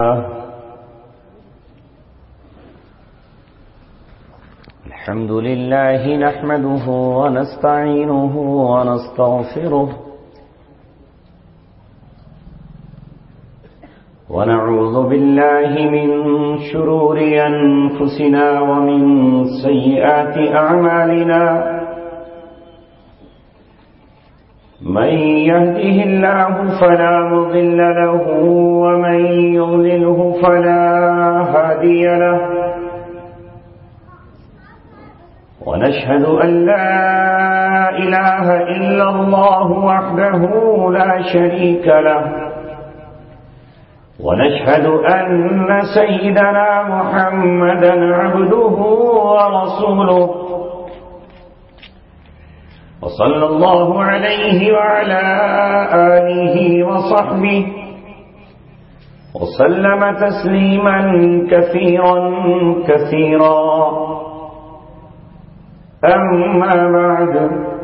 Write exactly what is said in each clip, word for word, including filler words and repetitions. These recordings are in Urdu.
الحمد لله نحمده ونستعينه ونستغفره ونعوذ بالله من شرور أنفسنا ومن سيئات أعمالنا من يهده الله فلا مضل له ومن يضلله فلا هادي له ونشهد أن لا إله إلا الله وحده لا شريك له ونشهد أن سيدنا محمدا عبده ورسوله وصلى الله عليه وعلى آله وصحبه وسلم تسليما كثيرا كثيرا أما بعد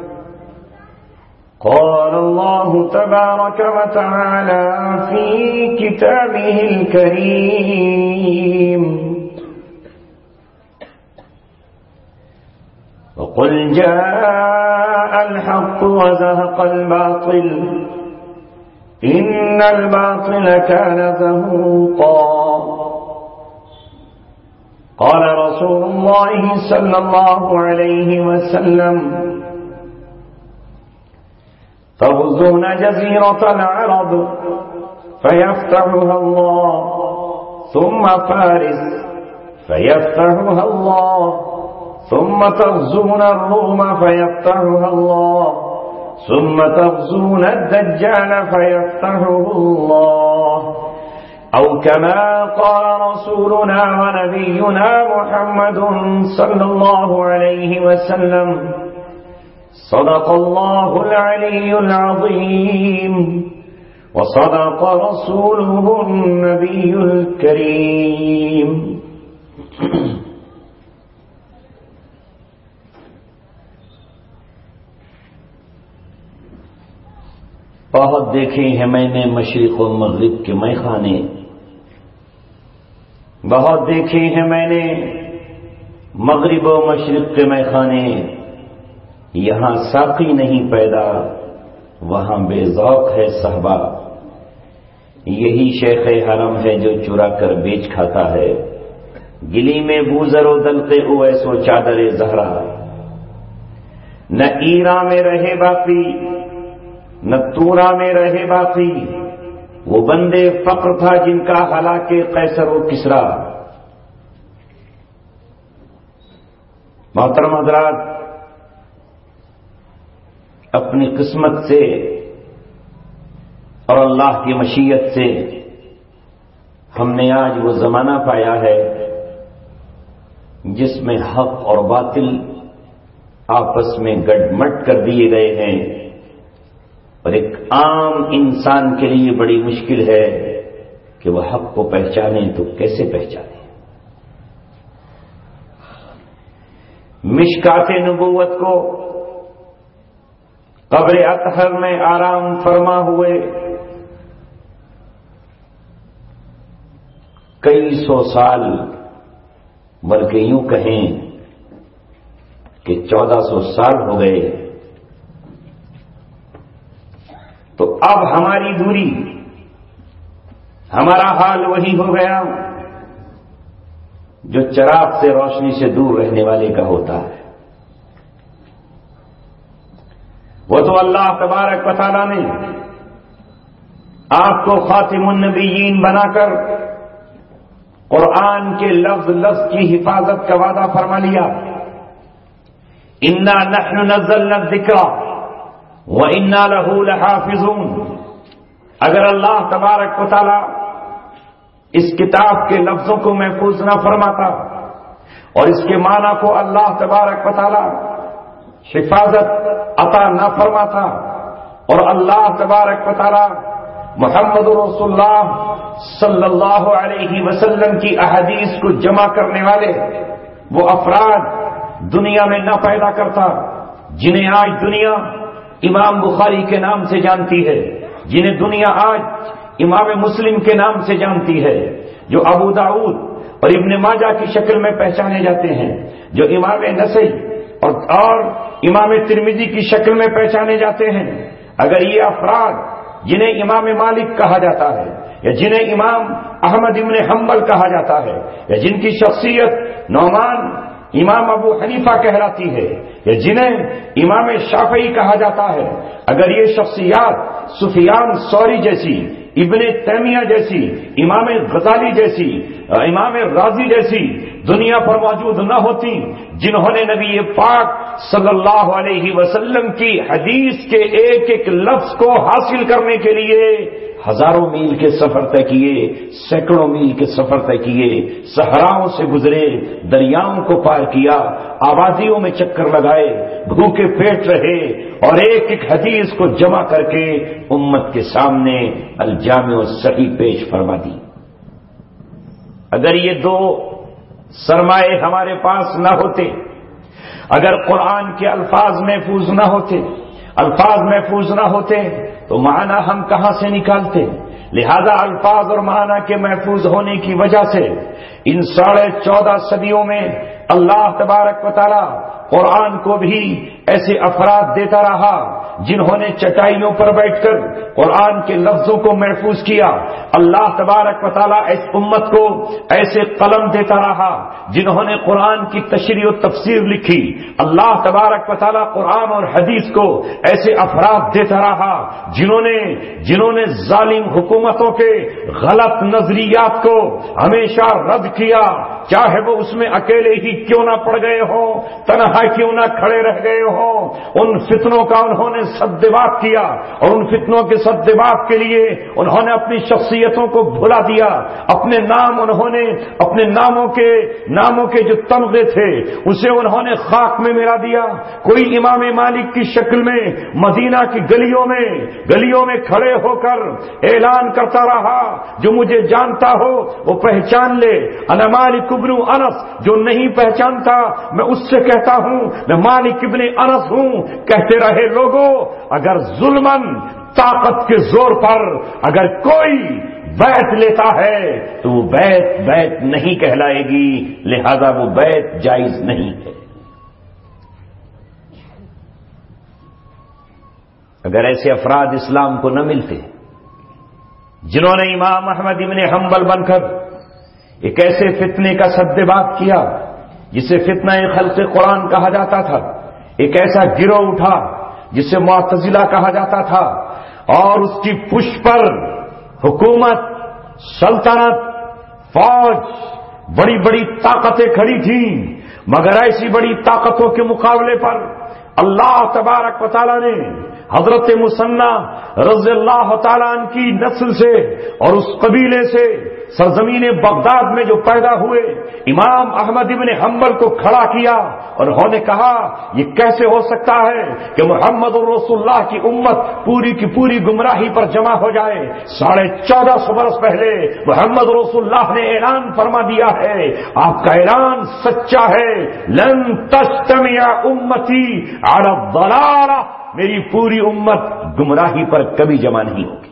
قال الله تبارك وتعالى في كتابه الكريم وقل جاء الحق وزهق الباطل إن الباطل كان زهوقا قال رسول الله صلى الله عليه وسلم تغزون جزيرة العرب فيفتحها الله ثم فارس فيفتحها الله ثم تغزون الروم فيفتحها الله ثم تغزون الدجال فيفتحه الله أو كما قال رسولنا ونبينا محمد صلى الله عليه وسلم صدق الله العلي العظيم وصدق رسوله النبي الكريم. بہت دیکھے ہیں میں نے مشرق و مغرب کے میخانے، بہت دیکھے ہیں میں نے مغرب و مشرق کے میخانے، یہاں ساقی نہیں پیدا وہاں بے ذوق ہے صحبا، یہی شیخ حرم ہے جو چرا کر بیچ کھاتا ہے، گلی میں بوزر و دلقے اویس و چادر زہرا، نہ ایرا میں رہے باقی نہ تورا میں رہے باقی، وہ بندے فقر تھا جن کا ہلاک قیصر و کسرا۔ محترم حضرات، اپنی قسمت سے اور اللہ کی مشیت سے ہم نے آج وہ زمانہ پایا ہے جس میں حق اور باطل آپس میں گڈ مٹ کر دیے گئے ہیں، اور ایک عام انسان کے لیے بڑی مشکل ہے کہ وہ حق کو پہچانے تو کیسے پہچانے۔ مشکات نبوت کو قبر اطہر میں آرام فرما ہوئے کئی سو سال، بلکہ یوں کہیں کہ چودہ سو سال ہو گئے، تو اب ہماری دوری، ہمارا حال وہی ہو گیا جو چراغ سے روشنی سے دور رہنے والے کا ہوتا ہے۔ وہ تو اللہ تبارک و تعالیٰ نے آپ کو خاتم النبیین بنا کر قرآن کے لفظ لفظ کی حفاظت کا وعدہ فرما لیا، انا نحن نزلنا الذکر وَإِنَّا لَهُ لَحَافِظُونَ۔ اگر اللہ تبارک و تعالی اس کتاب کے لفظوں کو محفوظ نہ فرماتا اور اس کے معنی کو اللہ تبارک و تعالی حفاظت عطا نہ فرماتا، اور اللہ تبارک و تعالی محمد رسول اللہ صلی اللہ علیہ وسلم کی احادیث کو جمع کرنے والے وہ افراد دنیا میں نہ پیدا کرتا جنہیں آج دنیا امام بخاری کے نام سے جانتی ہے، جنہیں دنیا آج امام مسلم کے نام سے جانتی ہے، جو ابو داؤد اور ابن ماجہ کی شکل میں پہچانے جاتے ہیں، جو امام نسائی اور اور امام ترمذی کی شکل میں پہچانے جاتے ہیں، اگر یہ افراد جنہیں امام مالک کہا جاتا ہے یا جنہیں امام احمد ابن حنبل کہا جاتا ہے یا جن کی شخصیت نعمان امام ابو حنیفہ کہلاتی ہے یا جنہیں امام شافعی کہا جاتا ہے، اگر یہ شخصیات سفیان ثوری جیسی، ابن تیمیہ جیسی، امام غزالی جیسی، امام رازی جیسی دنیا پر موجود نہ ہوتی، جنہوں نے نبی پاک صلی اللہ علیہ وسلم کی حدیث کے ایک ایک لفظ کو حاصل کرنے کے لیے ہزاروں میل کے سفر طے کیے، سینکڑوں میل کے سفر طے کیے، صحراؤں سے گزرے، دریاؤں کو پار کیا، آبادیوں میں چکر لگائے، بھوکے پیٹ رہے اور ایک ایک حدیث کو جمع کر کے امت کے سامنے الجامع الصحیح پیش فرما دی۔ اگر یہ دو سرمائے ہمارے پاس نہ ہوتے، اگر قرآن کے الفاظ محفوظ نہ ہوتے، الفاظ محفوظ نہ ہوتے تو معنی ہم کہاں سے نکالتے؟ لہذا الفاظ اور معنی کے محفوظ ہونے کی وجہ سے ان ساڑھے چودہ صدیوں میں اللہ تبارک و تعالی قرآن کو بھی ایسے افراد دیتا رہا جنہوں نے چٹائیوں پر بیٹھ کر قرآن کے لفظوں کو محفوظ کیا۔ اللہ تبارک و تعالی اس امت کو ایسے قلم دیتا رہا جنہوں نے قرآن کی تشریح و تفسیر لکھی۔ اللہ تبارک و تعالی قرآن اور حدیث کو ایسے افراد دیتا رہا جنہوں نے جنہوں نے ظالم حکومتوں کے غلط نظریات کو ہمیشہ رد کیا، چاہے وہ اس میں اکیلے ہی کیوں نہ پڑ گئے ہوں، تنہا کیوں نہ کھڑے رہ گئے ہوں، ان فتنوں کا انہوں نے سدباب کیا اور ان فتنوں کے سدباب کے لیے انہوں نے اپنی شخصیتوں کو بھلا دیا، اپنے نام انہوں نے اپنے ناموں کے ناموں کے جو تمغے تھے اسے انہوں نے خاک میں ملا دیا۔ کوئی امام مالک کی شکل میں مدینہ کی گلیوں میں گلیوں میں کھڑے ہو کر اعلان کرتا رہا، جو مجھے جانتا ہو وہ پہچان لے، انا مالک ابن انس، جو نہیں پہچانتا میں اس سے کہتا ہوں میں مالک ابن انس ہوں۔ کہتے رہے لوگوں، اگر ظلمن طاقت کے زور پر اگر کوئی بیعت لیتا ہے تو وہ بیعت بیعت نہیں کہلائے گی، لہذا وہ بیعت جائز نہیں ہے۔ اگر ایسے افراد اسلام کو نہ ملتے جنہوں نے امام احمد ابن حنبل بن کر ایک ایسے فتنے کا سدباب کیا جسے فتنہ خلق قرآن کہا جاتا تھا، ایک ایسا گروہ اٹھا جسے معتزلہ کہا جاتا تھا اور اس کی پشت پر حکومت، سلطنت، فوج، بڑی بڑی طاقتیں کھڑی تھیں، مگر ایسی بڑی طاقتوں کے مقابلے پر اللہ تبارک و تعالی نے حضرت مثنی رضی اللہ تعالیٰ عنہ کی نسل سے اور اس قبیلے سے سرزمین بغداد میں جو پیدا ہوئے امام احمد ابن حنبل کو کھڑا کیا اور انہوں نے کہا یہ کیسے ہو سکتا ہے کہ محمد رسول اللہ کی امت پوری کی پوری گمراہی پر جمع ہو جائے۔ ساڑھے چودہ سو برس پہلے محمد رسول اللہ نے اعلان فرما دیا ہے، آپ کا اعلان سچا ہے، لن تجتمع امتی علی الضلالہ، میری پوری امت گمراہی پر کبھی جمع نہیں ہوگی۔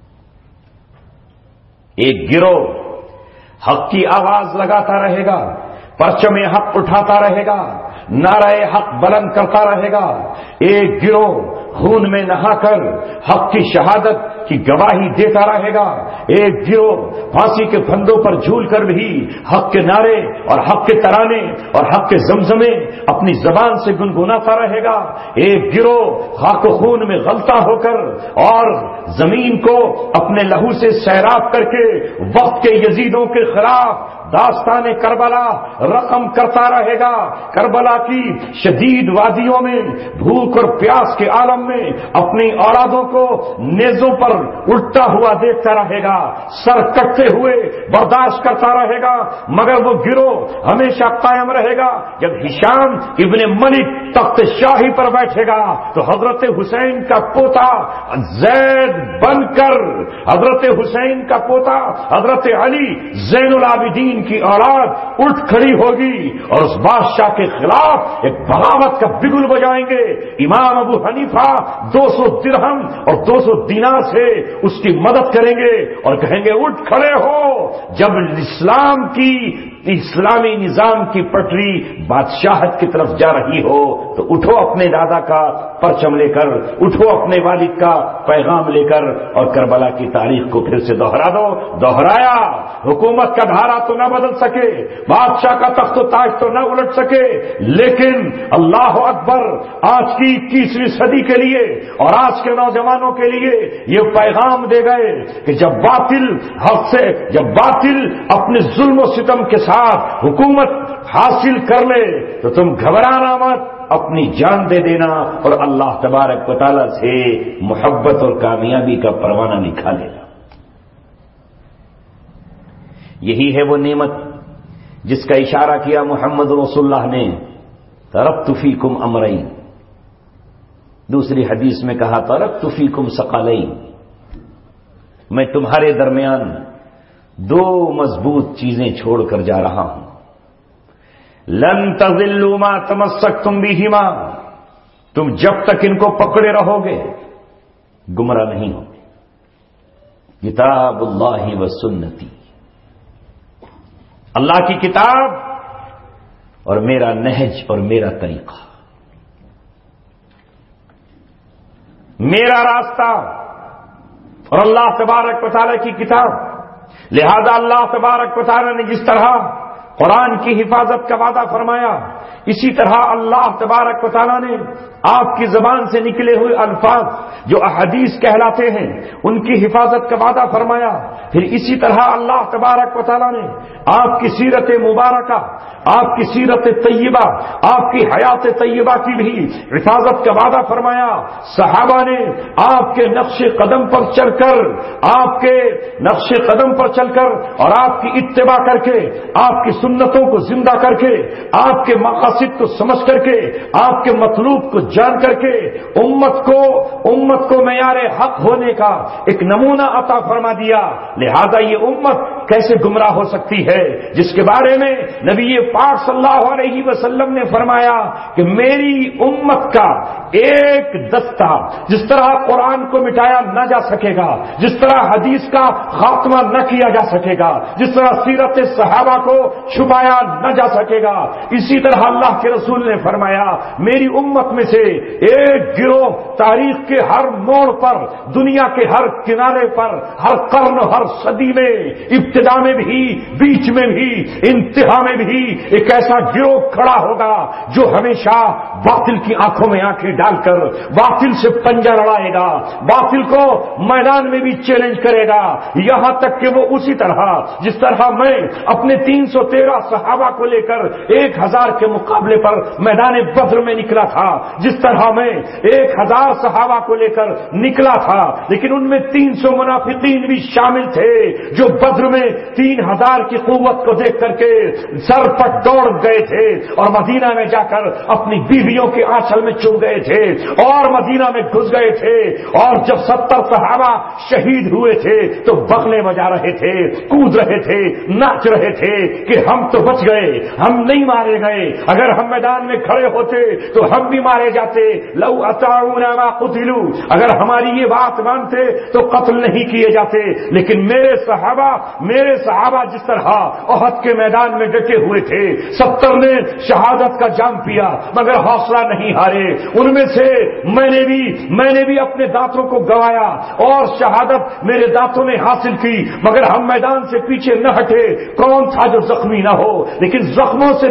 ایک گروہ حق کی آواز لگاتا رہے گا، پرچم حق اٹھاتا رہے گا، نعرہ حق بلند کرتا رہے گا، ایک گروہ خون میں نہا کر حق کی شہادت کی گواہی دیتا رہے گا، ایک گروہ پھانسی کے پھندوں پر جھول کر بھی حق کے نعرے اور حق کے ترانے اور حق کے زمزمے اپنی زبان سے گنگناتا رہے گا، ایک گروہ خاک و خون میں غلطہ ہو کر اور زمین کو اپنے لہو سے سیراب کر کے وقت کے یزیدوں کے خلاف داستان کربلا رقم کرتا رہے گا، کربلا کی شدید وادیوں میں بھوک اور پیاس کے عالم میں اپنی اولادوں کو نیزوں پر اٹھتا ہوا دیکھتا رہے گا، سر کٹتے ہوئے برداشت کرتا رہے گا، مگر وہ گروہ ہمیشہ قائم رہے گا۔ جب ہشام ابن ملک تخت شاہی پر بیٹھے گا تو حضرت حسین کا پوتا زید بن کر حضرت حسین کا پوتا حضرت علی زین العابدین ابراہیم کی اولاد اٹھ کھڑی ہوگی اور اس بادشاہ کے خلاف ایک بغاوت کا بگل بجائیں گے. امام ابو حنیفہ دو سو درہم اور دو سو دینار سے اس کی مدد کریں گے اور کہیں گے اٹھ کھڑے ہو. جب اسلام کی اسلامی نظام کی پٹری بادشاہت کی طرف جا رہی ہو تو اٹھو اپنے دادا کا پرچم لے کر, اٹھو اپنے والد کا پیغام لے کر اور کربلا کی تاریخ کو پھر سے دوہرا دو. دوہرایا, حکومت کا دھارا تو نہ بدل سکے, بادشاہ کا تخت و تاج تو نہ الٹ سکے, لیکن اللہ اکبر آج کی اکیسویں صدی کے لیے اور آج کے نوجوانوں کے لیے یہ پیغام دے گئے کہ جب باطل حق سے جب باطل اپنے ظلم و ستم کے ساتھ حکومت حاصل کر لے تو تم گھبرانا مت, اپنی جان دے دینا اور اللہ تبارک و تعالی سے محبت اور کامیابی کا پروانہ نکھا لینا. یہی ہے وہ نعمت جس کا اشارہ کیا محمد رسول اللہ نے, ترکت فیکم امرین. دوسری حدیث میں کہا ترکت فیکم ثقلین, میں تمہارے درمیان دو مضبوط چیزیں چھوڑ کر جا رہا ہوں. لن تضلوا ما تمسکتم بہما, تم جب تک ان کو پکڑے رہو گے گمراہ نہیں ہوگے. کتاب اللہ و سنتی, اللہ کی کتاب اور میرا نہج اور میرا طریقہ, میرا راستہ اور اللہ تبارک و تعالی کی کتاب. لہذا اللہ تبارک و تعالی نے جس طرح قرآن کی حفاظت کا وعدہ فرمایا, اسی طرح اللہ تبارک و تعالی نے آپ کی زبان سے نکلے ہوئے الفاظ جو احادیث کہلاتے ہیں ان کی حفاظت کا وعدہ فرمایا. پھر اسی طرح اللہ تبارک و تعالی نے آپ کی سیرت مبارکہ, آپ کی سیرت طیبہ, آپ کی حیات طیبہ کی بھی حفاظت کا وعدہ فرمایا. صحابہ نے آپ کے نقش قدم پر چل کر آپ کے نقش قدم پر چل کر اور آپ کی اتباع کر کے, آپ کی سنتوں کو زندہ کر کے, آپ کے مقاصد کو سمجھ کر کے, آپ کے مطلوب کو جان کر کے امت کو امت کو معیار حق ہونے کا ایک نمونہ عطا فرما دیا. لہذا یہ امت کیسے گمراہ ہو سکتی ہے جس کے بارے میں نبی پاک صلی اللہ علیہ وسلم نے فرمایا کہ میری امت کا ایک دستہ جس طرح قرآن کو مٹایا نہ جا سکے گا, جس طرح حدیث کا خاتمہ نہ کیا جا سکے گا, جس طرح سیرت صحابہ کو چھپایا نہ جا سکے گا, اسی طرح اللہ کے رسول نے فرمایا میری امت میں سے ایک گروہ تاریخ کے ہر موڑ پر, دنیا کے ہر کنارے پر, ہر قرن ہر صدی میں, ابتدا میں بھی, بیچ میں بھی, انتہا میں بھی ایک ایسا گروہ کھڑا ہوگا جو ہمیشہ باطل کی آنکھوں میں آنکھیں ڈال کر باطل سے پنجہ لڑائے گا, باطل کو میدان میں بھی چیلنج کرے گا, یہاں تک کہ وہ اسی طرح جس طرح میں اپنے تین سو تیرہ صحابہ کو لے کر ایک ہزار کے مقابلے پر میدان بدر میں نکلا تھا, جس طرح میں ایک ہزار صحابہ کو لے کر نکلا تھا لیکن ان میں تین سو منافقین بھی شامل تھے جو بدر میں تین ہزار کی قوت کو دیکھ کر کے سر پر دوڑ گئے تھے اور مدینہ میں جا کر اپنی بیویوں کے آنچل میں چل گئے تھے اور مدینہ میں گھس گئے تھے, اور جب ستر صحابہ شہید ہوئے تھے تو بغلے بجا رہے تھے, کود رہے تھے, ناچ رہے تھے کہ ہم تو بچ گئے, ہم نہیں مارے گئے, اگر ہم میدان میں کھڑے ہوتے تو ہم بھی مارے جاتے, لو اطاعونا ما قتلوا, اگر ہماری یہ بات مانتے تو قتل نہیں کیے جاتے. لیکن میرے صحابہ میرے صحابہ جس طرح احد کے میدان میں ڈٹے ہوئے تھے, ستر نے شہادت کا جام پیا مگر حوصلہ نہیں ہارے, ان میں سے میں نے بھی میں نے بھی اپنے دانتوں کو گوایا اور شہادت میرے دانتوں نے حاصل کی, مگر ہم میدان سے پیچھے نہ ہٹے. کون تھا جو زخمی نہ ہو, لیکن زخموں سے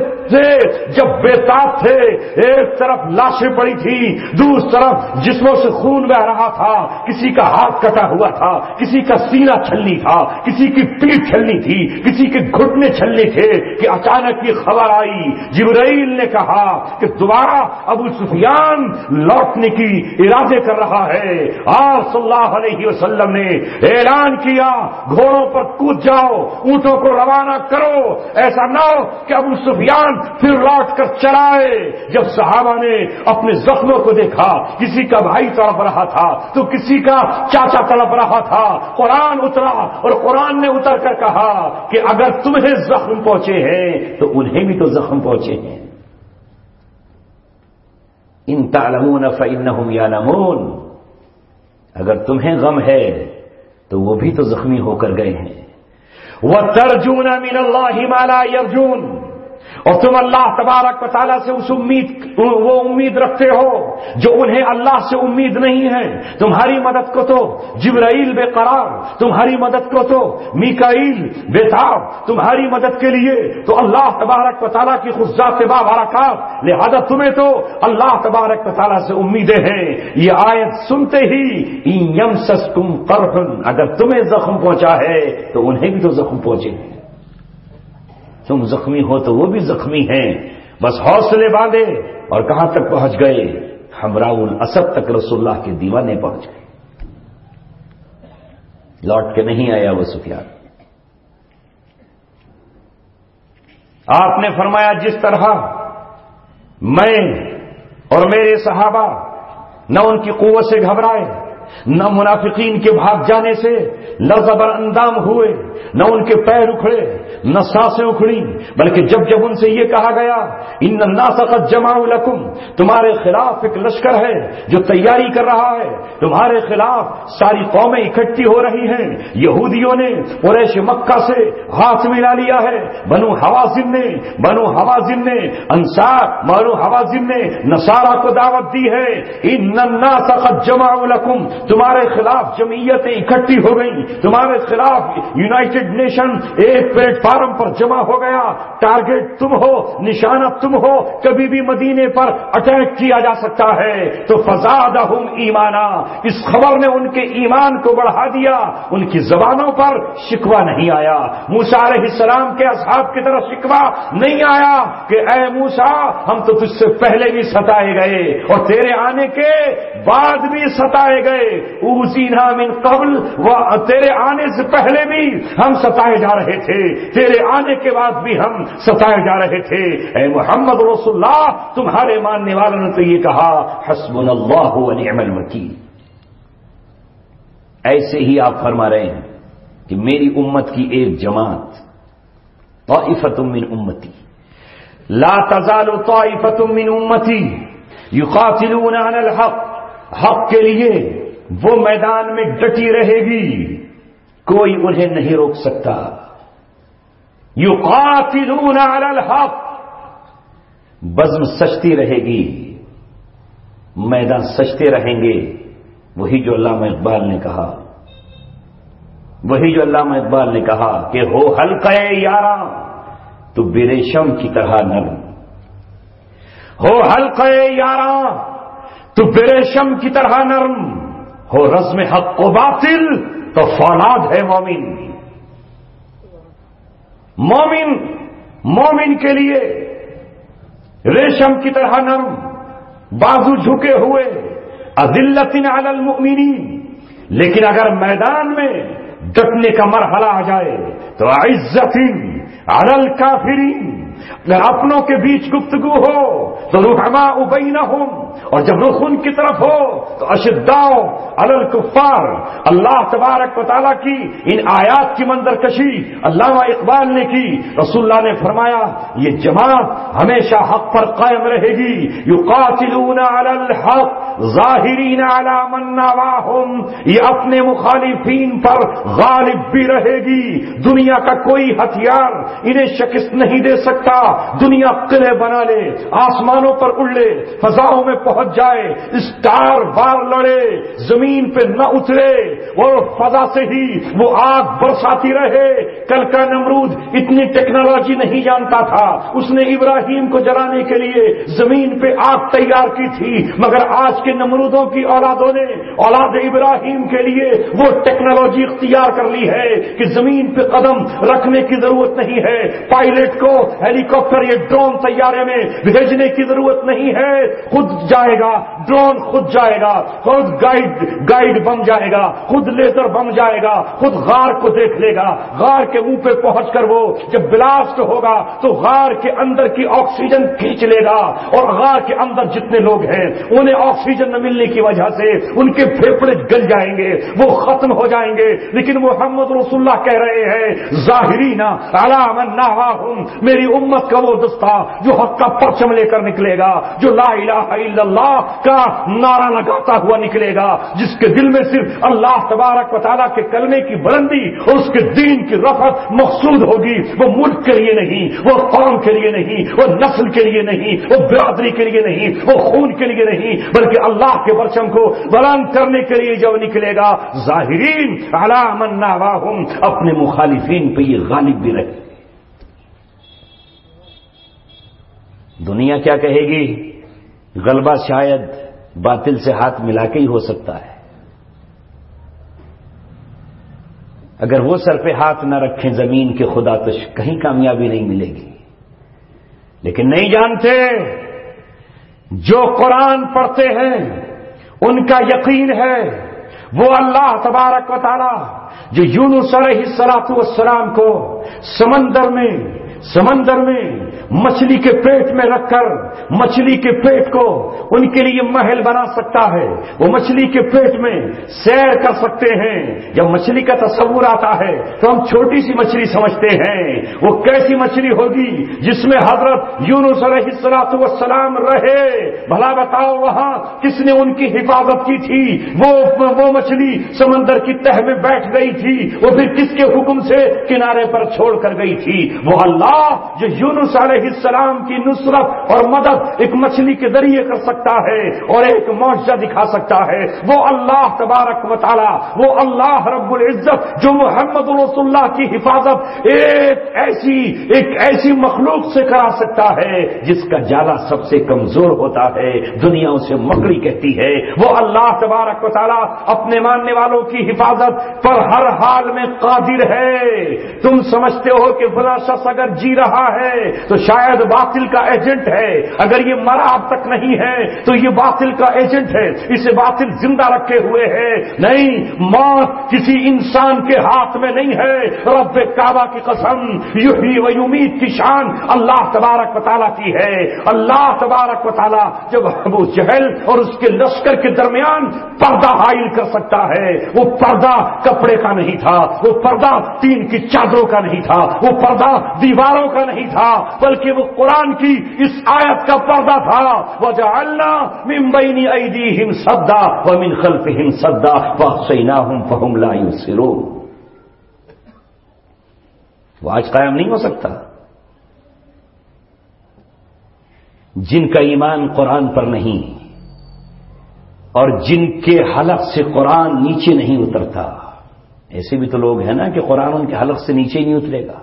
جب بےتاب تھے, ایک طرف لاشیں پڑی تھی, دوسری طرف جسموں سے خون بہ رہا تھا, کسی کا ہاتھ کٹا ہوا تھا, کسی کا سینہ چھلنی تھا, کسی کی پیٹھ چھلنی تھی, کسی کے گھٹنے چھلنے تھے کہ اچانک یہ خبر آئی, جبرائیل نے کہا کہ دوبارہ ابو سفیان لوٹنے کی ارادے کر رہا ہے. آپ صلی اللہ علیہ وسلم نے اعلان کیا گھوڑوں پر کود جاؤ, اونٹوں کو روانہ کرو, ایسا نہ ہو کہ ابو سفیان پھر لوٹ کر چلائے۔ جب صحابہ نے اپنے زخموں کو دیکھا، کسی کا بھائی تڑپ رہا تھا تو کسی کا چاچا تڑپ رہا تھا، قرآن اترا اور قرآن نے اتر کر کہا کہ اگر تمہیں زخم پہنچے ہیں تو انہیں بھی تو زخم پہنچے ہیں۔ ان تعلمون فإنهم يعلمون، اگر تمہیں غم ہے تو وہ بھی تو زخمی ہو کر گئے ہیں۔ وَتَرْجُونَ مِنَ اللَّهِ مَا لَا يَرْجُونَ، اور تم اللہ تبارک و تعالیٰ سے اس امید وہ امید رکھتے ہو جو انہیں اللہ سے امید نہیں ہے۔ تمہاری مدد کو تو جبرائیل بے قرار، تمہاری مدد کو تو میکائیل بے تاب، تمہاری مدد کے لیے تو اللہ تبارک و تعالیٰ کی خود ذات بابرکات، لہذا تمہیں تو اللہ تبارک و تعالیٰ سے امیدیں ہیں۔ یہ آیت سنتے ہی ان یمسسکم قرح، اگر تمہیں زخم پہنچا ہے تو انہیں بھی تو زخم پہنچے ہیں۔ تم زخمی ہو تو وہ بھی زخمی ہیں، بس حوصلے باندھے۔ اور کہاں تک پہنچ گئے؟ حمراء الاسد تک رسول اللہ کے دیوانے پہنچ گئے۔ لوٹ کے نہیں آیا وہ سفیان۔ آپ نے فرمایا جس طرح میں اور میرے صحابہ نہ ان کی قوت سے گھبرائے، نہ منافقین کے بھاگ جانے سے لرزبر اندام ہوئے، نہ ان کے پیر اکھڑے، نہ سانسیں اکھڑی، بلکہ جب جب ان سے یہ کہا گیا ان الناس قد جمعوا لکم، تمہارے خلاف ایک لشکر ہے جو تیاری کر رہا ہے، تمہارے خلاف ساری قومیں اکٹھی ہو رہی ہیں، یہودیوں نے قریش مکہ سے ہاتھ ملا لیا ہے، بنو حوازن نے بنو حوازن نے انصار بنو حوازن نے نصارہ کو دعوت دی ہے، ان الناس قد جمعوا لکم، تمہارے خلاف جمعیتیں اکٹھی ہو گئیں، تمہارے خلاف یونائٹڈ نیشن ایک پلیٹ فارم پر جمع ہو گیا، ٹارگٹ تم ہو، نشانہ تم ہو، کبھی بھی مدینے پر اٹیک کیا جا سکتا ہے۔ تو فزادہم ایمانا، اس خبر نے ان کے ایمان کو بڑھا دیا، ان کی زبانوں پر شکوہ نہیں آیا، موسیٰ علیہ السلام کے اصحاب کی طرف شکوہ نہیں آیا کہ اے موسیٰ ہم تو تجھ سے پہلے بھی ستائے گئے اور تیرے آنے کے بعد بھی ستائے گئے، اوذینا من قبل، تیرے آنے سے پہلے بھی ہم ستائے جا رہے تھے، تیرے آنے کے بعد بھی ہم ستائے جا رہے تھے۔ اے محمد رسول اللہ، تمہارے ماننے والوں نے تو یہ کہا حسبنا اللہ ونعم الوکیل۔ ایسے ہی آپ فرما رہے ہیں کہ میری امت کی ایک جماعت، طائفۃ من امتی، لا تزال طائفۃ من امتی یقاتلون علی الحق، حق کے لیے وہ میدان میں ڈٹی رہے گی، کوئی انہیں نہیں روک سکتا۔ یقاتلون علی الحق، بزم سجتی رہے گی، میدان سجتے رہیں گے، وہی جو علامہ اقبال نے کہا وہی جو علامہ اقبال نے کہا کہ ہو حلقہ یاراں تو بریشم کی طرح نرم، ہو حلقہ یاراں تو بریشم کی طرح نرم، ہو رزم حق و باطل تو فولاد ہے مومن۔ مومن مومن کے لیے ریشم کی طرح نرم، بازو جھکے ہوئے، اذلۃ علی المؤمنین، لیکن اگر میدان میں ڈٹنے کا مرحلہ آ جائے تو عزت علی الکافرین، اگر اپنوں کے بیچ گفتگو ہو تو رحماء بینہم، اور جب رخ ان کی طرف ہو تو اشداء علی الکفار۔ اللہ تبارک و تعالیٰ کی ان آیات کی منظر کشی علامہ اقبال نے کی، رسول اللہ نے فرمایا یہ جماعت ہمیشہ حق پر قائم رہے گی، یقاتلون علی الحق ظاہرین علی من نواہم، یہ اپنے مخالفین پر غالب بھی رہے گی، دنیا کا کوئی ہتھیار انہیں شکست نہیں دے سکتا، دنیا قلعے بنا لے، آسمانوں پر اڑ لے، فضاؤں میں پہنچ جائے، اسٹار بار لڑے، زمین پہ نہ اترے اور فضا سے ہی وہ آگ برساتی رہے۔ کل کا نمرود اتنی ٹیکنالوجی نہیں جانتا تھا، اس نے ابراہیم کو جلانے کے لیے زمین پہ آگ تیار کی تھی، مگر آج کے نمرودوں کی اولادوں نے اولاد ابراہیم کے لیے وہ ٹیکنالوجی اختیار کر لی ہے کہ زمین پہ قدم رکھنے کی ضرورت نہیں ہے، پائلٹ کو ہیلی کاپٹر یا ڈرون طیارے میں بھیجنے کی ضرورت نہیں ہے، خود جائے گا، ڈرون خود جائے گا، خود گائیڈ گائیڈ بم جائے گا، خود لیزر بم جائے گا، خود غار کو دیکھ لے گا، غار کے منہ پہ پہنچ کر وہ جب بلاسٹ ہوگا تو غار کے اندر کی آکسیجن کھینچ لے گا، اور غار کے اندر جتنے لوگ ہیں انہیں آکسیجن نہ ملنے کی وجہ سے ان کے پھیپھڑے گل جائیں گے، وہ ختم ہو جائیں گے۔ لیکن محمد رسول اللہ کہہ رہے ہیں ظاہرین علی من نہواہم، میری امت کا وہ دستہ جو حق کا پرچم لے کر نکلے گا، جو لا الہ الا اللہ کا نعرہ لگاتا ہوا نکلے گا، جس کے دل میں صرف اللہ تبارک و تعالیٰ کے کلمے کی بلندی اور اس کے دین کی رفعت مقصود ہوگی۔ وہ ملک کے لیے نہیں، وہ قوم کے لیے نہیں، وہ نسل کے لیے نہیں، وہ برادری کے لیے نہیں، وہ خون کے لیے نہیں، بلکہ اللہ کے پرچم کو بلند کرنے کے لیے جب نکلے گا ظاہرین علی من نہواہم، اپنے مخالفین پہ یہ غالب بھی رہے۔ دنیا کیا کہے گی؟ غلبہ شاید باطل سے ہاتھ ملا کے ہی ہو سکتا ہے۔ اگر وہ سر پہ ہاتھ نہ رکھیں زمین کے خدا تو کہیں کامیابی نہیں ملے گی۔ لیکن نہیں جانتے، جو قرآن پڑھتے ہیں ان کا یقین ہے وہ اللہ تبارک و تعالی جو یونس علیہ الصلوۃ والسلام کو سمندر میں سمندر میں مچھلی کے پیٹ میں رکھ کر مچھلی کے پیٹ کو ان کے لیے محل بنا سکتا ہے، وہ مچھلی کے پیٹ میں سیر کر سکتے ہیں۔ جب مچھلی کا تصور آتا ہے تو ہم چھوٹی سی مچھلی سمجھتے ہیں، وہ کیسی مچھلی ہوگی جس میں حضرت یونس علیہ الصلوۃ والسلام رہے؟ بھلا بتاؤ وہاں کس نے ان کی حفاظت کی تھی؟ وہ وہ مچھلی سمندر کی تہ میں بیٹھ گئی تھی، وہ پھر کس کے حکم سے کنارے پر چھوڑ کر گئی تھی؟ وہ اللہ جو یونس علیہ السلام کی نصرت اور مدد ایک مچھلی کے ذریعے کر سکتا ہے اور ایک معجزہ دکھا سکتا ہے، وہ اللہ تبارک و تعالی، وہ اللہ رب العزت جو محمد رسول اللہ کی حفاظت ایک ایسی ایک ایسی مخلوق سے کرا سکتا ہے جس کا جالا سب سے کمزور ہوتا ہے، دنیا اسے مکڑی کہتی ہے، وہ اللہ تبارک و تعالی اپنے ماننے والوں کی حفاظت پر ہر حال میں قادر ہے۔ تم سمجھتے ہو کہ فلاں شخص اگر جی رہا ہے تو شاید باطل کا ایجنٹ ہے، اگر یہ مرا اب تک نہیں ہے تو یہ باطل کا ایجنٹ ہے، اسے باطل زندہ رکھے ہوئے ہے۔ نہیں، موت کسی انسان کے ہاتھ میں نہیں ہے۔ رب کعبہ کی قسم، یحیی و یمیت کی شان اللہ تبارک و تعالیٰ کی ہے۔ اللہ تبارک و تعالیٰ جب ابو جہل اور اس کے لشکر کے درمیان پردہ حائل کر سکتا ہے، وہ پردہ کپڑے کا نہیں تھا، وہ پردہ تین کی چادروں کا نہیں تھا، وہ پردہ دیواروں کا نہیں تھا، بلکہ وہ قرآن کی اس آیت کا پردہ تھا۔ وَجَعَلْنَا مِن بَيْنِ أَيْدِيهِمْ سَدًّا وَمِنْ خَلْفِهِمْ سَدًّا فَأَغْشَيْنَاهُمْ فَهُمْ لَا يُبْصِرُونَ۔ وہ آج قائم نہیں ہو سکتا۔ جن کا ایمان قرآن پر نہیں اور جن کے حلق سے قرآن نیچے نہیں اترتا، ایسے بھی تو لوگ ہیں نا کہ قرآن ان کے حلق سے نیچے نہیں اترے گا،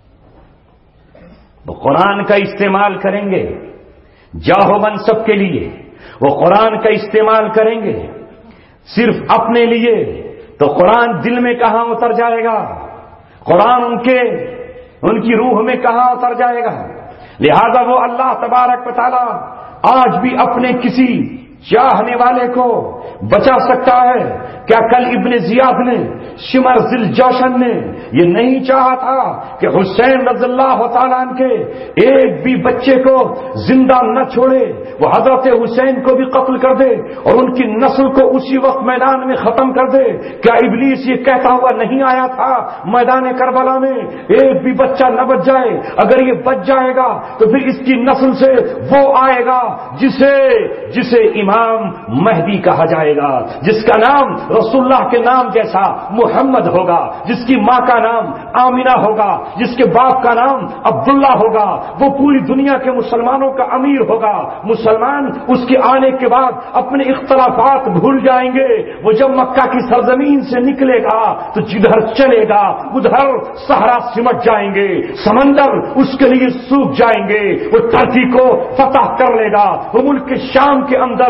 وہ قرآن کا استعمال کریں گے جاہ و منصب کے لیے، وہ قرآن کا استعمال کریں گے صرف اپنے لیے، تو قرآن دل میں کہاں اتر جائے گا؟ قرآن ان کے ان کی روح میں کہاں اتر جائے گا؟ لہذا وہ اللہ تبارک و تعالی آج بھی اپنے کسی چاہنے والے کو بچا سکتا ہے؟ کیا کل ابن زیاد نے، شمر ذل جوشن نے یہ نہیں چاہا تھا کہ حسین رضی اللہ تعالیٰ عنہ کے ایک بھی بچے کو زندہ نہ چھوڑے، وہ حضرت حسین کو بھی قتل کر دے اور ان کی نسل کو اسی وقت میدان میں ختم کر دے؟ کیا ابلیس یہ کہتا ہوا نہیں آیا تھا میدان کربلا میں ایک بھی بچہ نہ بچ جائے؟ اگر یہ بچ جائے گا تو پھر اس کی نسل سے وہ آئے گا جسے جسے امام مہدی کہا جائے گا، جس کا نام رسول اللہ کے نام جیسا محمد ہوگا، جس کی ماں کا نام آمینہ ہوگا، جس کے باپ کا نام عبداللہ ہوگا، وہ پوری دنیا کے مسلمانوں کا امیر ہوگا۔ مسلمان اس کے آنے کے بعد اپنے اختلافات بھول جائیں گے، وہ جب مکہ کی سرزمین سے نکلے گا تو جدھر چلے گا ادھر صحرا سمٹ جائیں گے، سمندر اس کے لیے سوکھ جائیں گے، وہ ترکی کو فتح کر لے گا، وہ ملک کے شام کے اندر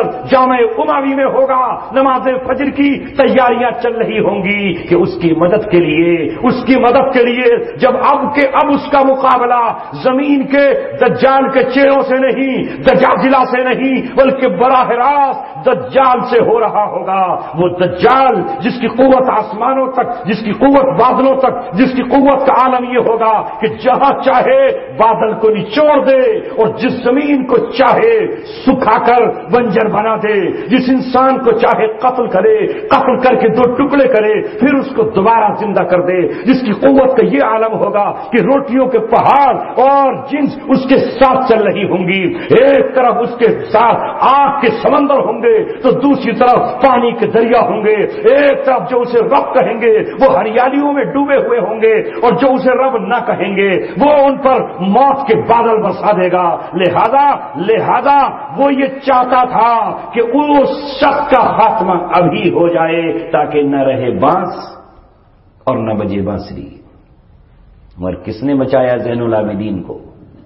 جامع اموی میں ہوگا، نماز فجر کی تیاریاں چل رہی ہوں گی کہ اس کی مدد کے لیے اس کی مدد کے لیے جب اب کے اب اس کا مقابلہ زمین کے دجال کے چہروں سے نہیں، دجاجلہ سے نہیں، بلکہ براہ راست دجال سے ہو رہا ہوگا۔ وہ دجال جس کی قوت آسمانوں تک، جس کی قوت بادلوں تک، جس کی قوت کا عالم یہ ہوگا کہ جہاں چاہے بادل کو نچوڑ دے اور جس زمین کو چاہے سکھا کر بنجر بنا دے، جس انسان کو چاہے قتل کرے، قتل کر کے دو ٹکڑے کرے پھر اس کو دوبارہ زندہ کر دے، جس کی قوت کا یہ عالم ہوگا کہ روٹیوں کے پہاڑ اور جنس اس کے ساتھ چل رہی ہوں گی، ایک طرف اس کے ساتھ آگ کے سمندر ہوں گے تو دوسری طرف پانی کے دریا ہوں گے، ایک طرف جو اسے رب کہیں گے وہ ہریالیوں میں ڈوبے ہوئے ہوں گے اور جو اسے رب نہ کہیں گے وہ ان پر موت کے بادل برسا دے گا۔ لہذا لہذا وہ یہ چاہتا تھا کہ اس شخص کا خاتمہ ابھی ہو جائے تاکہ نہ رہے بانس اور نہ بجے بانسری۔ اور کس نے بچایا زین العابدین کو؟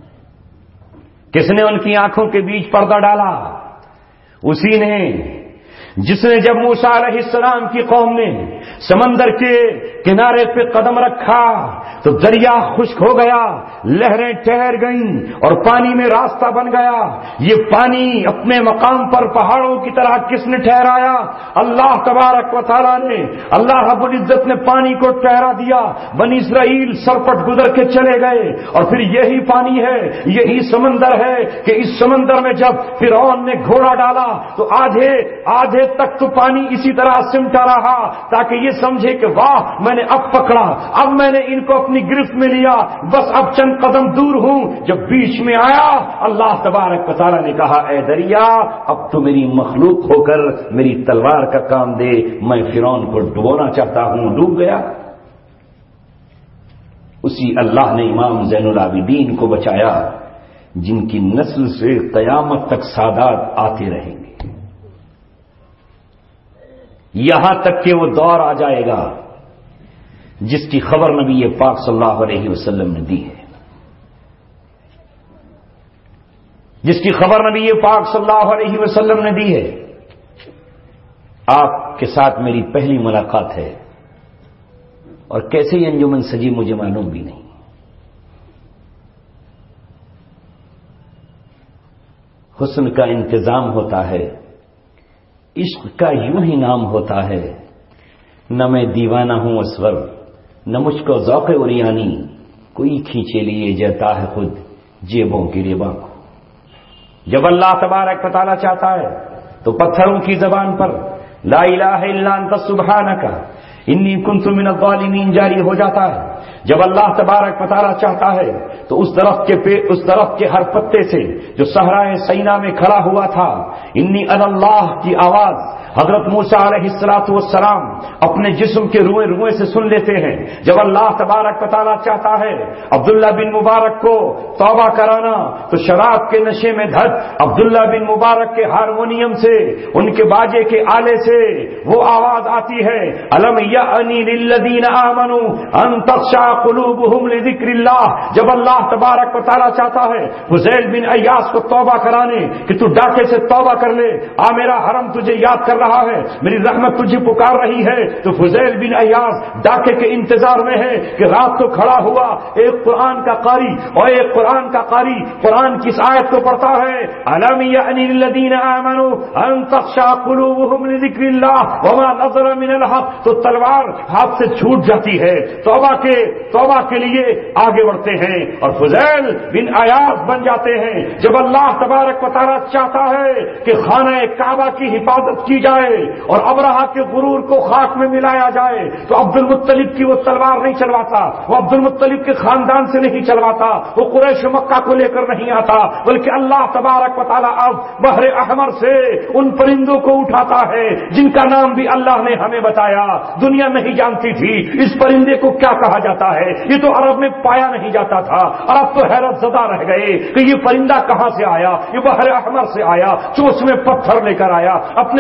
کس نے ان کی آنکھوں کے بیچ پردہ ڈالا؟ اسی نے جس نے جب موسیٰ علیہ السلام کی قوم نے سمندر کے کنارے پہ قدم رکھا تو دریا خشک ہو گیا، لہریں ٹھہر گئیں اور پانی میں راستہ بن گیا۔ یہ پانی اپنے مقام پر پہاڑوں کی طرح کس نے ٹھہرایا؟ اللہ تبارک و تعالیٰ نے، اللہ رب العزت نے پانی کو ٹھہرا دیا، بنی اسرائیل سرپٹ گزر کے چلے گئے اور پھر یہی پانی ہے، یہی سمندر ہے کہ اس سمندر میں جب فرعون نے گھوڑا ڈالا تو آدھے آدھے تک تو پانی اسی طرح سمٹا رہا تاکہ یہ سمجھے کہ واہ میں نے اب پکڑا، اب میں نے ان کو اپنی گرفت میں لیا، بس اب چند قدم دور ہوں۔ جب بیچ میں آیا اللہ تبارک و تعالیٰ نے کہا اے دریا اب تو میری مخلوق ہو کر میری تلوار کا کام دے، میں فرعون کو ڈبونا چاہتا ہوں، ڈوب گیا۔ اسی اللہ نے امام زین العابدین کو بچایا جن کی نسل سے قیامت تک سادات آتے رہیں گے، یہاں تک کہ وہ دور آ جائے گا جس کی خبر نبی پاک صلی اللہ علیہ وسلم نے دی ہے، جس کی خبر نبی پاک صلی اللہ علیہ وسلم نے دی ہے۔ آپ کے ساتھ میری پہلی ملاقات ہے اور کیسے یہ انجمن سجی مجھے معلوم بھی نہیں۔ حسن کا انتظام ہوتا ہے، عشق کا یوں ہی نام ہوتا ہے، نہ میں دیوانہ ہوں اصغر، نہ مجھ کو ذوق عریانی، کوئی کھینچے لیے جاتا ہے خود جیبوں کی ریباں کو۔ جب اللہ تبارک و تعالیٰ چاہتا ہے تو پتھروں کی زبان پر لا الہ الا انت سبحانک انی کنت من الظالمین جاری ہو جاتا ہے۔ جب اللہ تبارک و تعالیٰ چاہتا ہے تو اس درخت کے پہ اس درخت کے ہر پتے سے جو صحرائے سینا میں کھڑا ہوا تھا انی انا اللہ کی آواز حضرت موسیٰ علیہ الصلوۃ والسلام اپنے جسم کے روئے روئے سے سن لیتے ہیں۔ جب اللہ تبارک و تعالیٰ چاہتا ہے عبداللہ بن مبارک کو توبہ کرانا تو شراب کے نشے میں دھت عبداللہ بن مبارک کے ہارمونیم سے، ان کے باجے کے آلے سے وہ آواز آتی ہے الم یعنی للذین آمنوا ان تخشع قلوبهم لذکر اللہ۔ جب اللہ تبارک و تعالیٰ چاہتا ہے فضیل بن ایاس کو توبہ کرانے کہ تو ڈاکے سے توبہ کر لے، آ میرا حرم تجھے یاد کر رہا ہے، میری رحمت تجھے پکار رہی ہے، تو فضیل بن ایاس ڈاکے کے انتظار میں ہے کہ رات کو کھڑا ہوا ایک قرآن کا قاری اور ایک قرآن کا قاری قرآن کی اس آیت کو پڑھتا ہے الم یعنی للذین آمنوا ان تخشع قلوبهم لذکر اللہ وما نظر من الحق، تو تلوار ہاتھ سے چھوٹ جاتی ہے، توبہ کے توبہ کے لیے آگے بڑھتے ہیں اور فضیل بن ایاس بن جاتے ہیں۔ جب اللہ تبارک و تعالیٰ چاہتا ہے کہ خانہ کعبہ کی حفاظت کی جائے اور ابرہہ کے غرور کو خاک میں ملایا جائے تو عبد المطلب کی وہ تلوار نہیں چلواتا، وہ عبد المطلب کے خاندان سے نہیں چلواتا، وہ قریش مکہ کو لے کر نہیں آتا، بلکہ اللہ تبارک و تعالیٰ اب بحر احمر سے ان پرندوں کو اٹھاتا ہے جن کا نام بھی اللہ نے ہمیں بتایا، دنیا نہیں جانتی تھی اس پرندے کو کیا کہا جاتا ہے، یہ تو عرب میں پایا نہیں جاتا تھا، عرب تو حیرت زدہ رہ گئے کہ یہ پرندہ کہاں سے آیا، یہ بحر احمر سے آیا، چوچ میں پتھر لے کر آیا، اپنے پنجوں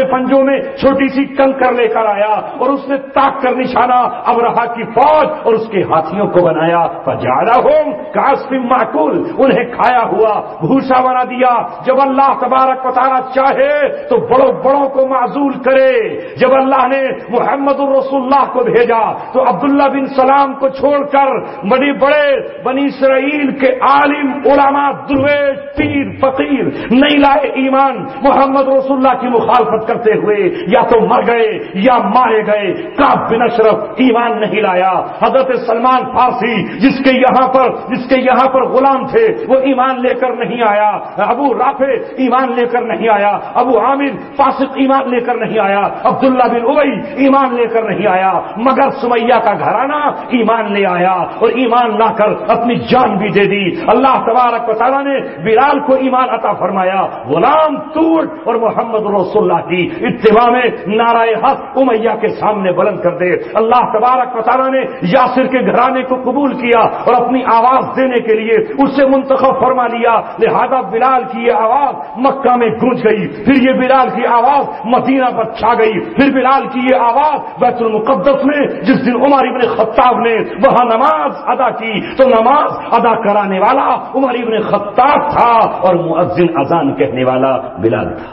ہاتھوں میں چھوٹی سی کنکر لے کر آیا اور اس نے تاک کر نشانہ ابرہا کی فوج اور اس کے ہاتھیوں کو بنایا، فجعلہم کعصف مأکول، انہیں کھایا ہوا بھوسا بنا دیا۔ جب اللہ تبارک و تعالی چاہے تو بڑوں بڑوں کو معزول کرے۔ جب اللہ نے محمد الرسول اللہ کو بھیجا تو عبداللہ بن سلام کو چھوڑ کر بڑے بڑے بنی اسرائیل کے عالم علماء درویش پیر فقیر نہیں لائے ایمان، محمد رسول اللہ کی مخالفت کرتے ہوئے یا تو مر گئے یا مارے گئے۔ کعب بن اشرف ایمان نہیں لایا، حضرت سلمان فارسی جس کے یہاں پر جس کے یہاں پر غلام تھے وہ ایمان لے کر نہیں آیا، ابو رافع ایمان لے کر نہیں آیا، ابو عامر فاسق ایمان لے کر نہیں آیا، عبداللہ بن ابی ایمان لے کر نہیں آیا، مگر سمیہ کا گھرانہ ایمان لے آیا اور ایمان لا کر اپنی جان بھی دے دی۔ اللہ تبارک و تعالیٰ نے بلال کو ایمان عطا فرمایا، غلام توڑ اور محمد رسول اللہ کی اتباع میں نعرہ حق امیہ کے سامنے بلند کر دے۔ اللہ تبارک و تعالیٰ نے یاسر کے گھرانے کو قبول کیا اور اپنی آواز دینے کے لیے اسے منتخب فرما لیا، لہذا بلال کی یہ آواز مکہ میں گونج گئی، پھر یہ بلال کی آواز مدینہ پر چھا گئی، پھر بلال کی یہ آواز بیت المقدس میں جس دن عمر ابن خطاب نے وہاں نماز ادا کی تو نماز ادا کرانے والا عمر ابن خطاب تھا اور مؤذن اذان کہنے والا بلال تھا۔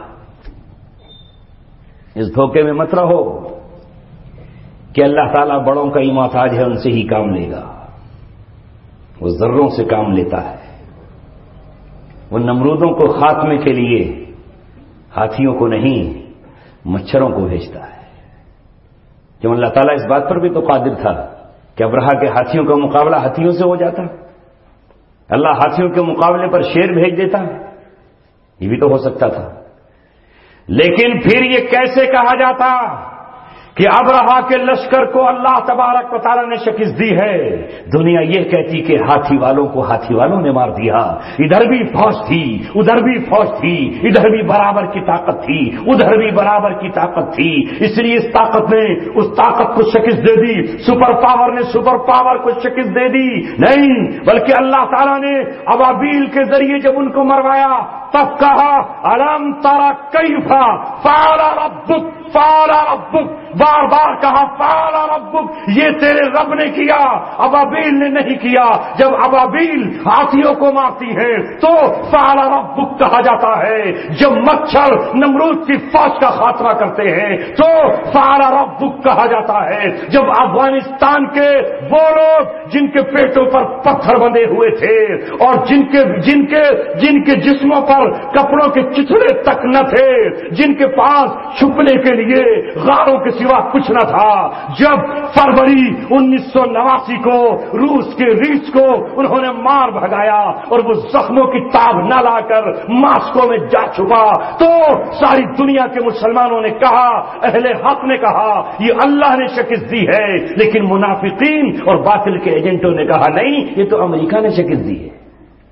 اس دھوکے میں مت رہو کہ اللہ تعالیٰ بڑوں کا ہی محتاج ہے، ان سے ہی کام لے گا۔ وہ ذروں سے کام لیتا ہے، وہ نمرودوں کو خاتمے کے لیے ہاتھیوں کو نہیں مچھروں کو بھیجتا ہے۔ کیوں اللہ تعالیٰ اس بات پر بھی تو قادر تھا کہ ابرہا کے ہاتھیوں کا مقابلہ ہاتھیوں سے ہو جاتا، اللہ ہاتھیوں کے مقابلے پر شیر بھیج دیتا، یہ بھی تو ہو سکتا تھا۔ لیکن پھر یہ کیسے کہا جاتا کہ ابرہا کے لشکر کو اللہ تبارک و تعالیٰ نے شکست دی ہے؟ دنیا یہ کہتی کہ ہاتھی والوں کو ہاتھی والوں نے مار دیا، ادھر بھی فوج تھی ادھر بھی فوج تھی، ادھر بھی برابر کی طاقت تھی ادھر بھی برابر کی طاقت تھی، اس لیے اس طاقت نے اس طاقت کو شکست دے دی، سپر پاور نے سپر پاور کو شکست دے دی۔ نہیں، بلکہ اللہ تعالیٰ نے ابابیل کے ذریعے جب ان کو مروایا تب کہا الم تر کیف فعل ربک فعل ربک، بار بار کہا فعل ربک، یہ تیرے رب نے کیا، ابابیل نے نہیں کیا۔ جب ابابیل ہاتھیوں کو مارتی ہے تو فعل ربک کہا جاتا ہے، جب مچھر نمرود کی فوج کا خاتمہ کرتے ہیں تو فعل ربک کہا جاتا ہے، جب افغانستان کے وہ لوگ جن کے پیٹوں پر پتھر بندھے ہوئے تھے اور جن کے جن کے جن کے جسموں پر کپڑوں کے چتھڑے تک نہ تھے، جن کے پاس چھپنے کے لیے غاروں کے سوا کچھ نہ تھا، جب فروری انیس سو نواسی کو روس کے ریچھ کو انہوں نے مار بھگایا اور وہ زخموں کی تاب نہ لا کر ماسکو میں جا چھپا تو ساری دنیا کے مسلمانوں نے کہا، اہل حق نے کہا یہ اللہ نے شکست دی ہے، لیکن منافقین اور باطل کے ایجنٹوں نے کہا نہیں، یہ تو امریکہ نے شکست دی ہے،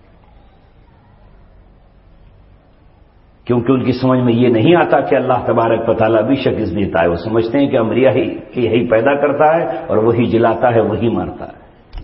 کیونکہ ان کی سمجھ میں یہ نہیں آتا کہ اللہ تبارک و تعالیٰ بھی شکست دیتا ہے۔ وہ سمجھتے ہیں کہ امریکہ ہی یہی پیدا کرتا ہے اور وہی جلاتا ہے وہی مارتا ہے۔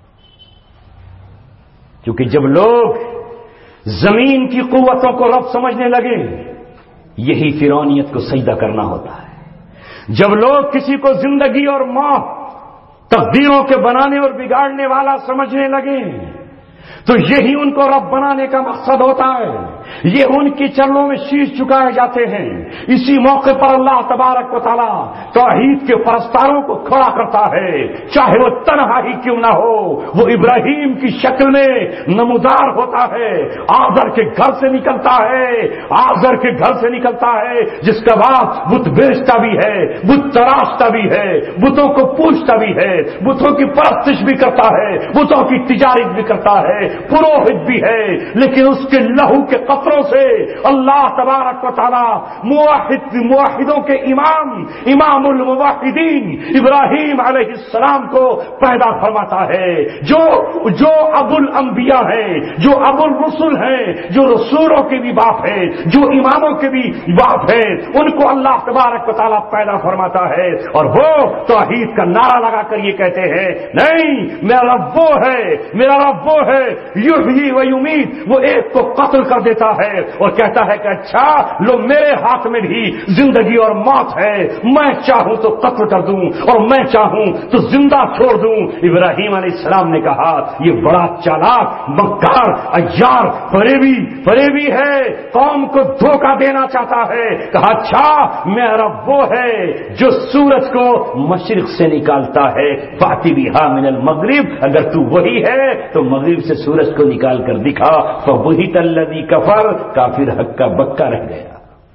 کیونکہ جب لوگ زمین کی قوتوں کو رب سمجھنے لگے، یہی فرعونیت کو سجدہ کرنا ہوتا ہے۔ جب لوگ کسی کو زندگی اور موت، تقدیروں کے بنانے اور بگاڑنے والا سمجھنے لگے تو یہی ان کو رب بنانے کا مقصد ہوتا ہے، یہ ان کی چرنوں میں شیش جھکائے جاتے ہیں۔ اسی موقع پر اللہ تبارک و تعالیٰ توحید کے پرستاروں کو کھڑا کرتا ہے، چاہے وہ تنہا ہی کیوں نہ ہو، وہ ابراہیم کی شکل میں نمودار ہوتا ہے، آزر کے گھر سے نکلتا ہے، آزر کے گھر سے نکلتا ہے جس کا باپ بت بیچتا بھی ہے، بت تراشتا بھی ہے، بتوں کو پوجتا بھی ہے، بتوں کی پرستش بھی کرتا ہے، بتوں کی تجارت بھی کرتا ہے، پروہت بھی ہے، لیکن اس کے لہو کے قطروں سے اللہ تبارک و تعالی موحد موحدوں کے امام امام الموحدین ابراہیم علیہ السلام کو پیدا فرماتا ہے، جو جو ابو الانبیاء ہیں، جو ابو الرسل ہیں، جو رسولوں کے بھی باپ ہیں، جو اماموں کے بھی باپ ہیں، ان کو اللہ تبارک و تعالی پیدا فرماتا ہے اور وہ توحید کا نعرہ لگا کر یہ کہتے ہیں نہیں، میرا رب وہ ہے، میرا رب وہ ہے یحیی و یمیت، وہ ایک کو قتل کر دیتا دیتا ہے اور کہتا ہے کہ اچھا لو میرے ہاتھ میں بھی زندگی اور موت ہے، میں چاہوں تو قتل کر دوں اور میں چاہوں تو زندہ چھوڑ دوں۔ ابراہیم علیہ السلام نے کہا یہ بڑا چالاک، مکار، عیار، فریبی فریبی ہے، قوم کو دھوکہ دینا چاہتا ہے۔ کہا اچھا میرا وہ ہے جو سورج کو مشرق سے نکالتا ہے، فاتی بہا من المغرب، اگر تو وہی ہے تو مغرب سے سورج کو نکال کر دکھا۔ فبہت الذی کفر، کافر ہکا بکا رہ گیا۔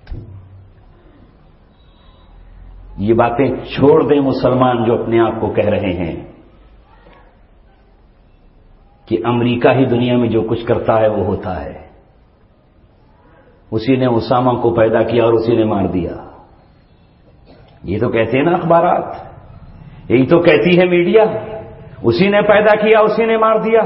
یہ باتیں چھوڑ دیں مسلمان جو اپنے آپ کو کہہ رہے ہیں کہ امریکہ ہی دنیا میں جو کچھ کرتا ہے وہ ہوتا ہے، اسی نے اسامہ کو پیدا کیا اور اسی نے مار دیا۔ یہ تو کہتے ہیں نا اخبارات، یہی تو کہتی ہے میڈیا، اسی نے پیدا کیا اسی نے مار دیا۔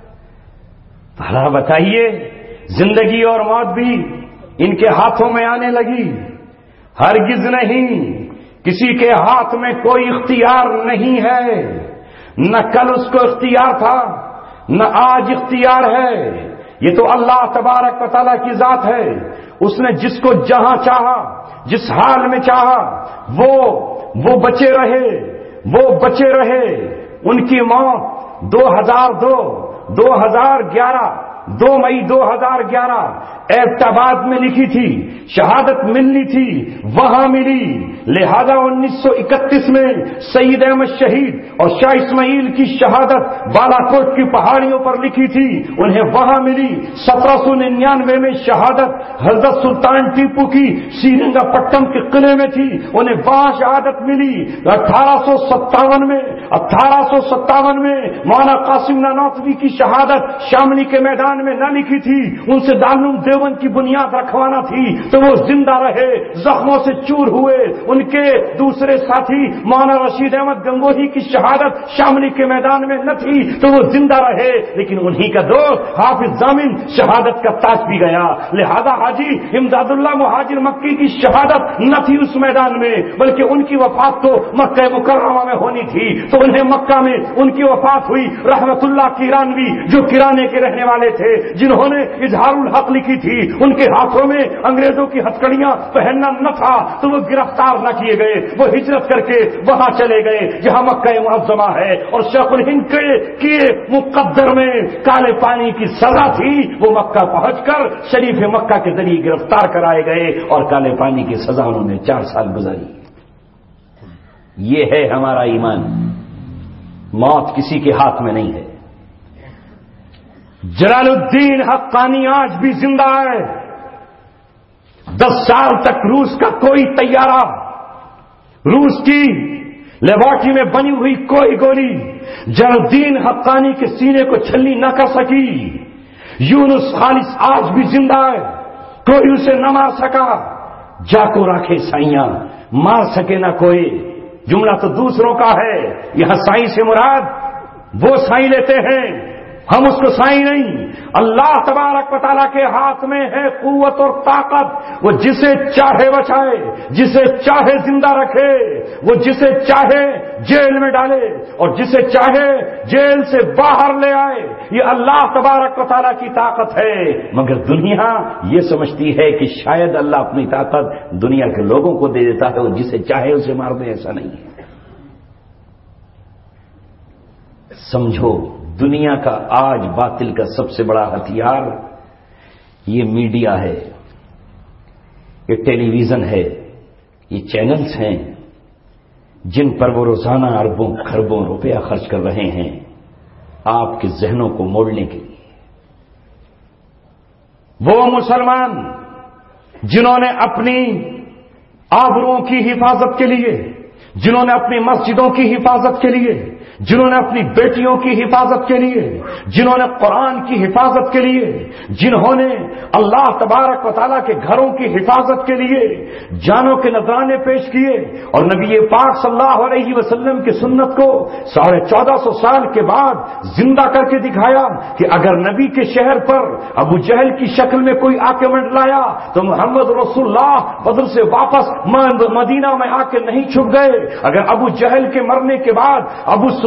بھلا بتائیے زندگی اور موت بھی ان کے ہاتھوں میں آنے لگی؟ ہرگز نہیں، کسی کے ہاتھ میں کوئی اختیار نہیں ہے، نہ کل اس کو اختیار تھا نہ آج اختیار ہے، یہ تو اللہ تبارک و تعالیٰ کی ذات ہے۔ اس نے جس کو جہاں چاہا، جس حال میں چاہا وہ وہ بچے رہے وہ بچے رہے۔ ان کی موت دو ہزار دو دو ہزار گیارہ دو مئی دو ہزار گیارہ ایبٹ آباد میں لکھی تھی، شہادت ملنی تھی وہاں ملی، لہذا انیس سو اکتیس میں سید احمد شہید اور شاہ اسماعیل کی شہادت بالا کوٹ کی پہاڑیوں پر لکھی تھی، انہیں وہاں ملی۔ سترہ سو ننانوے میں شہادت حضرت سلطان ٹیپو کی سرینگا پٹم کے قلعے میں تھی، انہیں وہاں شہادت ملی۔ اٹھارہ سو ستاون میں اٹھارہ سو ستاون میں مولانا قاسم نانوتوی کی شہادت شاملی کے میدان میں نہ لکھی تھی، ان سے دارالعلوم دیوبند کی بنیاد رکھوانا تھی تو وہ زندہ رہے، زخموں سے چور ہوئے۔ ان کے دوسرے ساتھی مولانا رشید احمد گنگوہی کی شہادت شاملی کے میدان میں نہ تھی تو وہ زندہ رہے، لیکن انہی کا دوست حافظ ضامن شہادت کا تاج بھی گیا۔ لہذا حاجی امداد اللہ مہاجر مکی کی شہادت نہ تھی اس میدان میں، بلکہ ان کی وفات تو مکہ مکرمہ میں ہونی تھی، تو انہیں مکہ میں ان کی وفات ہوئی۔ رحمت اللہ کیرانوی جو کرانے کے رہنے والے تھے، جنہوں نے اظہار الحق لکھی تھی، ان کے ہاتھوں میں انگریزوں کی ہتکڑیاں پہننا نہ تھا تو وہ گرفتار نہ کیے گئے، وہ ہجرت کر کے وہاں چلے گئے جہاں مکہ معظمہ ہے، اور شیخ الہند کے مقدر میں کالے پانی کی سزا تھی، وہ مکہ پہنچ کر شریف مکہ کے ذریعے گرفتار کرائے گئے اور کالے پانی کی سزا انہوں نے چار سال گزاری۔ یہ ہے ہمارا ایمان، موت کسی کے ہاتھ میں نہیں ہے۔ جلال الدین حقانی آج بھی زندہ ہے، دس سال تک روس کا کوئی طیارہ، روس کی لیبارٹری میں بنی ہوئی کوئی گولی جلال الدین حقانی کے سینے کو چھلنی نہ کر سکی۔ یونس خالص آج بھی زندہ ہے، کوئی اسے نہ مار سکا۔ جا کو راکھے سائیاں، مار سکے نہ کوئی، جملہ تو دوسروں کا ہے، یہاں سائی سے مراد وہ سائی لیتے ہیں، ہم اس کو سائی نہیں۔ اللہ تبارک و تعالیٰ کے ہاتھ میں ہے قوت اور طاقت، وہ جسے چاہے بچائے، جسے چاہے زندہ رکھے، وہ جسے چاہے جیل میں ڈالے اور جسے چاہے جیل سے باہر لے آئے، یہ اللہ تبارک و تعالیٰ کی طاقت ہے۔ مگر دنیا یہ سمجھتی ہے کہ شاید اللہ اپنی طاقت دنیا کے لوگوں کو دے دیتا ہے، وہ جسے چاہے اسے مار دے، ایسا نہیں ہے۔ سمجھو دنیا کا آج باطل کا سب سے بڑا ہتھیار یہ میڈیا ہے، یہ ٹیلی ویژن ہے، یہ چینلز ہیں جن پر وہ روزانہ اربوں کھربوں روپیہ خرچ کر رہے ہیں آپ کے ذہنوں کو موڑنے کے لیے۔ وہ مسلمان جنہوں نے اپنی آبروؤں کی حفاظت کے لیے، جنہوں نے اپنی مسجدوں کی حفاظت کے لیے، جنہوں نے اپنی بیٹیوں کی حفاظت کے لیے، جنہوں نے قرآن کی حفاظت کے لیے، جنہوں نے اللہ تبارک و تعالیٰ کے گھروں کی حفاظت کے لیے جانوں کے نذرانے پیش کیے اور نبی پاک صلی اللہ علیہ وسلم کی سنت کو ساڑھے چودہ سو سال کے بعد زندہ کر کے دکھایا کہ اگر نبی کے شہر پر ابو جہل کی شکل میں کوئی آ کے منڈلایا تو محمد رسول اللہ بدر سے واپس مدینہ میں آ کے نہیں چھپ گئے۔ اگر ابو جہل کے مرنے کے بعد ابو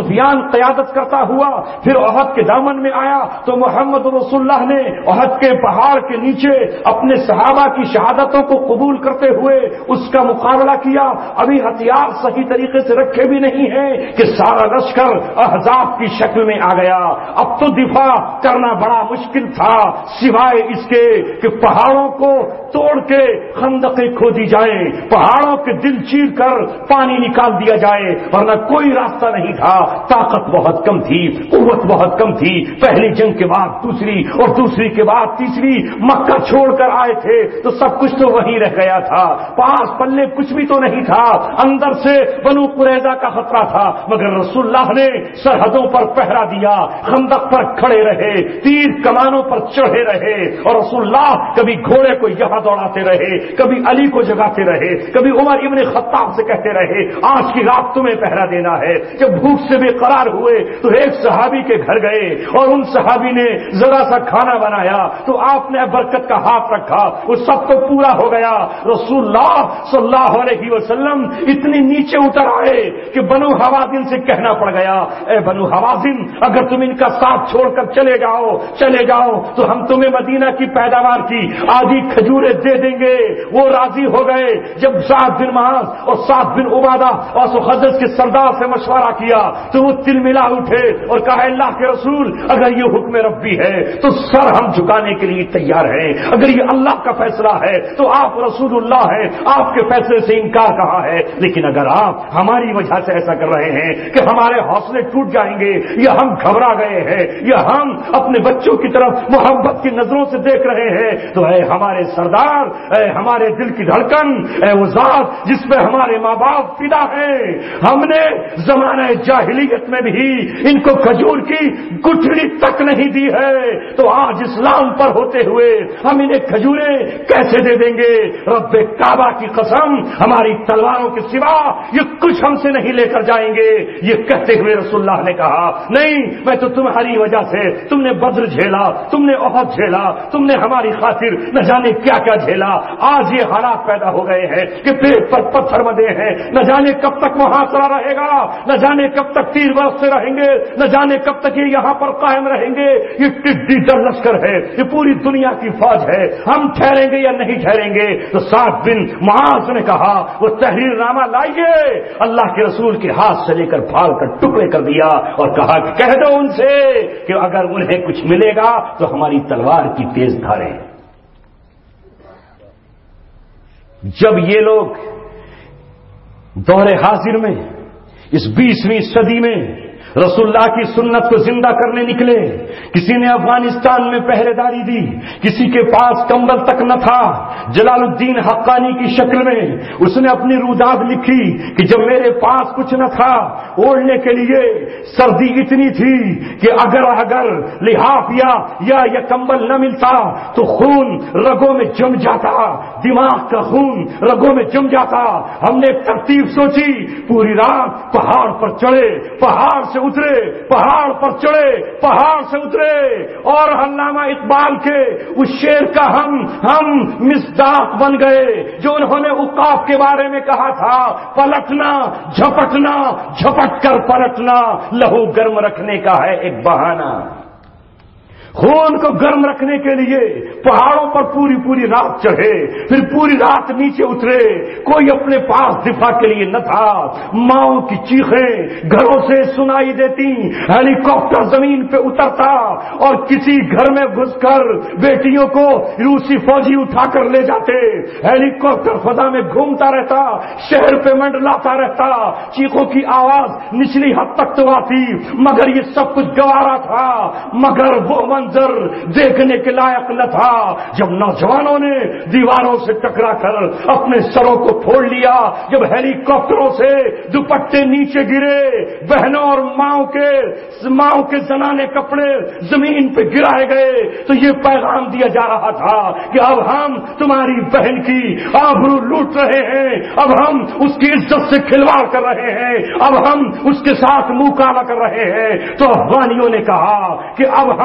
سفیان قیادت کرتا ہوا پھر احد کے دامن میں آیا تو محمد رسول اللہ نے احد کے پہاڑ کے نیچے اپنے صحابہ کی شہادتوں کو قبول کرتے ہوئے اس کا مقابلہ کیا. ابھی ہتھیار صحیح طریقے سے رکھے بھی نہیں ہیں کہ سارا لشکر احزاب کی شکل میں آ گیا. اب تو دفاع کرنا بڑا مشکل تھا سوائے اس کے کہ پہاڑوں کو توڑ کے خندقیں کھودی جائیں, پہاڑوں کے دل چیر کر پانی نکال دیا جائے, ورنہ کوئی راستہ نہیں تھا. طاقت بہت کم تھی, قوت بہت کم تھی. پہلی جنگ کے بعد دوسری اور دوسری کے بعد تیسری, مکہ چھوڑ کر آئے تھے تو سب کچھ تو وہیں رہ گیا تھا, پاس پلے کچھ بھی تو نہیں تھا. اندر سے بنو قریظہ کا خطرہ تھا, مگر رسول اللہ نے سرحدوں پر پہرا دیا, خندق پر کھڑے رہے, تیر کمانوں پر چڑھے رہے, اور رسول اللہ کبھی گھوڑے کو یہاں دوڑاتے رہے, کبھی علی کو جگاتے رہے, کبھی عمر ابن خطاب سے کہتے رہے آج کی رات تمہیں پہرا دینا ہے. جب بھوک سے بے قرار ہوئے تو ایک صحابی کے گھر گئے اور ان صحابی نے ذرا سا کھانا بنایا تو آپ نے برکت کا ہاتھ رکھا, وہ سب تو پورا ہو گیا. رسول اللہ صلی اللہ علیہ وسلم اتنی نیچے اتر آئے کہ بنو حوازن سے کہنا پڑ گیا, اے بنو حوازن اگر تم ان کا ساتھ چھوڑ کر چلے جاؤ چلے جاؤ تو ہم تمہیں مدینہ کی پیداوار کی آدھی کھجوریں دے دیں گے. وہ راضی ہو گئے. جب سعد بن معاذ اور سعد بن عبادہ اور خزرج کے سردار سے مشورہ کیا تو وہ تل ملا اٹھے اور کہا اللہ کے رسول اگر یہ حکم ربی ہے تو سر ہم جھکانے کے لیے تیار ہیں, اگر یہ اللہ کا فیصلہ ہے تو آپ رسول اللہ ہیں, آپ کے فیصلے سے انکار کہا ہے, لیکن اگر آپ ہماری وجہ سے ایسا کر رہے ہیں کہ ہمارے حوصلے ٹوٹ جائیں گے یا ہم گھبرا گئے ہیں یا ہم اپنے بچوں کی طرف محبت کی نظروں سے دیکھ رہے ہیں تو اے ہمارے سردار, اے ہمارے دل کی دھڑکن, اے وہ ذات جس پہ ہمارے ماں باپ فدا ہیں, ہم نے زمانہ جاہلیت میں بھی ان کو کھجور کی گٹھڑی تک نہیں دی ہے, تو آج اسلام پر ہوتے ہوئے ہم انہیں کھجوریں کیسے دے دیں گے؟ رب کعبہ کی قسم ہماری تلواروں کے سوا یہ کچھ ہم سے نہیں لے کر جائیں گے. یہ کہتے ہوئے رسول اللہ نے کہا نہیں, میں تو تمہاری وجہ سے, تم نے بدر جھیلا, تم نے احد جھیلا, تم نے ہماری خاطر نہ جانے کیا کیا جھیلا, آج یہ حالات پیدا ہو گئے ہیں کہ پیٹ پر پتھر مدے ہیں, نہ جانے کب تک محاصرہ رہے گا, نہ جانے کب تک تیر برستے رہیں گے, نہ جانے کب تک یہ یہاں پر قائم رہیں گے. یہ ٹڈی در لشکر ہے, یہ پوری دنیا کی فوج ہے, ہم ٹھہریں گے یا نہیں ٹھہریں گے؟ تو سعد بن معاذ نے کہا وہ تحریر نامہ لائیے. اللہ کے رسول کے ہاتھ سے لے کر پھاڑ کر ٹکڑے کر دیا اور کہا کہ کہہ دو ان سے کہ اگر انہیں کچھ ملے گا تو ہماری تلوار کی تیز دھاریں. جب یہ لوگ دور حاضر میں اس بیسویں صدی میں رسول اللہ کی سنت کو زندہ کرنے نکلے, کسی نے افغانستان میں پہرے داری دی, کسی کے پاس کمبل تک نہ تھا. جلال الدین حقانی کی شکل میں اس نے اپنی روداد لکھی کہ جب میرے پاس کچھ نہ تھا اوڑھنے کے لیے, سردی اتنی تھی کہ اگر اگر لحاف یا یا یا کمبل نہ ملتا تو خون رگوں میں جم جاتا, دماغ کا خون رگوں میں جم جاتا. ہم نے ایک ترتیب سوچی, پوری رات پہاڑ پر چڑھے, پہاڑ سے اترے, پہاڑ پر چڑھے, پہاڑ سے اترے, اور علامہ اقبال کے اس شعر کا ہم ہم مصداق بن گئے جو انہوں نے عقاب کے بارے میں کہا تھا, پلٹنا جھپٹنا جھپٹ کر پلٹنا لہو گرم رکھنے کا ہے ایک بہانہ. خون کو گرم رکھنے کے لیے پہاڑوں پر پوری پوری رات چڑھے, پھر پوری رات نیچے اترے, کوئی اپنے پاس دفاع کے لیے نہ تھا. ماؤں کی چیخیں گھروں سے سنائی دیتی, ہیلی کاپٹر زمین پہ اترتا اور کسی گھر میں گھس کر بیٹیوں کو روسی فوجی اٹھا کر لے جاتے. ہیلی کاپٹر فضا میں گھومتا رہتا, شہر پہ منڈلاتا رہتا, چیخوں کی آواز نچلی حد تک تو آتی, مگر یہ سب کچھ گوارا تھا. مگر وہ منظر دیکھنے کے لائق نہ تھا جب نوجوانوں نے دیواروں سے ٹکرا کر اپنے سروں کو پھوڑ لیا, جب ہیلی کاپٹروں سے دوپٹے نیچے گرے, بہنوں اور ماؤں کے ماؤں کے زنانے کپڑے زمین پہ گرائے گئے, تو یہ پیغام دیا جا رہا تھا کہ اب ہم تمہاری بہن کی آبرو لوٹ رہے ہیں, اب ہم اس کی عزت سے کھلواڑ کر رہے ہیں, اب ہم اس کے ساتھ منہ کالا کر رہے ہیں. تو افغانیوں نے کہا کہ اب ہم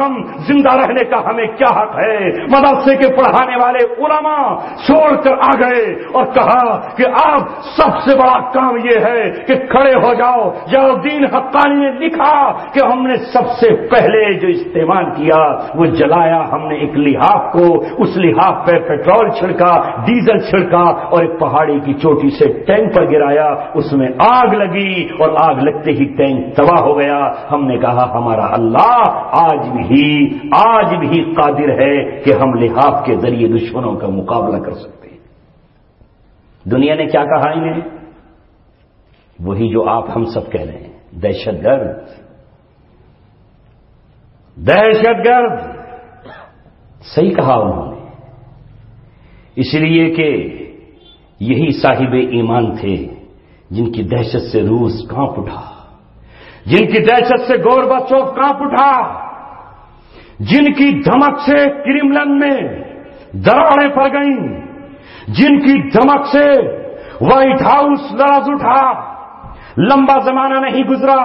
زندہ رہنے کا ہمیں کیا حق ہے؟ مدرسے کے پڑھانے والے علماء چھوڑ کر آ گئے اور کہا کہ اب سب سے بڑا کام یہ ہے کہ کھڑے ہو جاؤ. ضیاءالدین حقانی نے لکھا کہ ہم نے سب سے پہلے جو استعمال کیا وہ جلایا ہم نے ایک لحاف کو، اس لحاف پہ پیٹرول چھڑکا، ڈیزل چھڑکا اور ایک پہاڑی کی چوٹی سے ٹینک پر گرایا، اس میں آگ لگی اور آگ لگتے ہی ٹینک تباہ ہو گیا. ہم نے کہا ہمارا اللہ آج بھی آج بھی قادر ہے کہ ہم لحاف کے ذریعے دشمنوں کا مقابلہ کر سکتے ہیں. دنیا نے کیا کہا انہیں؟ وہی جو آپ ہم سب کہہ رہے ہیں، دہشت گرد دہشت گرد. صحیح کہا انہوں نے، اس لیے کہ یہی صاحب ایمان تھے جن کی دہشت سے روس کانپ اٹھا، جن کی دہشت سے گورباچوف کانپ اٹھا، جن کی دھمک سے کرملن میں دراڑیں پڑ گئیں، جن کی دھمک سے وائٹ ہاؤس لرز اٹھا. لمبا زمانہ نہیں گزرا،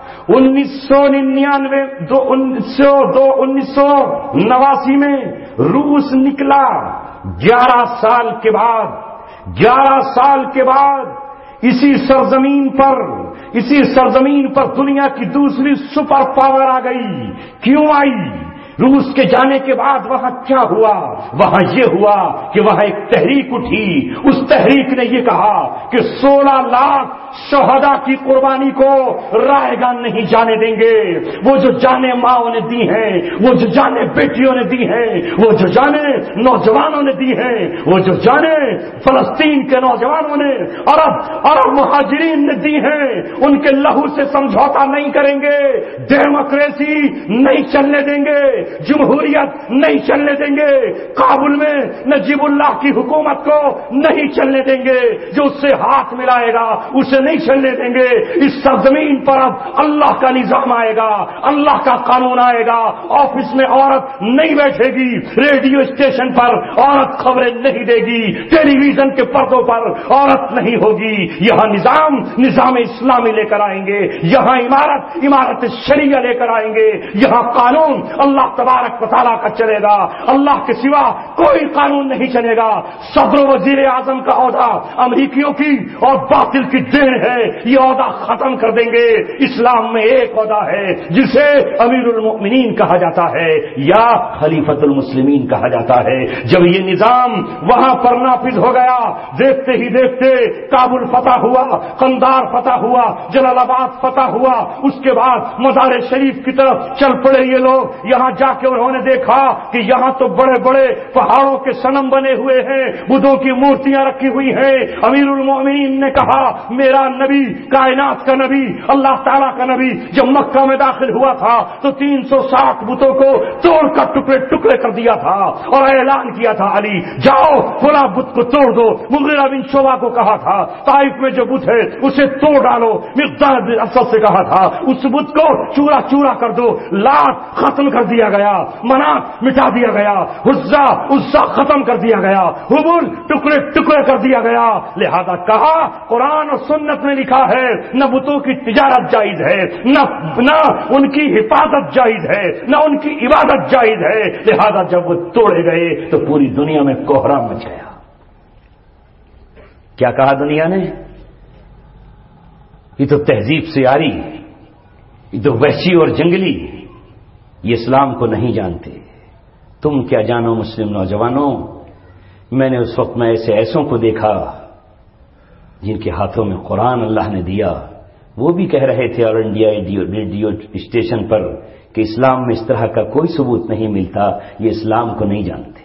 انیس سو ننانوے دو انیس سو دو انیس سو نواسی میں روس نکلا. گیارہ سال کے بعد گیارہ سال کے بعد اسی سرزمین پر اسی سرزمین پر دنیا کی دوسری سپر پاور آ گئی. کیوں آئی؟ روس کے جانے کے بعد وہاں کیا ہوا؟ وہاں یہ ہوا کہ وہاں ایک تحریک اٹھی. اس تحریک نے یہ کہا کہ سولہ لاکھ شہداء کی قربانی کو رائے گان نہیں جانے دیں گے. وہ جو جانیں ماؤں نے دی ہیں، وہ جو جانیں بیٹیوں نے دی ہیں، وہ جو جانیں نوجوانوں نے دی ہیں، وہ جو جانیں فلسطین کے نوجوانوں نے عرب عرب مہاجرین نے دی ہیں، ان کے لہو سے سمجھوتا نہیں کریں گے. ڈیموکریسی نہیں چلنے دیں گے، جمہوریت نہیں چلنے دیں گے. کابل میں نجیب اللہ کی حکومت کو نہیں چلنے دیں گے. جو اس سے ہاتھ ملائے گا اسے نہیں چلنے دیں گے. اس سرزمین پر اب اللہ کا نظام آئے گا، اللہ کا قانون آئے گا. آفس میں عورت نہیں بیٹھے گی، ریڈیو اسٹیشن پر عورت خبریں نہیں دے گی، ٹیلی ویژن کے پردوں پر عورت نہیں ہوگی. یہاں نظام نظام اسلامی لے کر آئیں گے، یہاں عمارت عمارت شریعہ لے کر آئیں گے. یہاں قانون اللہ تبارک و تعالیٰ کا چلے گا، اللہ کے سوا کوئی قانون نہیں چلے گا. صدر و وزیر اعظم کا عہدہ امریکیوں کی اور باطل کی دین ہے، یہ عہدہ ختم کر دیں گے. اسلام میں ایک عہدہ ہے جسے امیر المؤمنین کہا جاتا ہے یا خلیفۃ المسلمین کہا جاتا ہے. جب یہ نظام وہاں پر نافذ ہو گیا، دیکھتے ہی دیکھتے کابل فتح ہوا، قندار فتح ہوا، جلال آباد فتح ہوا. اس کے بعد مزار شریف کی طرف چل پڑے یہ لوگ. یہاں جا کے انہوں نے دیکھا کہ یہاں تو بڑے بڑے پہاڑوں کے صنم بنے ہوئے ہیں، بدھوں کی مورتیاں رکھی ہوئی ہیں. امیر المؤمنین نے کہا میرا نبی، کائنات کا نبی، اللہ تعالیٰ کا نبی جب مکہ میں داخل ہوا تھا تو تین سو ساٹھ بتوں کو توڑ کر ٹکڑے ٹکڑے کر دیا تھا اور اعلان کیا تھا علی جاؤ فلاں بت کو توڑ دو. مغیرہ بن شعبہ کو کہا تھا طائف میں جو بت ہے اسے توڑ ڈالو. مقداد بن اسد سے کہا تھا اس بت کو چورا چورا کر دو. لات ختم کر دیا گیا، منات مٹا دیا گیا، عزا عزا ختم کر دیا گیا، حبل ٹکڑے ٹکڑے کر دیا گیا. لہذا کہا قرآن اور سنت میں لکھا ہے نہ بتوں کی تجارت جائز ہے، نہ نہ ان کی حفاظت جائز ہے، نہ ان کی عبادت جائز ہے. لہذا جب وہ توڑے گئے تو پوری دنیا میں کوہرام مچ گیا. کیا کہا دنیا نے؟ یہ تو تہذیب سے آری، یہ تو وحشی اور جنگلی، یہ اسلام کو نہیں جانتے. تم کیا جانو مسلم نوجوانوں. میں نے اس وقت میں ایسے ایسوں کو دیکھا جن کے ہاتھوں میں قرآن اللہ نے دیا. وہ بھی کہہ رہے تھے اور انڈیا ریڈیو اسٹیشن پر کہ اسلام میں اس طرح کا کوئی ثبوت نہیں ملتا، یہ اسلام کو نہیں جانتے.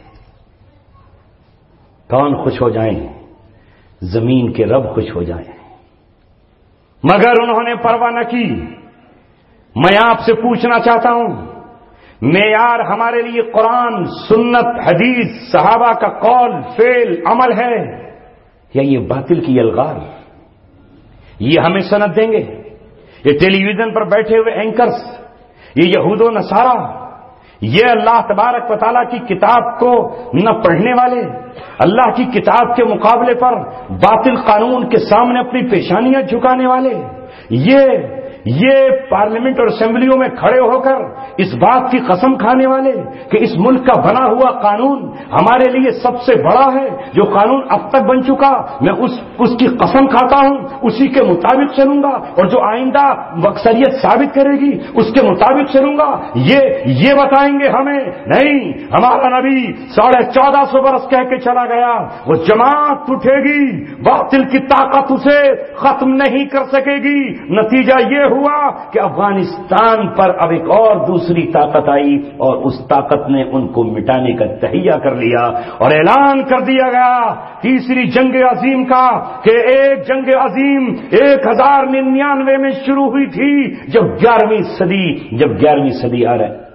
کون خوش ہو جائیں؟ زمین کے رب خوش ہو جائیں. مگر انہوں نے پرواہ نہ کی. میں آپ سے پوچھنا چاہتا ہوں، معیار ہمارے لیے قرآن، سنت، حدیث، صحابہ کا قول، فعل، عمل ہے یا یہ باطل کی الغار؟ یہ ہمیں سند دیں گے؟ یہ ٹیلی ویژن پر بیٹھے ہوئے اینکرز، یہ یہود و نصارہ، یہ اللہ تبارک و تعالیٰ کی کتاب کو نہ پڑھنے والے، اللہ کی کتاب کے مقابلے پر باطل قانون کے سامنے اپنی پیشانیاں جھکانے والے، یہ یہ پارلیمنٹ اور اسمبلیوں میں کھڑے ہو کر اس بات کی قسم کھانے والے کہ اس ملک کا بنا ہوا قانون ہمارے لیے سب سے بڑا ہے، جو قانون اب تک بن چکا میں اس اس کی قسم کھاتا ہوں اسی کے مطابق چلوں گا، اور جو آئندہ اکثریت ثابت کرے گی اس کے مطابق چلوں گا، یہ یہ بتائیں گے ہمیں نہیں۔ ہمارا نبی ساڑھے چودہ سو برس کہہ کے چلا گیا وہ جماعت اٹھے گی، باطل کی طاقت اسے ختم نہیں کر سکے گی۔ نتیجہ یہ ہوا کہ افغانستان پر اب ایک اور دوسری طاقت آئی اور اس طاقت نے ان کو مٹانے کا تہیہ کر لیا، اور اعلان کر دیا گیا تیسری جنگ عظیم کا کہ ایک جنگ عظیم ایک ہزار ننانوے میں شروع ہوئی تھی، جب گیارہویں صدی جب گیارہویں صدی آ رہی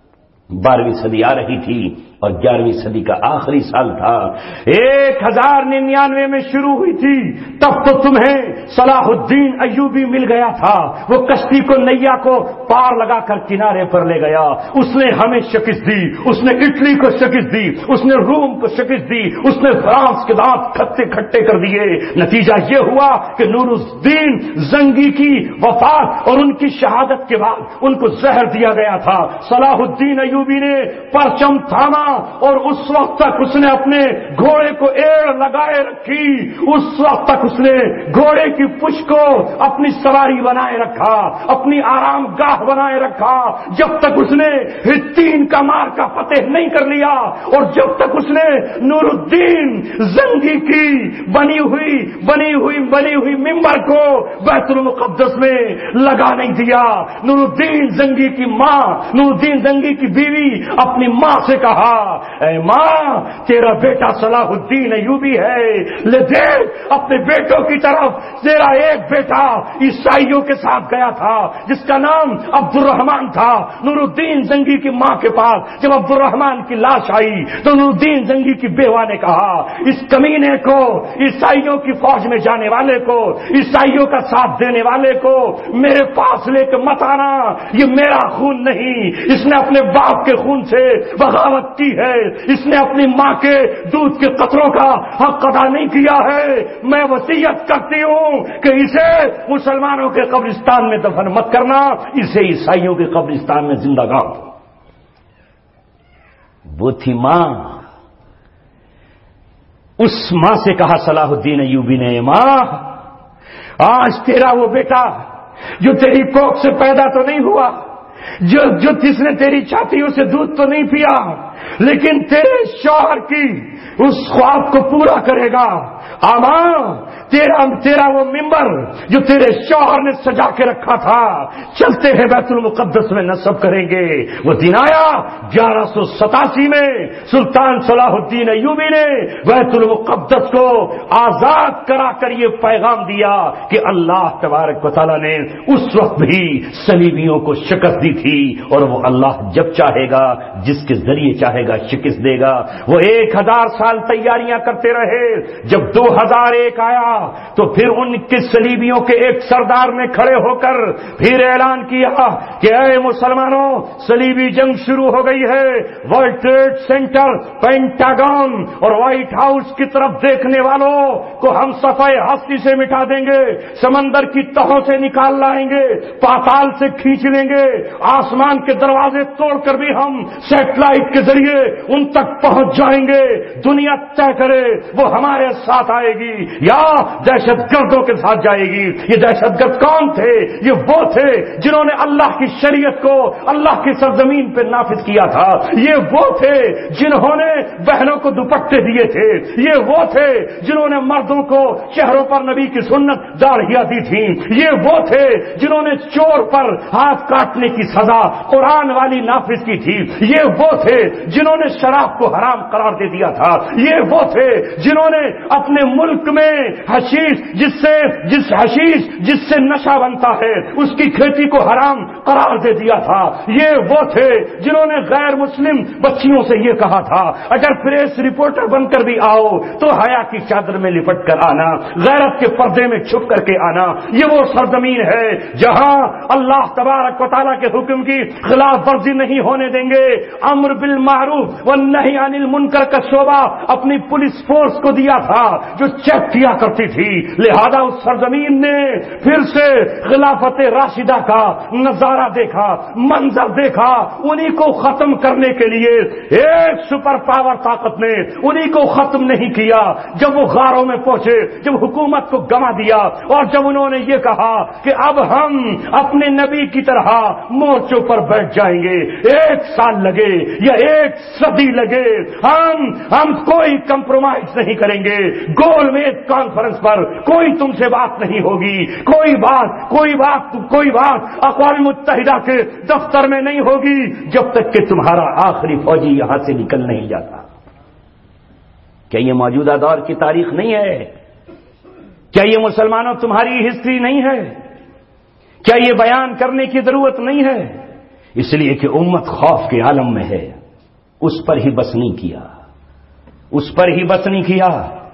بارہویں صدی آ رہی تھی اور گیارہویں صدی کا آخری سال تھا، ایک ہزار ننانوے میں شروع ہوئی تھی، تب تو تمہیں صلاح الدین ایوبی مل گیا تھا، وہ کشتی کو نیا کو پار لگا کر کنارے پر لے گیا، اس نے ہمیں شکست دی، اس نے اٹلی کو شکست دی، اس نے روم کو شکست دی، اس نے فرانس کے دانت کھٹے کھٹے کر دیے۔ نتیجہ یہ ہوا کہ نور الدین زنگی کی وفات اور ان کی شہادت کے بعد ان کو زہر دیا گیا تھا، صلاح الدین ایوبی نے پرچم تھاما اور اس وقت تک اس نے اپنے گھوڑے کو ایڑ لگائے رکھی، اس وقت تک اس نے گھوڑے کی پشت کو اپنی سواری بنائے رکھا، اپنی آرام گاہ بنائے رکھا، جب تک اس نے ہتین کا مار کا فتح نہیں کر لیا، اور جب تک اس نے نور الدین زنگی کی بنی ہوئی بنی ہوئی بنی ہوئی ممبر کو بیت المقدس میں لگا نہیں دیا۔ نور الدین زنگی کی ماں نور الدین زنگی کی بیوی اپنی ماں سے کہا، اے ماں تیرا بیٹا صلاح الدین ایوبی ہے، لے دیکھ اپنے بیٹوں کی طرف، تیرا ایک بیٹا عیسائیوں کے ساتھ گیا تھا جس کا نام عبد الرحمان تھا۔ نور الدین زنگی کی ماں کے پاس جب عبد الرحمان کی لاش آئی تو نور الدین زنگی کی بیوہ نے کہا، اس کمینے کو، عیسائیوں کی فوج میں جانے والے کو، عیسائیوں کا ساتھ دینے والے کو میرے پاس لے کے مت آنا، یہ میرا خون نہیں، اس نے اپنے باپ کے خون سے بغاوت کی ہے، اس نے اپنی ماں کے دودھ کے قطروں کا حق ادا نہیں کیا ہے، میں وصیت کرتی ہوں کہ اسے مسلمانوں کے قبرستان میں دفن مت کرنا، اسے عیسائیوں کے قبرستان میں زندہ گاڑ دو۔ وہ تھی ماں، اس ماں سے کہا صلاح الدین ایوبی نے، ماں آج تیرا وہ بیٹا جو تیری کوکھ سے پیدا تو نہیں ہوا، جو جو جس نے تیری چھاتیوں سے دودھ تو نہیں پیا، لیکن تیرے شوہر کی اس خواب کو پورا کرے گا۔ آماں تیرا تیرا وہ ممبر جو تیرے شوہر نے سجا کے رکھا تھا، چلتے ہیں بیت المقدس میں نصب کریں گے۔ وہ دن آیا گیارہ سو ستاسی میں سلطان صلاح الدین ایوبی نے بیت المقدس کو آزاد کرا کر یہ پیغام دیا کہ اللہ تبارک و تعالیٰ نے اس وقت بھی صلیبیوں کو شکست دی تھی، اور وہ اللہ جب چاہے گا جس کے ذریعے چاہے گا شکست دے گا۔ وہ ایک ہزار سال تیاریاں کرتے رہے، جب دو ہزار ایک آیا تو پھر ان کے صلیبیوں کے ایک سردار نے کھڑے ہو کر پھر اعلان کیا کہ اے مسلمانوں، صلیبی جنگ شروع ہو گئی ہے، ورلڈ ٹریڈ سینٹر، پینٹاگون اور وائٹ ہاؤس کی طرف دیکھنے والوں کو ہم صفحہ ہستی سے مٹا دیں گے، سمندر کی تہوں سے نکال لائیں گے، پاتال سے کھینچ لیں گے، آسمان کے دروازے توڑ کر بھی ہم سیٹلائٹ کے ذریعے ان تک پہنچ جائیں گے، دنیا طے کرے وہ ہمارے ساتھ آئے گی یا دہشت گردوں کے ساتھ جائے گی۔ یہ دہشت گرد کون تھے؟ یہ وہ تھے جنہوں نے اللہ کی شریعت کو اللہ کی سرزمین پہ نافذ کیا تھا، یہ وہ تھے جنہوں نے بہنوں کو دوپٹے دیے تھے، یہ وہ تھے جنہوں نے مردوں کو چہروں پر نبی کی سنت داڑھیاں دی تھی، یہ وہ تھے جنہوں نے چور پر ہاتھ کاٹنے کی سزا قرآن والی نافذ کی تھی، یہ وہ تھے جنہوں نے شراب کو حرام قرار دے دیا تھا، یہ وہ تھے جنہوں نے اپنے ملک میں حشیش جس سے جس حشیش جس سے نشہ بنتا ہے اس کی کھیتی کو حرام قرار دے دیا تھا، یہ وہ تھے جنہوں نے غیر مسلم بچیوں سے یہ کہا تھا اگر پریس رپورٹر بن کر بھی آؤ تو حیا کی چادر میں لپٹ کر آنا، غیرت کے پردے میں چھپ کر کے آنا۔ یہ وہ سرزمین ہے جہاں اللہ تبارک و تعالیٰ کے حکم کی خلاف ورزی نہیں ہونے دیں گے، امر بالمعروف والنہی عن المنکر کا شعبہ اپنی پولیس فورس کو دیا تھا، جو چیک کیا کرتی تھی، لہذا اس سرزمین نے پھر سے خلافت راشدہ کا نظارہ دیکھا، منظر دیکھا۔ انہی کو ختم کرنے کے لیے ایک سپر پاور طاقت نے انہی کو ختم نہیں کیا۔ جب وہ غاروں میں پہنچے، جب حکومت کو گما دیا اور جب انہوں نے یہ کہا کہ اب ہم اپنے نبی کی طرح مورچوں پر بیٹھ جائیں گے، ایک سال لگے یا ایک صدی لگے، ہم ہم کوئی کمپرومائز نہیں کریں گے، گول میز کانفرنس پر کوئی تم سے بات نہیں ہوگی، کوئی بات کوئی بات کوئی بات اقوام متحدہ کے دفتر میں نہیں ہوگی جب تک کہ تمہارا آخری فوجی یہاں سے نکل نہیں جاتا۔ کیا یہ موجودہ دور کی تاریخ نہیں ہے؟ کیا یہ مسلمانوں تمہاری ہسٹری نہیں ہے؟ کیا یہ بیان کرنے کی ضرورت نہیں ہے؟ اس لیے کہ امت خوف کے عالم میں ہے، اس پر ہی بس نہیں کیا، اس پر ہی بس نہیں کیا۔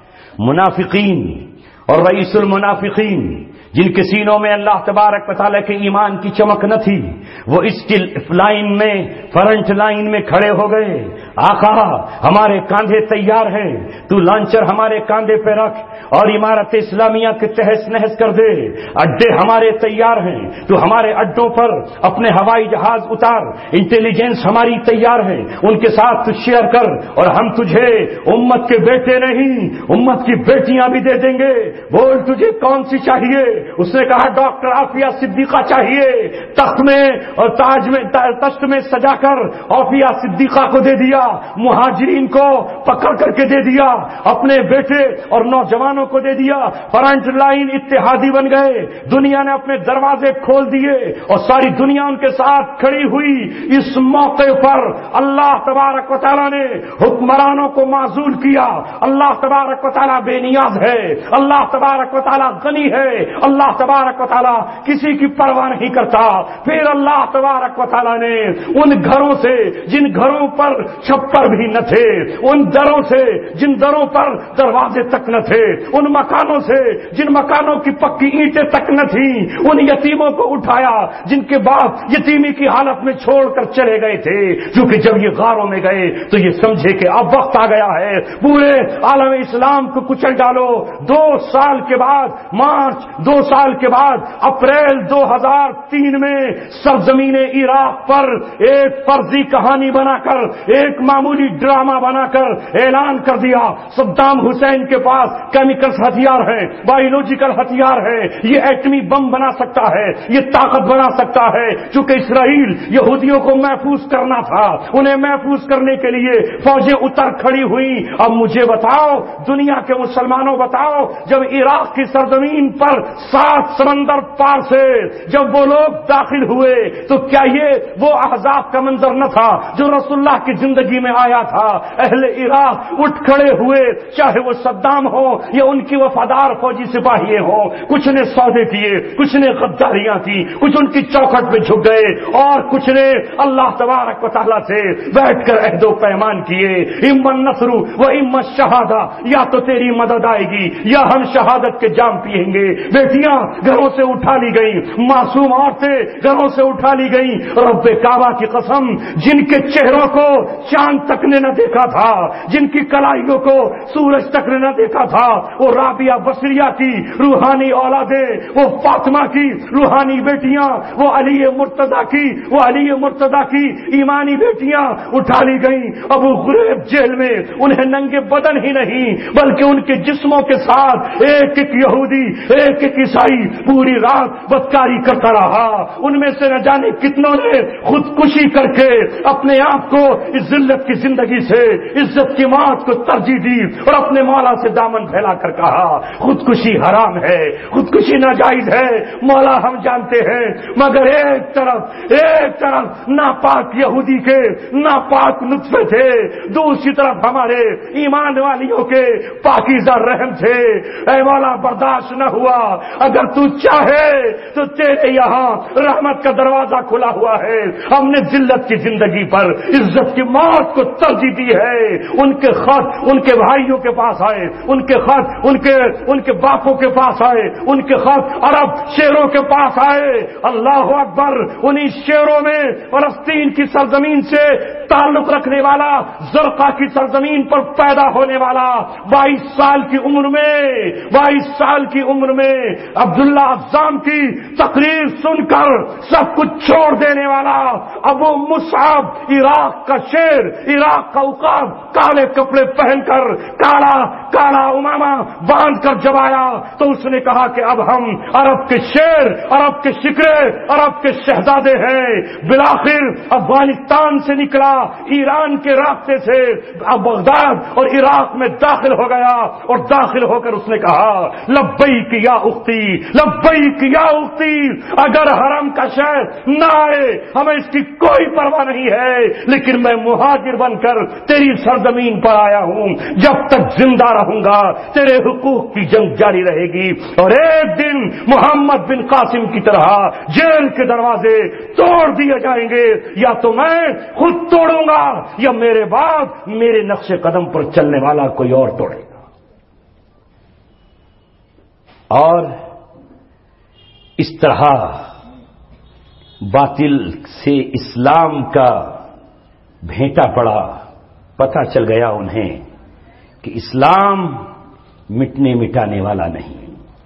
منافقین اور رئیس المنافقین جن کے سینوں میں اللہ تبارک و تعالیٰ کے ایمان کی چمک نہ تھی، وہ اس کی لائن میں فرنٹ لائن میں کھڑے ہو گئے۔ آقا ہمارے کاندھے تیار ہیں، تو لانچر ہمارے کاندھے پہ رکھ اور عمارت اسلامیہ کے تہس نہس کر دے، اڈے ہمارے تیار ہیں، تو ہمارے اڈوں پر اپنے ہوائی جہاز اتار، انٹیلیجنس ہماری تیار ہے، ان کے ساتھ تو شیئر کر، اور ہم تجھے امت کے بیٹے نہیں امت کی بیٹیاں بھی دے دیں گے، بول تجھے کون سی چاہیے؟ اس نے کہا ڈاکٹر عافیہ صدیقہ چاہیے۔ تخت میں اور تاج میں تخت میں سجا کر عافیہ صدیقہ کو دے دیا، مہاجرین کو پکڑ کر کے دے دیا، اپنے بیٹے اور نوجوانوں کو دے دیا۔ فرنٹ لائن اتحادی بن گئے، دنیا نے اپنے دروازے کھول دیے اور ساری دنیا ان کے ساتھ کھڑی ہوئی۔ اس موقع پر اللہ تبارک و تعالیٰ نے حکمرانوں کو معزول کیا۔ اللہ تبارک و تعالیٰ بے نیاز ہے، اللہ تبارک و تعالیٰ غنی ہے، اللہ تبارک و تعالیٰ کسی کی پرواہ نہیں کرتا۔ پھر اللہ تبارک و تعالیٰ نے ان گھروں سے جن گھروں پر چھپر بھی نہ تھے، ان دروں سے جن دروں پر دروازے تک نہ تھے، ان مکانوں سے جن مکانوں کی پکی اینٹیں تک نہ تھیں، ان یتیموں کو اٹھایا جن کے باپ یتیمی کی حالت میں چھوڑ کر چلے گئے تھے، کیونکہ جب یہ غاروں میں گئے تو یہ سمجھے کہ اب وقت آ گیا ہے پورے عالم اسلام کو کچل ڈالو۔ دو سال کے بعد مارچ دو سال کے بعد اپریل دو ہزار تین میں سرزمین عراق پر ایک فرضی کہانی بنا کر، ایک معمولی ڈرامہ بنا کر اعلان کر دیا صدام حسین کے پاس کیمیکلز ہتھیار ہیں، بایولوجیکل ہتھیار ہے، یہ ایٹمی بم بنا سکتا ہے، یہ طاقت بنا سکتا ہے۔ چونکہ اسرائیل یہودیوں کو محفوظ کرنا تھا، انہیں محفوظ کرنے کے لیے فوجیں اتر کھڑی ہوئی۔ اب مجھے بتاؤ، دنیا کے مسلمانوں بتاؤ، جب عراق کی سرزمین پر سات سمندر پار سے جب وہ لوگ داخل ہوئے تو کیا یہ وہ احزاب کا منظر نہ تھا جو رسول اللہ کی زندگی میں آیا تھا؟ اہل عراق اٹھ کھڑے ہوئے، چاہے وہ صدام ہو یا ان کی وفادار فوجی سپاہی ہوں، کچھ نے سودے کیے، کچھ نے غداریاں کی، کچھ ان کی چوکھٹ پہ جھک گئے اور کچھ نے اللہ تبارک و تعالیٰ سے بیٹھ کر عہد و پیمان کیے، اما النصر و اما الشہادہ، یا تو تیری مدد آئے گی یا ہم شہادت کے جام پیئیں گے۔ بیٹیاں گھروں سے اٹھا لی گئیں، معصوم عورتیں گھروں سے اٹھا لی گئیں۔ رب کعبہ کی قسم، جن کے چہروں کو چاند تک نے نہ دیکھا تھا، جن کی کلائیوں کو سورج تک نے نہ دیکھا تھا، وہ رابعہ بصریہ کی روحانی اولادیں، وہ فاطمہ کی روحانی بیٹیاں، وہ علی مرتضی کی وہ علی مرتضی کی ایمانی بیٹیاں اٹھا لی گئیں۔ ابو غریب جیل میں انہیں ننگے بدن ہی نہیں بلکہ ان کے جسموں کے ساتھ ایک ایک یہودی، ایک ایک عیسائی پوری رات بدکاری کرتا رہا۔ ان میں سے نہ جانے کتنوں نے خودکشی کر کے اپنے آپ کو اس ذلت کی زندگی سے عزت کی موت کو ترجیح دی اور اپنے مولا سے دامن پھیلا کر کہا خودکشی حرام ہے، خودکشی ناجائز ہے، مولا ہم جانتے ہیں، مگر ایک طرف ایک طرف ناپاک یہودی کے ناپاک نطفے تھے، دوسری طرف ہمارے ایمان والیوں کے پاکیزہ رحم تھے۔ اے مولا برداشت نہ ہوا، اگر تو چاہے تو تیرے یہاں رحمت کا دروازہ کھلا ہوا ہے۔ ہم نے ذلت کی زندگی پر عزت کی موت کو ترجیح دی ہے۔ ان کے خط ان کے بھائیوں کے پاس آئے، ان کے خط ان کے ان کے باپوں کے پاس آئے، ان کے خط عرب شیروں کے پاس آئے۔ اللہ اکبر، انہی شیروں میں فلسطین کی سرزمین سے تعلق رکھنے والا، زرقا کی سرزمین پر پیدا ہونے والا، بائیس سال کی عمر میں بائیس سال کی عمر میں عبداللہ عزام کی تقریر سن کر سب کچھ چھوڑ دینے والا ابو مصعب، عراق کا شیر، عراق کا عقاب، کالے کپڑے پہن کر کالا کالا امامہ باندھ کر جب آیا تو اس نے کہا کہ اب ہم عرب کے شیر، عرب کے شکرے، عرب کے شہزادے ہیں۔ بالآخر افغانستان سے نکلا، ایران کے راستے سے بغداد اور عراق میں داخل ہو گیا، اور داخل ہو کر اس نے کہا لبیک یا اختی، لبیک یا اختی، اگر حرم کا شہر نہ آئے ہمیں اس کی کوئی پرواہ نہیں ہے، لیکن میں مہاجر بن کر تیری سرزمین پر آیا ہوں، جب تک زندہ رہوں گا تیرے حقوق کی جنگ جاری رہے گی، اور ایک دن محمد بن قاسم کی طرح جیل کے دروازے توڑ دیے جائیں گے، یا تو میں خود توڑوں گا یا میرے بعد میرے نقش قدم پر چلنے والا کوئی اور توڑے گا۔ اور اس طرح باطل سے اسلام کا بھیٹا پڑا، پتہ چل گیا انہیں کہ اسلام مٹنے مٹانے والا نہیں،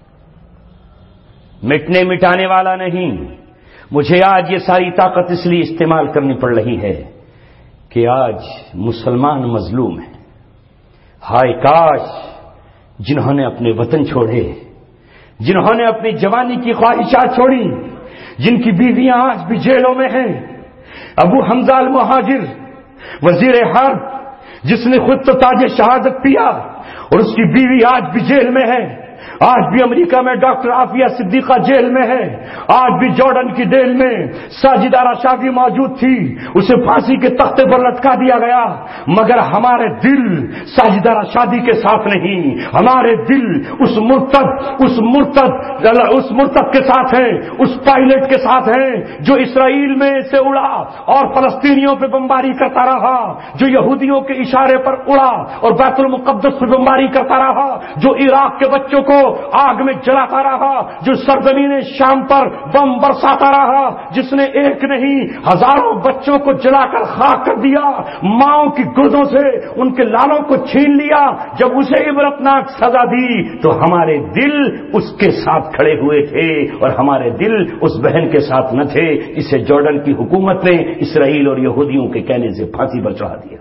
مٹنے مٹانے والا نہیں۔ مجھے آج یہ ساری طاقت اس لیے استعمال کرنی پڑ رہی ہے کہ آج مسلمان مظلوم ہیں۔ ہائے کاش جنہوں نے اپنے وطن چھوڑے، جنہوں نے اپنی جوانی کی خواہشات چھوڑی، جن کی بیویاں آج بھی جیلوں میں ہیں۔ ابو حمزہ المہاجر وزیر حرب، جس نے خود تو تاج شہادت پیا اور اس کی بیوی آج بھی جیل میں ہے، آج بھی امریکہ میں ڈاکٹر عافیہ صدیقہ جیل میں ہے، آج بھی جارڈن کی جیل میں ساجدہ راشدی موجود تھی، اسے پھانسی کے تختے پر لٹکا دیا گیا، مگر ہمارے دل ساجدہ راشدی کے ساتھ نہیں، ہمارے دل اس مرتد اس مرتد اس مرتد کے ساتھ ہیں، اس پائلٹ کے ساتھ ہیں جو اسرائیل میں سے اڑا اور فلسطینیوں پہ بمباری کرتا رہا، جو یہودیوں کے اشارے پر اڑا اور بیت المقدس پہ بمباری کرتا رہا، جو عراق کے بچوں کو آگ میں جلاتا رہا، جو سرزمین شام پر بم برساتا رہا، جس نے ایک نہیں ہزاروں بچوں کو جلا کر خاک کر دیا، ماؤں کی گردوں سے ان کے لالوں کو چھین لیا، جب اسے عبرتناک سزا دی تو ہمارے دل اس کے ساتھ کھڑے ہوئے تھے، اور ہمارے دل اس بہن کے ساتھ نہ تھے جسے جارڈن کی حکومت نے اسرائیل اور یہودیوں کے کہنے سے پھانسی پر چڑھا دیا۔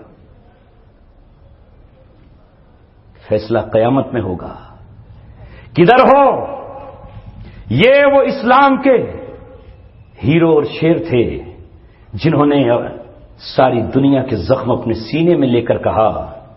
فیصلہ قیامت میں ہوگا، کدھر ہو؟ یہ وہ اسلام کے ہیرو اور شیر تھے جنہوں نے ساری دنیا کے زخم اپنے سینے میں لے کر کہا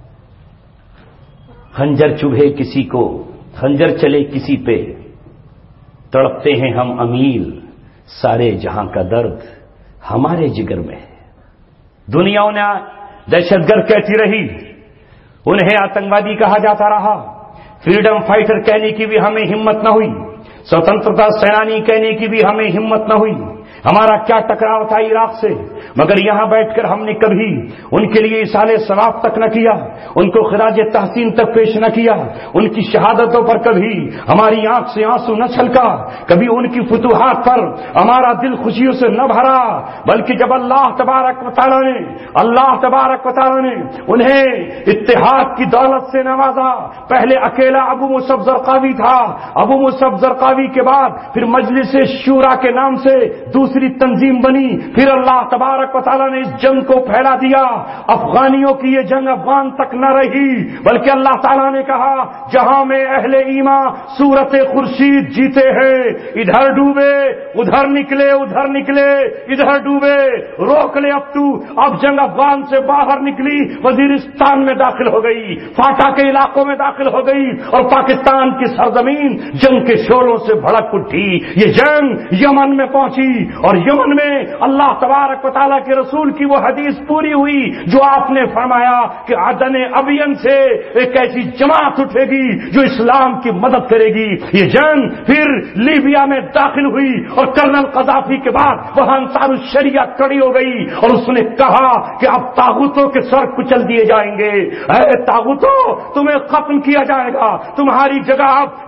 خنجر چبھے کسی کو، خنجر چلے کسی پہ، تڑپتے ہیں ہم امیل، سارے جہاں کا درد ہمارے جگر میں ہے۔ دنیا انہیں دہشت گرد کہتی رہی، انہیں آتنکوادی کہا جاتا رہا، فریڈم فائٹر کہنے کی بھی ہمیں ہمت نہ ہوئی، سوتنترتا سینانی کہنے کی بھی ہمیں ہمت نہ ہوئی۔ ہمارا کیا ٹکراؤ تھا عراق سے، مگر یہاں بیٹھ کر ہم نے کبھی ان کے لیے اصال ثواب تک نہ کیا، ان کو خراج تحسین تک پیش نہ کیا، ان کی شہادتوں پر کبھی ہماری آنکھ سے آنسو نہ چھلکا، کبھی ان کی فتوحات پر ہمارا دل خوشیوں سے نہ بھرا، بلکہ جب اللہ تبارک و تعالیٰ نے اللہ تبارک و تعالیٰ نے انہیں اتحاد کی دولت سے نوازا، پہلے اکیلا ابو مصعب زرقاوی تھا، ابو مصعب زرقاوی کے بعد پھر مجلس شورا کے نام سے دوسری تنظیم بنی، پھر اللہ تبارک و تعالیٰ نے اس جنگ کو پھیلا دیا۔ افغانیوں کی یہ جنگ افغان تک نہ رہی، بلکہ اللہ تعالیٰ نے کہا جہاں میں اہل ایمان صورت خورشید جیتے ہیں، ادھر ڈوبے ادھر نکلے ادھر نکلے ادھر ڈوبے، روک لے اب تو۔ اب جنگ افغان سے باہر نکلی، وزیرستان میں داخل ہو گئی، فاٹا کے علاقوں میں داخل ہو گئی، اور پاکستان کی سرزمین جنگ کے شعلوں سے بھڑک اٹھی۔ یہ جنگ یمن میں پہنچی، اور یمن میں اللہ تبارک و تعالیٰ کے رسول کی وہ حدیث پوری ہوئی جو آپ نے فرمایا کہ عدن ابین سے ایک ایسی جماعت اٹھے گی جو اسلام کی مدد کرے گی۔ یہ جنگ پھر لیبیا میں داخل ہوئی، اور کرنل قذافی کے بعد وہاں انصار الشریعہ کڑی ہو گئی، اور اس نے کہا کہ اب طاغوتوں کے سر کچل دیے جائیں گے، اے طاغوتوں تمہیں ختم کیا جائے گا، تمہاری جگہ اب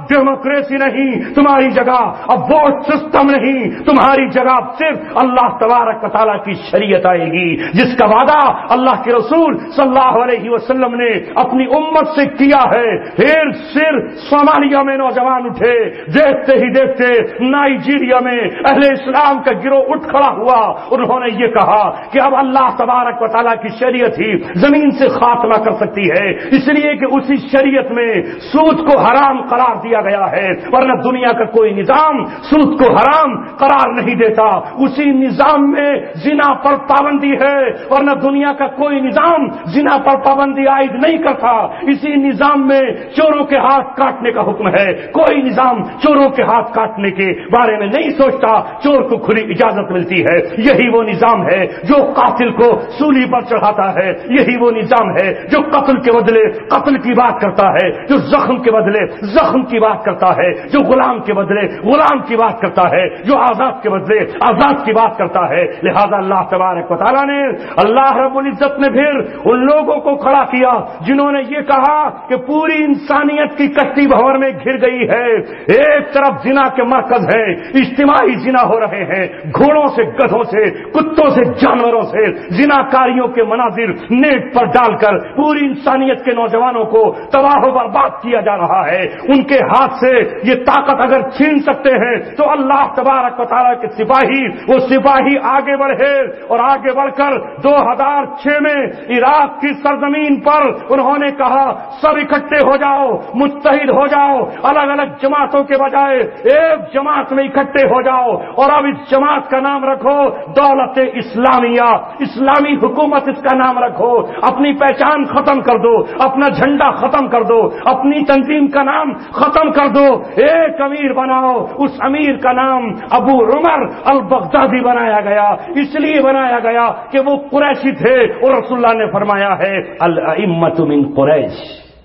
ڈیموکریسی نہیں تمہاری جگہ، اب ووٹ سسٹم نہیں تمہاری جگہ، صرف اللہ تبارک و تعالیٰ کی شریعت آئے گی، جس کا وعدہ اللہ کے رسول صلی اللہ علیہ وسلم نے اپنی امت سے کیا ہے۔ پھر صرف صومالیہ میں نوجوان اٹھے، دیکھتے ہی دیکھتے نائجیریا میں اہل اسلام کا گروہ اٹھ کھڑا ہوا، انہوں نے یہ کہا کہ اب اللہ تبارک و تعالیٰ کی شریعت ہی زمین سے خاتمہ کر سکتی ہے، اس لیے کہ اسی شریعت میں سود کو حرام قرار دیا گیا ہے، ورنہ دنیا کا کوئی نظام سود کو حرام قرار نہیں دیتا، اسی نظام میں زنا پر پابندی ہے، ورنہ دنیا کا کوئی نظام زنا پر پابندی عائد نہیں کرتا، اسی نظام میں چوروں کے ہاتھ کاٹنے کا حکم ہے، کوئی نظام چوروں کے ہاتھ کاٹنے کے بارے میں نہیں سوچتا، چور کو کھلی اجازت ملتی ہے۔ یہی وہ نظام ہے جو قاتل کو سولی پر چڑھاتا ہے، یہی وہ نظام ہے جو قتل کے بدلے قتل کی بات کرتا ہے، جو زخم کے بدلے زخم کی بات کرتا ہے، جو غلام کے بدلے غلام کی بات کرتا ہے، جو آزاد کے بدلے آزاد کی بات کرتا ہے۔ لہذا اللہ تبارک و تعالیٰ نے اللہ رب العزت نے پھر ان لوگوں کو کھڑا کیا جنہوں نے یہ کہا کہ پوری انسانیت کی کشتی بھنور میں گھر گئی ہے، ایک طرف زنا کے مرکز ہے، اجتماعی زنا ہو رہے ہیں، گھوڑوں سے گدھوں سے کتوں سے جانوروں سے زنا کاریوں کے مناظر نیٹ پر ڈال کر پوری انسانیت کے نوجوانوں کو تباہ و برباد کیا جا رہا ہے۔ ان کے ہاتھ سے یہ طاقت اگر چھین سکتے ہیں تو اللہ تبارک و تعالیٰ کے سپاہی وہ سپاہی آگے بڑھے اور آگے بڑھ کر دو ہزار چھ میں عراق کی سرزمین پر انہوں نے کہا سب اکٹھے ہو جاؤ، متحد ہو جاؤ، الگ الگ جماعتوں کے بجائے ایک جماعت میں اکٹھے ہو جاؤ، اور اب اس جماعت کا نام رکھو دولت اسلامیہ، اسلامی حکومت اس کا نام رکھو، اپنی پہچان ختم کر دو، اپنا جھنڈا ختم کر دو، اپنی تنظیم کا نام ختم کر دو، ایک امیر بناؤ، اس امیر کا نام ابو عمر البغدادی بنایا گیا، اس لیے بنایا گیا کہ وہ قریشی تھے، اور رسول اللہ نے فرمایا ہے الائمۃ من قریش،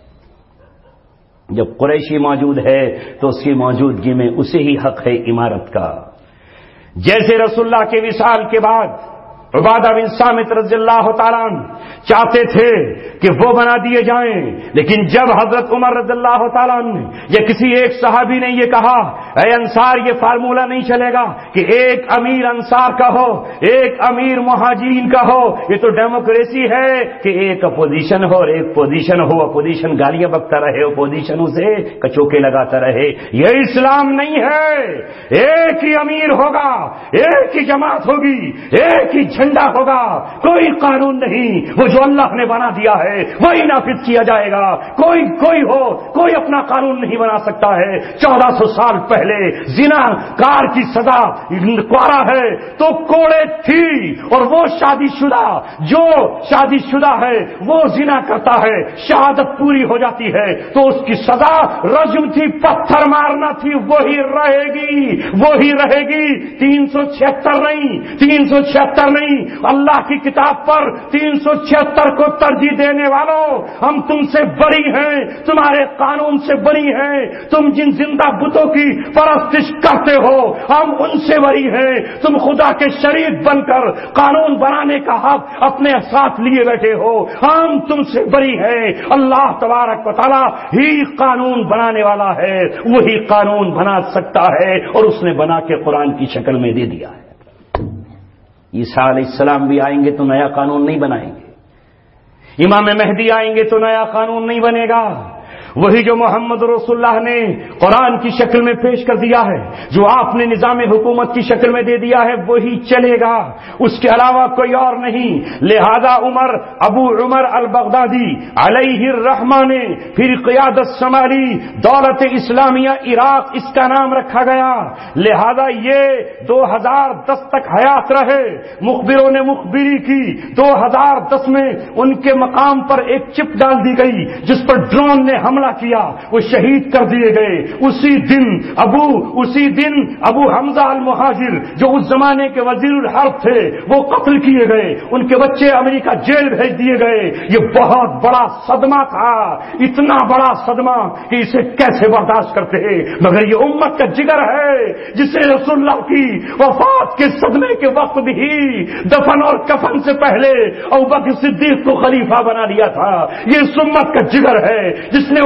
جب قریشی موجود ہے تو اس کی موجودگی میں اسے ہی حق ہے عمارت کا۔ جیسے رسول اللہ کے وصال کے بعد عبادہ بن صامت رضی اللہ تعالیٰ عنہ چاہتے تھے کہ وہ بنا دیے جائیں، لیکن جب حضرت عمر رضی اللہ تعالیٰ عنہ یا کسی ایک صحابی نے یہ کہا اے انصار یہ فارمولہ نہیں چلے گا کہ ایک امیر انصار کا ہو ایک امیر مہاجرین کا ہو، یہ تو ڈیموکریسی ہے کہ ایک اپوزیشن ہو اور ایک پوزیشن ہو، اپوزیشن گالیاں بکتا رہے، اپوزیشن اسے کچوکے لگاتا رہے، یہ اسلام نہیں ہے۔ ایک ہی امیر ہوگا، ایک ہی جماعت ہوگی، ایک ہی جھنڈا ہوگا، کوئی قانون نہیں، وہ جو اللہ نے بنا دیا ہے وہی نافذ کیا جائے گا، کوئی کوئی ہو کوئی اپنا قانون نہیں بنا سکتا ہے۔ چودہ سو سال پہلے زنا کار کی سزا کوارا ہے تو کوڑے تھی، اور وہ شادی شدہ جو شادی شدہ ہے وہ زنا کرتا ہے، شہادت پوری ہو جاتی ہے تو اس کی سزا رجم تھی، پتھر مارنا تھی، وہی رہے گی وہی رہے گی تین سو چھہتر نہیں تین سو چھہتر نہیں اللہ کی کتاب پر تین سو چھہتر کو ترجیح دینے والوں، ہم تم سے بڑی ہیں، تمہارے قانون سے بڑی ہیں، تم جن زندہ بتوں کی پرستش کرتے ہو ہم ان سے بڑی ہیں، تم خدا کے شریک بن کر قانون بنانے کا حق اپنے ساتھ لیے بیٹھے ہو، ہم تم سے بڑی ہیں۔ اللہ تبارک و تعالیٰ ہی قانون بنانے والا ہے، وہی قانون بنا سکتا ہے، اور اس نے بنا کے قرآن کی شکل میں دے دیا ہے۔ عیسیٰ علیہ السلام بھی آئیں گے تو نیا قانون نہیں بنائیں گے، امام مہدی آئیں گے تو نیا قانون نہیں بنے گا، وہی جو محمد رسول اللہ نے قرآن کی شکل میں پیش کر دیا ہے، جو آپ نے نظام حکومت کی شکل میں دے دیا ہے وہی چلے گا، اس کے علاوہ کوئی اور نہیں۔ لہذا عمر ابو عمر البغدادی علیہ الرحمہ نے پھر قیادت سنبھالی، دولت اسلامیہ عراق اس کا نام رکھا گیا، لہذا یہ دو ہزار دس تک حیات رہے۔ مخبروں نے مخبری کی، دو ہزار دس میں ان کے مقام پر ایک چپ ڈال دی گئی جس پر ڈرون نے حملہ کیا، وہ شہید کر دیے گئے۔ اسی دن ابو اسی دن ابو حمزہ المہاجر جو اس زمانے کے وزیر الحرب تھے وہ قتل کیے گئے، ان کے بچے امریکہ جیل بھیج دیے گئے۔ یہ بہت بڑا صدمہ تھا، اتنا بڑا صدمہ کہ اسے کیسے برداشت کرتے ہیں، مگر یہ امت کا جگر ہے جسے رسول اللہ کی وفات کے صدمے کے وقت بھی دفن اور کفن سے پہلے ابوبکر صدیق کو خلیفہ بنا لیا تھا۔ یہ اس امت کا جگر ہے جس نے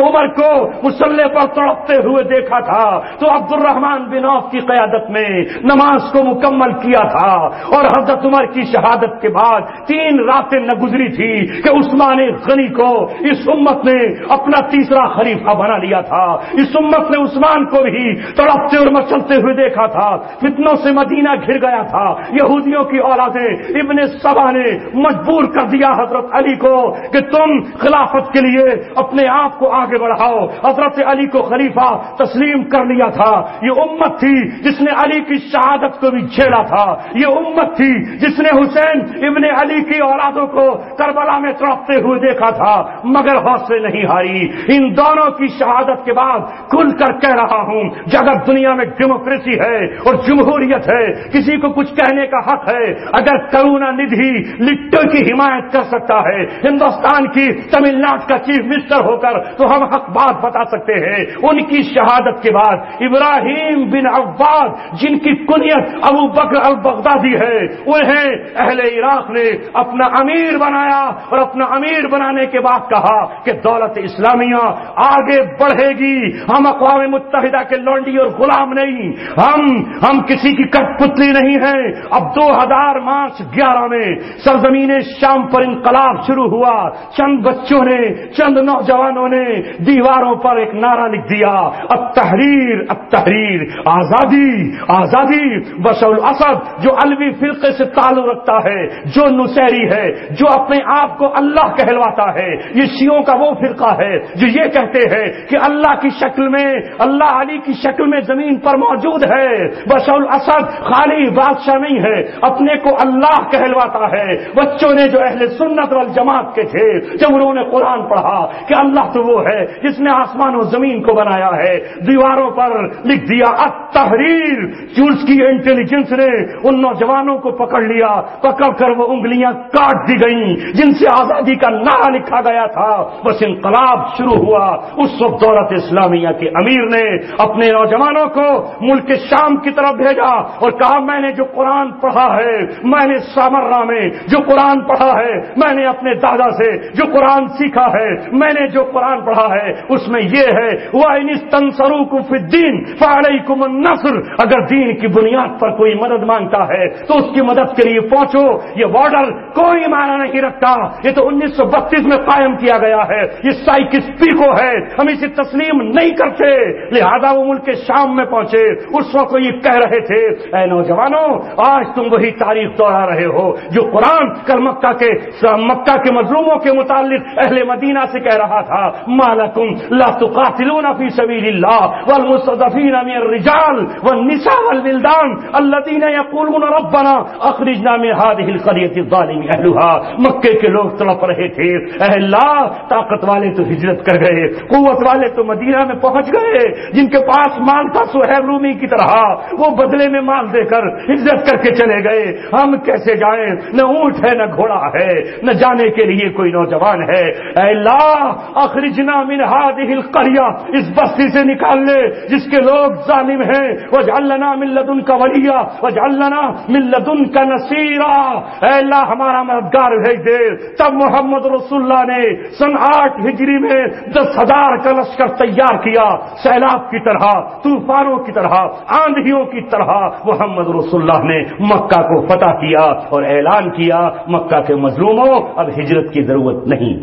عمر کو مسلح پر تڑپتے ہوئے دیکھا تھا تو عبد الرحمن بن عوف کی قیادت میں نماز کو مکمل کیا تھا، اور حضرت عمر کی شہادت کے بعد تین راتیں نہ گزری تھی کہ عثمان غنی کو اس امت نے اپنا تیسرا خلیفہ بنا لیا تھا۔ اس امت نے عثمان کو بھی تڑپتے اور مچلتے ہوئے دیکھا تھا، فتنوں سے مدینہ گھر گیا تھا، یہودیوں کی اولادیں ابن سبا نے مجبور کر دیا حضرت علی کو کہ تم خلافت کے لیے اپنے آپ کو آگے بڑھاؤ۔ حضرت علی کو خلیفہ تسلیم کر لیا تھا۔ یہ امت تھی جس نے علی کی شہادت کو بھی جھیلا تھا، یہ امت تھی جس نے حسین ابن علی کی اولادوں کو کربلا میں تڑپتے ہوئے دیکھا تھا، مگر حوصلے نہیں ہاری۔ ان دونوں کی شہادت کے بعد کھل کر کہہ رہا ہوں، اگر دنیا میں ڈیموکریسی ہے اور جمہوریت ہے، کسی کو کچھ کہنے کا حق ہے، اگر کرونا ندھی لٹو کی حمایت کر سکتا ہے ہندوستان کی تمل ناڈو کا چیف منسٹر ہو کر، تو ہم حق بات بتا سکتے ہیں۔ ان کی شہادت کے بعد ابراہیم بن عواد جن کی کنیت ابو بکر البغدادی ہے، انہیں اہل عراق نے اپنا امیر بنایا، اور اپنا امیر بنانے کے بعد کہا کہ دولت اسلامیہ آگے بڑھے گی، ہم اقوام متحدہ کے لونڈی اور غلام نہیں، ہم ہم کسی کی کٹ پتلی نہیں ہیں۔ اب دو ہزار مارچ گیارہ میں سرزمین شام پر انقلاب شروع ہوا، چند بچوں نے، چند نوجوانوں نے دیواروں پر ایک نعرہ لکھ دیا، التحریر التحریر، آزادی آزادی۔ بشار الاسد جو علوی فرقے سے تعلق رکھتا ہے، جو نصیری ہے، جو اپنے آپ کو اللہ کہلواتا ہے، یہ شیعوں کا وہ فرقہ ہے جو یہ کہتے ہیں کہ اللہ کی شکل میں، اللہ علی کی شکل میں زمین پر موجود ہے۔ بشار الاسد خالی بادشاہ نہیں ہے، اپنے کو اللہ کہلواتا ہے۔ بچوں نے جو اہل سنت والجماعت کے تھے، جب انہوں نے قرآن پڑھا کہ اللہ تو وہ ہے جس نے آسمان و زمین کو بنایا ہے، دیواروں پر لکھ دیا التحریر۔ چولس کی انٹیلیجنس نے ان نوجوانوں کو پکڑ لیا، پکڑ کر وہ انگلیاں کاٹ دی گئیں جن سے آزادی کا نعرہ لکھا گیا تھا۔ بس انقلاب شروع ہوا۔ اس وقت دولت اسلامیہ کے امیر نے اپنے نوجوانوں کو ملک شام کی طرف بھیجا اور کہا، میں نے جو قرآن پڑھا ہے، میں نے سامرہ میں جو قرآن پڑھا ہے، میں نے اپنے دادا سے جو قرآن سیکھا ہے، میں نے جو قرآن پڑھا ہے اس میں یہ ہے، وَإِنِ اسْتَنصَرُوكُمْ فِي الدِّينِ فَعَلَيْكُمُ النَّصْرُ۔ اگر دین کی بنیاد پر کوئی مدد مانگتا ہے تو اس کی مدد کے لیے پہنچو۔ یہ بارڈر کوئی معنی نہیں رکھتا، یہ تو انیس سو بتیس میں قائم کیا گیا ہے، یہ سائکس پیکو ہے، ہم اسے تسلیم نہیں کرتے۔ لہذا وہ ملک شام میں پہنچے۔ اس وقت یہ کہہ رہے تھے، اے نوجوانوں، آج تم وہی تاریخ دوہرا رہے ہو جو قرآن کل مکہ کے مکہ کے مظلوموں کے متعلق اہل مدینہ سے کہہ رہا تھا، ما لکم لا تقاتلون فی سبیل اللہ والمستضعفین من الرجال والنساء والولدان الذین یقولون ربنا اخرجنا من هذه القرية الظالم اهلها۔ مکے کے لوگ تڑپ رہے تھے، اے اللہ، طاقت والے تو ہجرت کر گئے، قوت والے تو مدینہ میں پہنچ گئے، جن کے پاس مال تھا سہیب رومی کی طرح وہ بدلے میں مال دے کر ہجرت کر کے چلے گئے، ہم کیسے جائیں؟ نہ اونٹ ہے نہ گھوڑا ہے، نہ جانے کے لیے کوئی نوجوان ہے۔ اے اللہ، اخرجنا من هذه القرية، اس بستی سے نکال لے جس کے لوگ ظالم ہیں، واجعل لنا من لدنك وليا واجعل لنا من لدنك نصيرا۔ اے اللہ، ہمارا مددگار بھیج دے۔ تب محمد رسول اللہ نے سن آٹھ ہجری میں دس ہزار کا لشکر تیار کیا، سیلاب کی طرح، طوفانوں کی طرح، آندھیوں کی طرح محمد رسول اللہ نے مکہ کو فتح کیا اور اعلان کیا، مکہ کے مظلوموں اب ہجرت کی ضرورت نہیں۔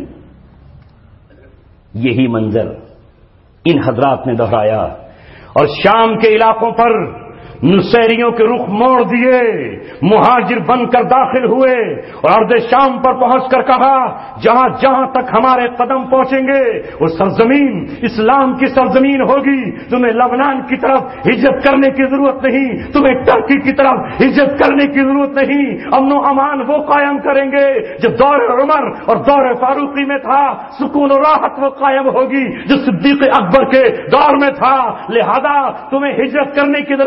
یہی منظر ان حضرات نے دہرایا اور شام کے علاقوں پر نصیریوں کے رخ موڑ دیے، مہاجر بن کر داخل ہوئے اور ارض شام پر پہنچ کر کہا، جہاں جہاں تک ہمارے قدم پہنچیں گے وہ سرزمین اسلام کی سرزمین ہوگی، تمہیں لبنان کی طرف ہجرت کرنے کی ضرورت نہیں، تمہیں ترکی کی طرف ہجرت کرنے کی ضرورت نہیں، امن و امان وہ قائم کریں گے جو دور عمر اور دور فاروقی میں تھا، سکون و راحت وہ قائم ہوگی جو صدیق اکبر کے دور میں تھا، لہذا تمہیں ہجرت کرنے کی ضرورت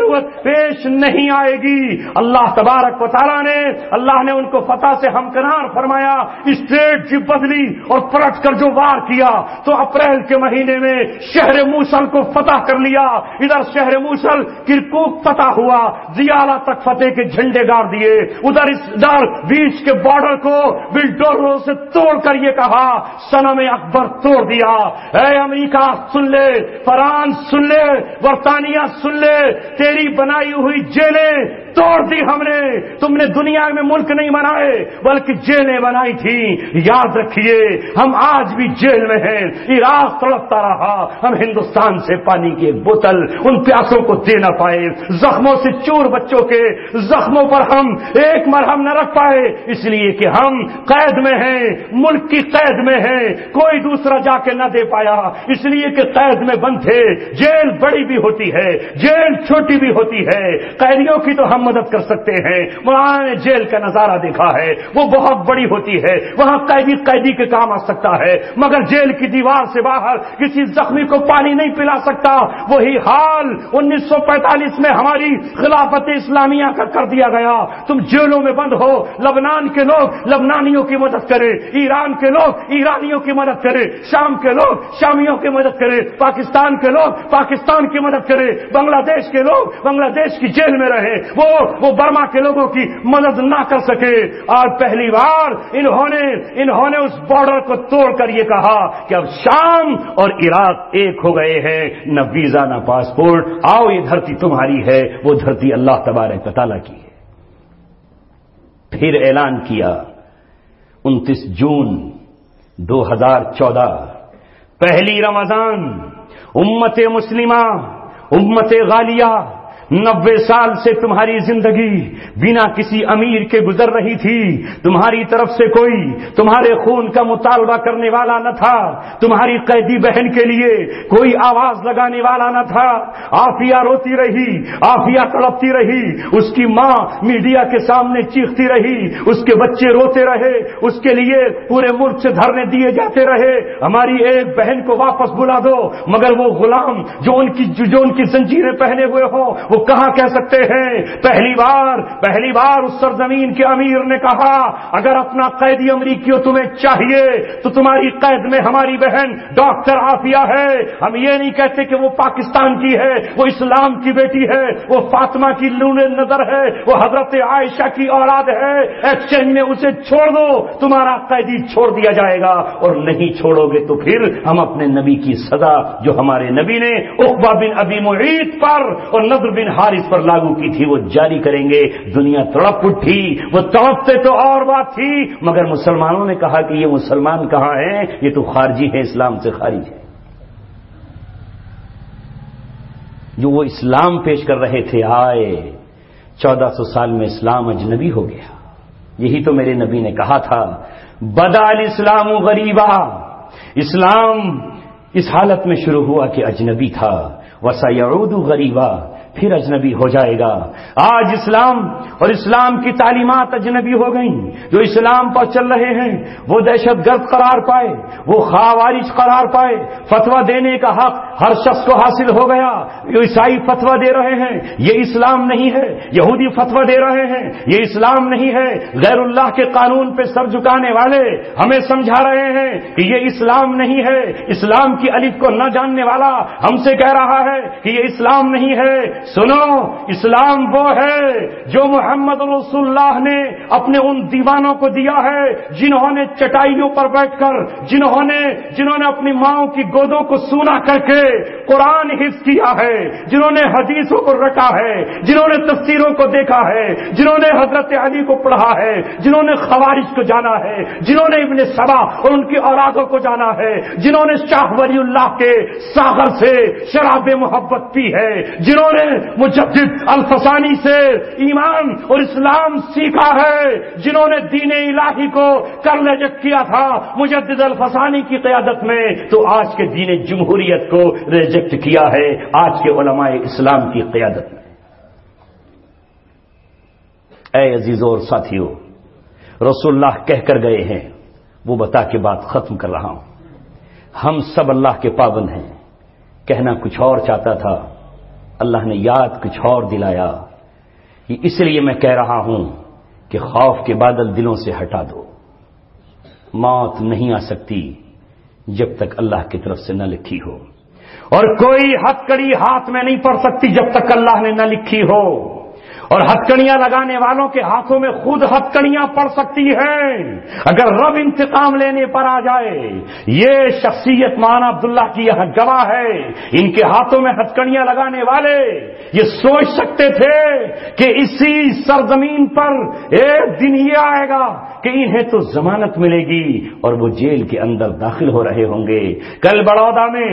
پیش نہیں آئے گی۔ اللہ تبارک و تعالیٰ نے اللہ نے ان کو فتح سے ہمکنار فرمایا، اسٹریٹجی بدلی اور پلٹ کر جو وار کیا تو اپریل کے مہینے میں شہر موصل کو فتح کر لیا۔ ادھر شہر موصل کرکوک فتح ہوا، زیالہ تک فتح کے جھنڈے گاڑ دیے، ادھر اس ادھر بیچ کے بارڈر کو بلڈوزروں سے توڑ کر یہ کہا صنم اکبر توڑ دیا۔ اے امریکہ سن لے، فرانس سن لے، برطانیہ سن لے، تیری بنائی ہوئی جیلیں توڑ دی ہم نے۔ تم نے دنیا میں ملک نہیں بنائے بلکہ جیلیں بنائی تھی۔ یاد رکھیے ہم آج بھی جیل میں ہیں۔ عراق تڑپتا رہا، ہم ہندوستان سے پانی کی ایک بوتل ان پیاسوں کو دے نہ پائے، زخموں سے چور بچوں کے زخموں پر ہم ایک مرہم نہ رکھ پائے، اس لیے کہ ہم قید میں ہیں، ملک کی قید میں ہیں، کوئی دوسرا جا کے نہ دے پایا، اس لیے کہ قید میں بند تھے۔ جیل بڑی بھی ہوتی ہے، جیل چھوٹی بھی ہوتی ہے، قیدیوں کی تو ہم مدد کر سکتے ہیں۔ وہاں نے جیل کا نظارہ دیکھا ہے، وہ بہت بڑی ہوتی ہے، وہاں قیدی قیدی کے کام آ سکتا ہے، مگر جیل کی دیوار سے باہر کسی زخمی کو پانی نہیں پلا سکتا۔ وہی حال انیس سو پینتالیس میں ہماری خلافت اسلامیہ کا کر دیا گیا۔ تم جیلوں میں بند ہو، لبنان کے لوگ لبنانیوں کی مدد کرے، ایران کے لوگ ایرانیوں کی مدد کرے، شام کے لوگ شامیوں کی مدد کرے، پاکستان کے لوگ پاکستان کی مدد کرے، بنگلہ دیش کے لوگ بنگلہ دیش کی جیل میں رہے، وہ وہ برما کے لوگوں کی مدد نہ کر سکے۔ اور پہلی بار انہوں نے انہوں نے اس بارڈر کو توڑ کر یہ کہا کہ اب شام اور عراق ایک ہو گئے ہیں، نہ ویزا نہ پاسپورٹ، آؤ یہ دھرتی تمہاری ہے، وہ دھرتی اللہ تبارک و تعالیٰ کی ہے۔ پھر اعلان کیا انتیس جون دو ہزار چودہ، پہلی رمضان، امت مسلمہ، امت غالیہ، نبے سال سے تمہاری زندگی بنا کسی امیر کے گزر رہی تھی، تمہاری طرف سے کوئی تمہارے خون کا مطالبہ کرنے والا نہ تھا، تمہاری قیدی بہن کے لیے کوئی آواز لگانے والا نہ تھا۔ عافیہ روتی رہی، عافیہ تڑپتی رہی، اس کی ماں میڈیا کے سامنے چیختی رہی، اس کے بچے روتے رہے، اس کے لیے پورے ملک سے دھرنے دیے جاتے رہے، ہماری ایک بہن کو واپس بلا دو، مگر وہ غلام جو ان کی جو ان کی زنجیریں پہنے ہوئے ہو وہ کہاں کہہ سکتے ہیں؟ پہلی بار پہلی بار اس سرزمین کے امیر نے کہا اگر اپنا قیدی امریکیوں تمہیں چاہیے تو تمہاری قید میں ہماری بہن ڈاکٹر عافیہ ہے۔ ہم یہ نہیں کہتے کہ وہ پاکستان کی ہے، وہ اسلام کی بیٹی ہے، وہ فاطمہ کی نور نظر ہے، وہ حضرت عائشہ کی اولاد ہے، ایکسچینج میں اسے چھوڑ دو، تمہارا قیدی چھوڑ دیا جائے گا، اور نہیں چھوڑو گے تو پھر ہم اپنے نبی کی سزا جو ہمارے نبی نے عقبہ بن ابی معیط پر اور نضر بن حارث پر لاگو کی تھی وہ جاری کریں گے۔ دنیا تڑپ اٹھی، وہ تڑپتے تو اور بات تھی، مگر مسلمانوں نے کہا کہ یہ مسلمان کہاں ہیں، یہ تو خارجی ہے، اسلام سے خارج ہے۔ جو وہ اسلام پیش کر رہے تھے آئے، چودہ سو سال میں اسلام اجنبی ہو گیا۔ یہی تو میرے نبی نے کہا تھا بدا الاسلام غریبا، اسلام اس حالت میں شروع ہوا کہ اجنبی تھا، وسیعود غریبا، پھر اجنبی ہو جائے گا۔ آج اسلام اور اسلام کی تعلیمات اجنبی ہو گئیں، جو اسلام پر چل رہے ہیں وہ دہشت گرد قرار پائے، وہ خوارج قرار پائے، فتویٰ دینے کا حق ہر شخص کو حاصل ہو گیا۔ جو عیسائی فتویٰ دے رہے ہیں یہ اسلام نہیں ہے، یہودی فتویٰ دے رہے ہیں یہ اسلام نہیں ہے، غیر اللہ کے قانون پہ سر جھکانے والے ہمیں سمجھا رہے ہیں کہ یہ اسلام نہیں ہے۔ اسلام کی الف کو نہ جاننے والا ہم سے کہہ رہا ہے کہ یہ اسلام نہیں ہے۔ سنو، اسلام وہ ہے جو محمد رسول اللہ نے اپنے ان دیوانوں کو دیا ہے جنہوں نے چٹائیوں پر بیٹھ کر جنہوں نے جنہوں نے اپنی ماؤں کی گودوں کو سونا کر کے قرآن حفظ کیا ہے، جنہوں نے حدیثوں کو رٹا ہے، جنہوں نے تفسیروں کو دیکھا ہے، جنہوں نے حضرت علی کو پڑھا ہے، جنہوں نے خوارج کو جانا ہے، جنہوں نے ابن سبا اور ان کی اولادوں کو جانا ہے، جنہوں نے شاہ ولی اللہ کے ساغر سے شراب محبت پی ہے، جنہوں نے مجدد الفسانی سے ایمان اور اسلام سیکھا ہے، جنہوں نے دین الہی کو کر ریجیکٹ کیا تھا مجدد الفسانی کی قیادت میں، تو آج کے دین جمہوریت کو ریجیکٹ کیا ہے آج کے علماء اسلام کی قیادت میں۔ اے عزیزوں اور ساتھیوں، رسول اللہ کہہ کر گئے ہیں، وہ بتا کے بات ختم کر رہا ہوں۔ ہم سب اللہ کے پابند ہیں، کہنا کچھ اور چاہتا تھا اللہ نے یاد کچھ اور دلایا. یہ اس لیے میں کہہ رہا ہوں کہ خوف کے بادل دلوں سے ہٹا دو. موت نہیں آ سکتی جب تک اللہ کی طرف سے نہ لکھی ہو، اور کوئی ہتکڑی ہاتھ میں نہیں پڑ سکتی جب تک اللہ نے نہ لکھی ہو. اور ہتکڑیاں لگانے والوں کے ہاتھوں میں خود ہتکڑیاں پڑ سکتی ہیں اگر رب انتقام لینے پر آ جائے. یہ شخصیت مولانا عبداللہ کی یہاں گواہ ہے. ان کے ہاتھوں میں ہتکڑیاں لگانے والے یہ سوچ سکتے تھے کہ اسی سرزمین پر ایک دن یہ آئے گا کہ انہیں تو ضمانت ملے گی اور وہ جیل کے اندر داخل ہو رہے ہوں گے. کل بڑودہ میں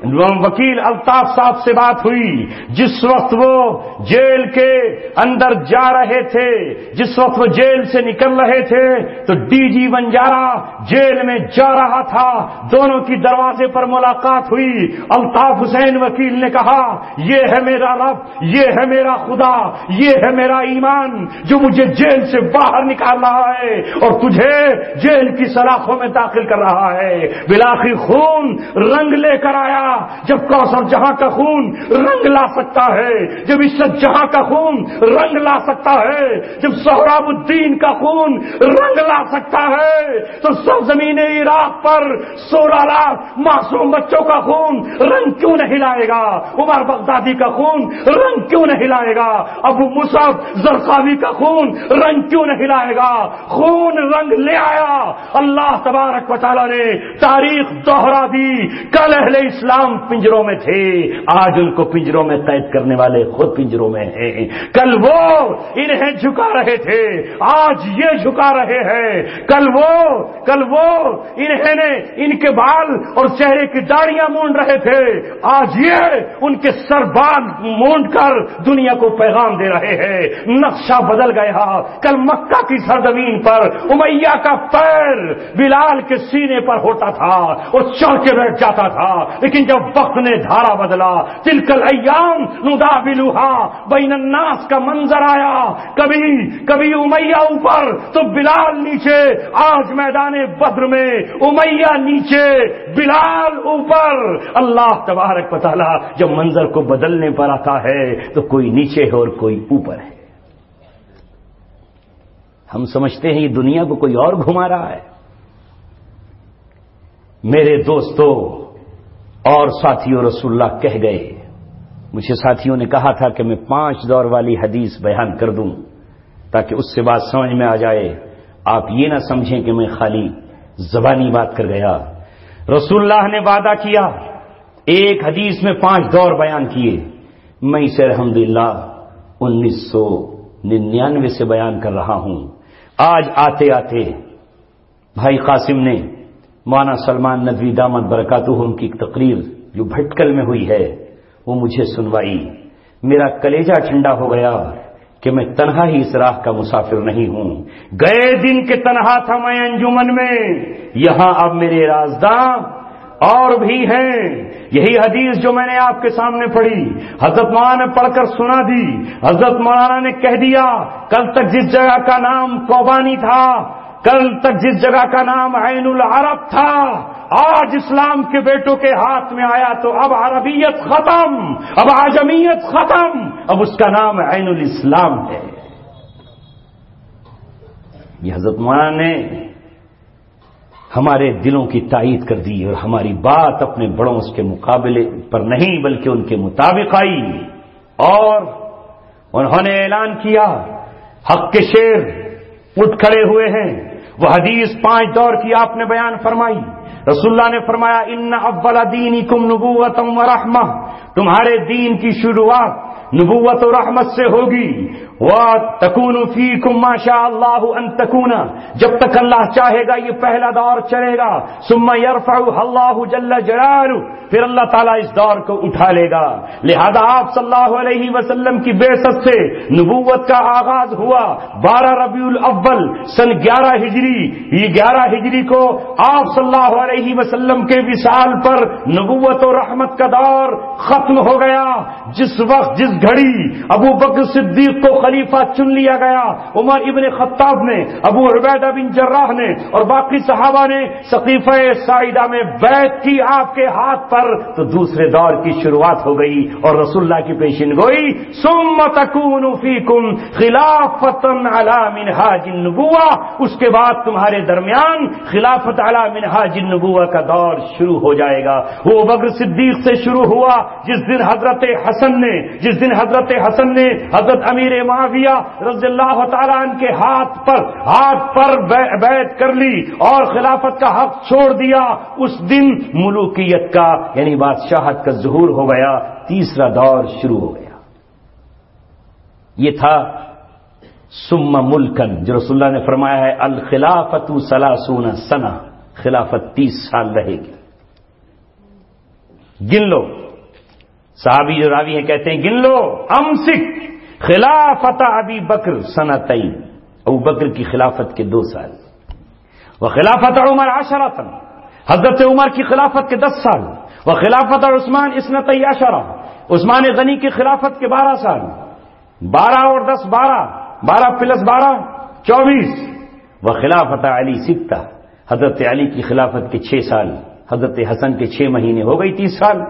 وکیل الطاف صاحب سے بات ہوئی. جس وقت وہ جیل کے اندر جا رہے تھے، جس وقت وہ جیل سے نکل رہے تھے تو ڈی جی بنجارہ جیل میں جا رہا تھا. دونوں کی دروازے پر ملاقات ہوئی. الطاف حسین وکیل نے کہا یہ ہے میرا رب، یہ ہے میرا خدا، یہ ہے میرا ایمان جو مجھے جیل سے باہر نکال رہا ہے اور تجھے جیل کی سلاخوں میں داخل کر رہا ہے. بلاخر خون رنگ لے کر آیا. جب کوثر جہاں کا خون رنگ لا سکتا ہے، جب عزت جہاں کا خون رنگ لا سکتا ہے، جب سہراب الدین کا خون رنگ لا سکتا ہے تو سرزمین عراق پر سولہ لاکھ معصوم بچوں کا خون رنگ کیوں نہیں لائے گا؟ عمر بغدادی کا خون رنگ کیوں نہیں لائے گا؟ ابو مصعب زرقاوی کا خون رنگ کیوں نہیں لائے گا؟ خون رنگ لے آیا. اللہ تبارک و تعالی نے تاریخ دوہرا دی. کل اہل اسلام پنجروں میں تھے، آج ان کو پنجروں میں قید کرنے والے خود پنجروں میں ہیں. کل وہ انہیں جھکا رہے تھے، آج یہ جھکا رہے ہیں. کل وہ کل وہ انہیں نے ان کے بال اور چہرے کی داڑیاں مونڈ رہے تھے، آج یہ ان کے سر بال مونڈ کر دنیا کو پیغام دے رہے ہیں. نقشہ بدل گیا. کل مکہ کی سرزمین پر امیہ کا پیر بلال کے سینے پر ہوتا تھا، وہ چڑھ کے بیٹھ جاتا تھا. لیکن جب وقت نے دھارا بدلا، تلک الایام نداولھا بین الناس کا منظر آیا. کبھی کبھی امیہ اوپر تو بلال نیچے. آج میدان بدر میں امیہ نیچے، بلال اوپر. اللہ تبارک و تعالی جب منظر کو بدلنے پر آتا ہے تو کوئی نیچے ہے اور کوئی اوپر ہے. ہم سمجھتے ہیں یہ دنیا کو کوئی اور گھما رہا ہے. میرے دوستوں اور ساتھیوں، رسول اللہ کہہ گئے. مجھے ساتھیوں نے کہا تھا کہ میں پانچ دور والی حدیث بیان کر دوں تاکہ اس سے بات سمجھ میں آ جائے. آپ یہ نہ سمجھیں کہ میں خالی زبانی بات کر گیا. رسول اللہ نے وعدہ کیا، ایک حدیث میں پانچ دور بیان کیے. میں اسے الحمدللہ انیس سو ننانوے سے بیان کر رہا ہوں. آج آتے آتے بھائی قاسم نے مولانا سلمان ندوی دامت برکاتہم کی تقریر جو بھٹکل میں ہوئی ہے وہ مجھے سنوائی. میرا کلیجہ ٹھنڈا ہو گیا کہ میں تنہا ہی اس راہ کا مسافر نہیں ہوں. گئے دن کے تنہا تھا میں انجمن میں، یہاں اب میرے رازداں اور بھی ہیں. یہی حدیث جو میں نے آپ کے سامنے پڑھی، حضرت مولانا نے پڑھ کر سنا دی. حضرت مولانا نے کہہ دیا کل تک جس جگہ کا نام کوبانی تھا، کل تک جس جگہ کا نام عین العرب تھا، آج اسلام کے بیٹوں کے ہاتھ میں آیا تو اب عربیت ختم، اب عجمیت ختم، اب اس کا نام عین الاسلام ہے. یہ حضرت مولانا نے ہمارے دلوں کی تائید کر دی اور ہماری بات اپنے بڑوں اس کے مقابلے پر نہیں بلکہ ان کے مطابق آئی. اور انہوں نے اعلان کیا، حق کے شیر اٹھ کھڑے ہوئے ہیں. وہ حدیث پانچ دور کی آپ نے بیان فرمائی. رسول اللہ نے فرمایا ان اول دینکم نبوۃ و رحمہ، تمہارے دین کی شروعات نبوت و رحمت سے ہوگی. وَتَكُونُ فِيكُمْ مَا شَاءَ اللَّهُ أَن تَكُونَ، جب تک اللہ چاہے گا یہ پہلا دور چلے گا. ثُمَّ يَرْفَعُهَا اللَّهُ جَلَّ جَلَالُهُ، پھر اللہ تعالیٰ اس دور کو اٹھا لے گا. لہذا آپ صلی اللہ علیہ وسلم کی بعثت سے نبوت کا آغاز ہوا بارہ ربیع الاول سن گیارہ ہجری. یہ گیارہ ہجری کو آپ صلی اللہ علیہ وسلم کے وصال پر نبوت و رحمت کا دور ختم ہو گیا. جس وقت جس گھڑی ابو بکر صدیق کو خلیفہ چن لیا گیا، عمر ابن خطاب نے، ابو عبیدہ بن جراح نے اور باقی صحابہ نے سقیفہ ساعدہ میں بیعت کی آپ کے ہاتھ پر، تو دوسرے دور کی شروعات ہو گئی اور رسول اللہ کی پیشین گوئی ثم تکون فیکم خلافۃ علی منہاج النبوہ، اس کے بعد تمہارے درمیان خلافت علی منہاج النبوہ کا دور شروع ہو جائے گا۔ وہ بکر صدیق سے شروع ہوا جس دن حضرت حسن نے جس دن حضرت حسن نے حضرت امیر معاویہ رضی اللہ تعالیٰ عنہ کے ہاتھ پر ہاتھ پر بیعت کر لی اور خلافت کا حق چھوڑ دیا، اس دن ملوکیت کا یعنی بادشاہت کا ظہور ہو گیا، تیسرا دور شروع ہو گیا۔ یہ تھا ثم ملکن، جو رسول اللہ نے فرمایا ہے الخلافۃ ثلاثون سنہ، خلافت تیس سال رہے گی۔ گن لو، صحابی جو راوی ہیں کہتے ہیں گن لو، امسک خلافت ابی بکر سنتین، ابو بکر کی خلافت کے دو سال، وخلافت عمر عشرۃ، حضرت عمر کی خلافت کے دس سال، وخلافت عثمان اثنتی عشرہ، عثمان غنی کی خلافت کے بارہ سال، بارہ اور دس بارہ، بارہ پلس بارہ چوبیس، وخلافت علی ستہ، حضرت علی کی خلافت کے چھ سال، حضرت حسن کے چھ مہینے، ہو گئی تیس سال۔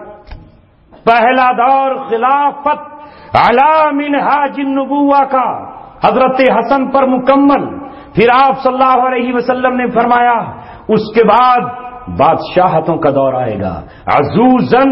پہلا دور خلافت علی منہاج النبوہ کا حضرت حسن پر مکمل، پھر آپ صلی اللہ علیہ وسلم نے فرمایا اس کے بعد بادشاہتوں کا دور آئے گا، عزوزن،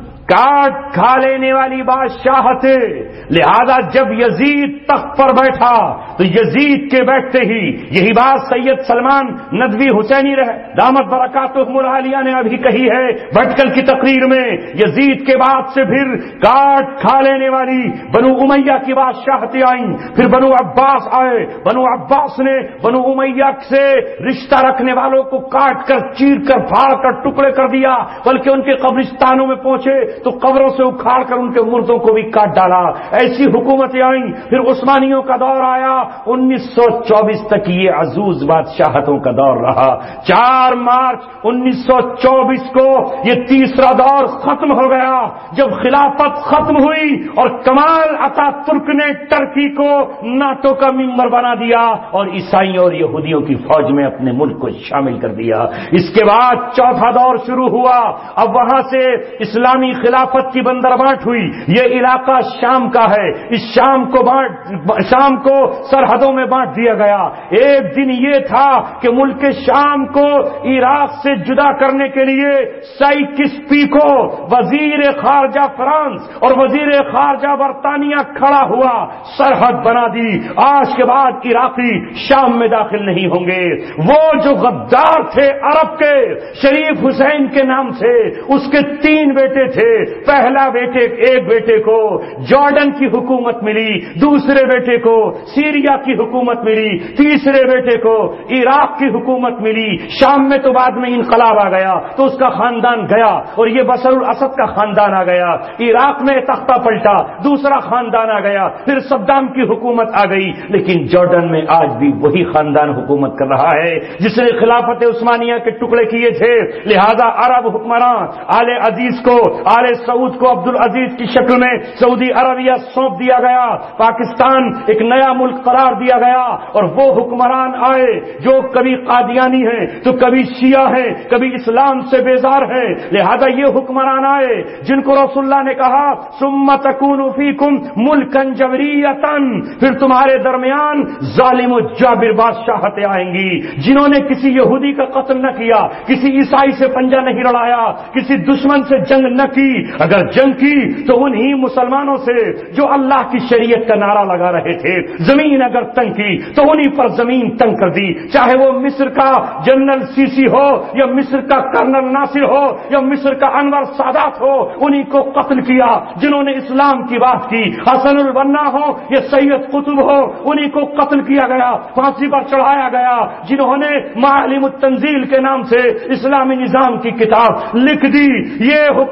کاٹ کھا لینے والی بادشاہت، لہذا جب یزید تخت پر بیٹھا تو یزید کے بیٹھتے ہی، یہی بات سید سلمان ندوی حسینی رہ دامت برکاتہم العالیہ نے ابھی کہی ہے بھٹکل کی تقریر میں، یزید کے بعد سے پھر کاٹ کھا لینے والی بنو امیہ کی بادشاہتیں آئیں، پھر بنو عباس آئے، بنو عباس نے بنو امیہ سے رشتہ رکھنے والوں کو کاٹ کر چیر کر پھاڑ کر ٹکڑے کر دیا، بلکہ ان کے قبرستانوں میں پہنچے تو قبروں سے اکھاڑ کر ان کے مردوں کو بھی کاٹ ڈالا۔ ایسی حکومتیں آئیں، پھر عثمانیوں کا دور آیا، انیس سو چوبیس تک یہ عزوز بادشاہتوں کا دور رہا۔ چار مارچ انیس سو چوبیس کو یہ تیسرا دور ختم ہو گیا، جب خلافت ختم ہوئی اور کمال اتا ترک نے ٹرکی کو ناٹو کا ممبر بنا دیا اور عیسائیوں اور یہودیوں کی فوج میں اپنے ملک کو شامل کر دیا۔ اس کے بعد چوتھا دور شروع ہوا، اب وہاں سے اسلامی خلافت کی بندر بانٹ ہوئی، یہ علاقہ شام کا ہے، اس شام کو بانٹ شام کو سرحدوں میں بانٹ دیا گیا۔ ایک دن یہ تھا کہ ملک شام کو عراق سے جدا کرنے کے لیے سائکس پیکو وزیر خارجہ فرانس اور وزیر خارجہ برطانیہ کھڑا ہوا، سرحد بنا دی، آج کے بعد عراقی شام میں داخل نہیں ہوں گے۔ وہ جو غدار تھے عرب کے، شریف حسین کے نام سے، اس کے تین بیٹے تھے، پہلا بیٹے ایک بیٹے کو جارڈن کی حکومت ملی، دوسرے بیٹے کو سیریا کی حکومت ملی، تیسرے بیٹے کو عراق کی حکومت ملی۔ شام میں تو بعد میں انقلاب آ گیا تو اس کا خاندان گیا اور یہ بشر الاسد کا خاندان آ گیا، عراق میں تختہ پلٹا، دوسرا خاندان آ گیا، پھر صدام کی حکومت آ گئی، لیکن جارڈن میں آج بھی وہی خاندان حکومت کر رہا ہے جس نے خلافت عثمانیہ کے ٹکڑے کیے تھے۔ لہذا عرب حکمران آل عزیز کو آل سعود کو عبد العزیز کی شکل میں سعودی عربیہ سونپ دیا گیا، پاکستان ایک نیا ملک قرار دیا گیا، اور وہ حکمران آئے جو کبھی قادیانی ہیں تو کبھی شیعہ ہیں، کبھی اسلام سے بیزار ہیں۔ لہذا یہ حکمران آئے جن کو رسول اللہ نے کہا ثم تکون فیکم ملکا جبریتا، پھر تمہارے درمیان ظالم و جابر بادشاہتیں آئیں گی، جنہوں نے کسی یہودی کا قتل نہ کیا، کسی عیسائی سے پنجہ نہیں لڑایا، کسی دشمن سے جنگ نہ کی، اگر جنگ کی تو انہی مسلمانوں سے جو اللہ کی شریعت کا نعرہ لگا رہے تھے، زمین اگر تنگ کی تو انہی پر زمین تنگ کر دی، چاہے وہ مصر کا جنرل سیسی ہو یا مصر کا کرنل ناصر ہو یا مصر کا انور سادات ہو، انہی کو قتل کیا جنہوں نے اسلام کی بات کی، حسن البنا ہو یا سید قطب ہو، انہی کو قتل کیا گیا، پھانسی پر چڑھایا گیا، جنہوں نے معالم التنزیل کے نام سے اسلامی نظام کی کتاب لکھ دی۔ یہ حکمراں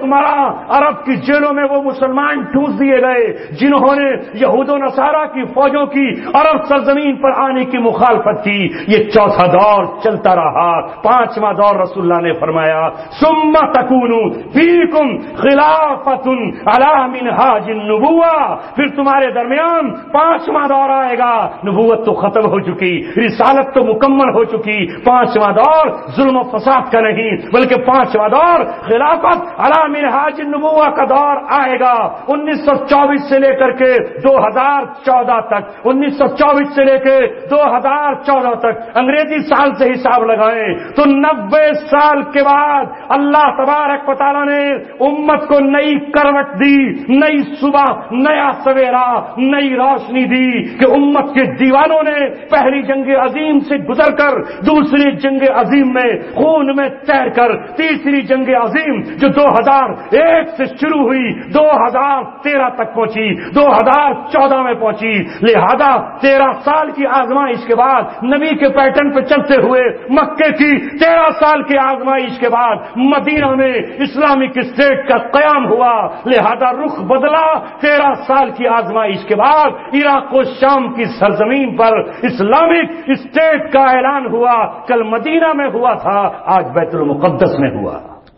عرب کی جیلوں میں وہ مسلمان ٹھونس دیے گئے جنہوں نے یہود و نصارہ کی فوجوں کی عرب سرزمین پر آنے کی مخالفت کی. یہ چوتھا دور چلتا رہا. پانچواں دور رسول اللہ نے فرمایا ثم تکون فیکم خلافۃ علی منہاج النبوہ، پھر تمہارے درمیان پانچواں دور آئے گا. نبوت تو ختم ہو چکی، رسالت تو مکمل ہو چکی. پانچواں دور ظلم و فساد کا نہیں بلکہ پانچواں دور خلافت علی منہاج النبوہ کا دور آئے گا. انیس سو چوبیس سے لے کر کے دو ہزار چودہ تک، انیس سو چوبیس سے لے کے دو ہزار چودہ تک انگریزی سال سے حساب لگائیں تو نبے سال کے بعد اللہ تبارک و تعالیٰ نے امت کو نئی کروٹ دی، نئی صبح، نیا سویرا، نئی روشنی دی کہ امت کے دیوانوں نے پہلی جنگ عظیم سے گزر کر دوسری جنگ عظیم میں خون میں تیر کر تیسری جنگ عظیم جو دو ہزار ایک سے شروع ہوئی دو ہزار تیرہ تک پہنچی، دو ہزار چودہ میں پہنچی. لہذا تیرہ سال کی آزمائش کے بعد نبی کے پیٹرن پہ چلتے ہوئے مکے کی تیرہ سال کی آزمائش کے بعد مدینہ میں اسلامک اسٹیٹ کا قیام ہوا. لہذا رخ بدلا. تیرہ سال کی آزمائش کے بعد عراق و شام کی سرزمین پر اسلامک اسٹیٹ کا اعلان ہوا. کل مدینہ میں ہوا تھا، آج بیت المقدس میں ہوا.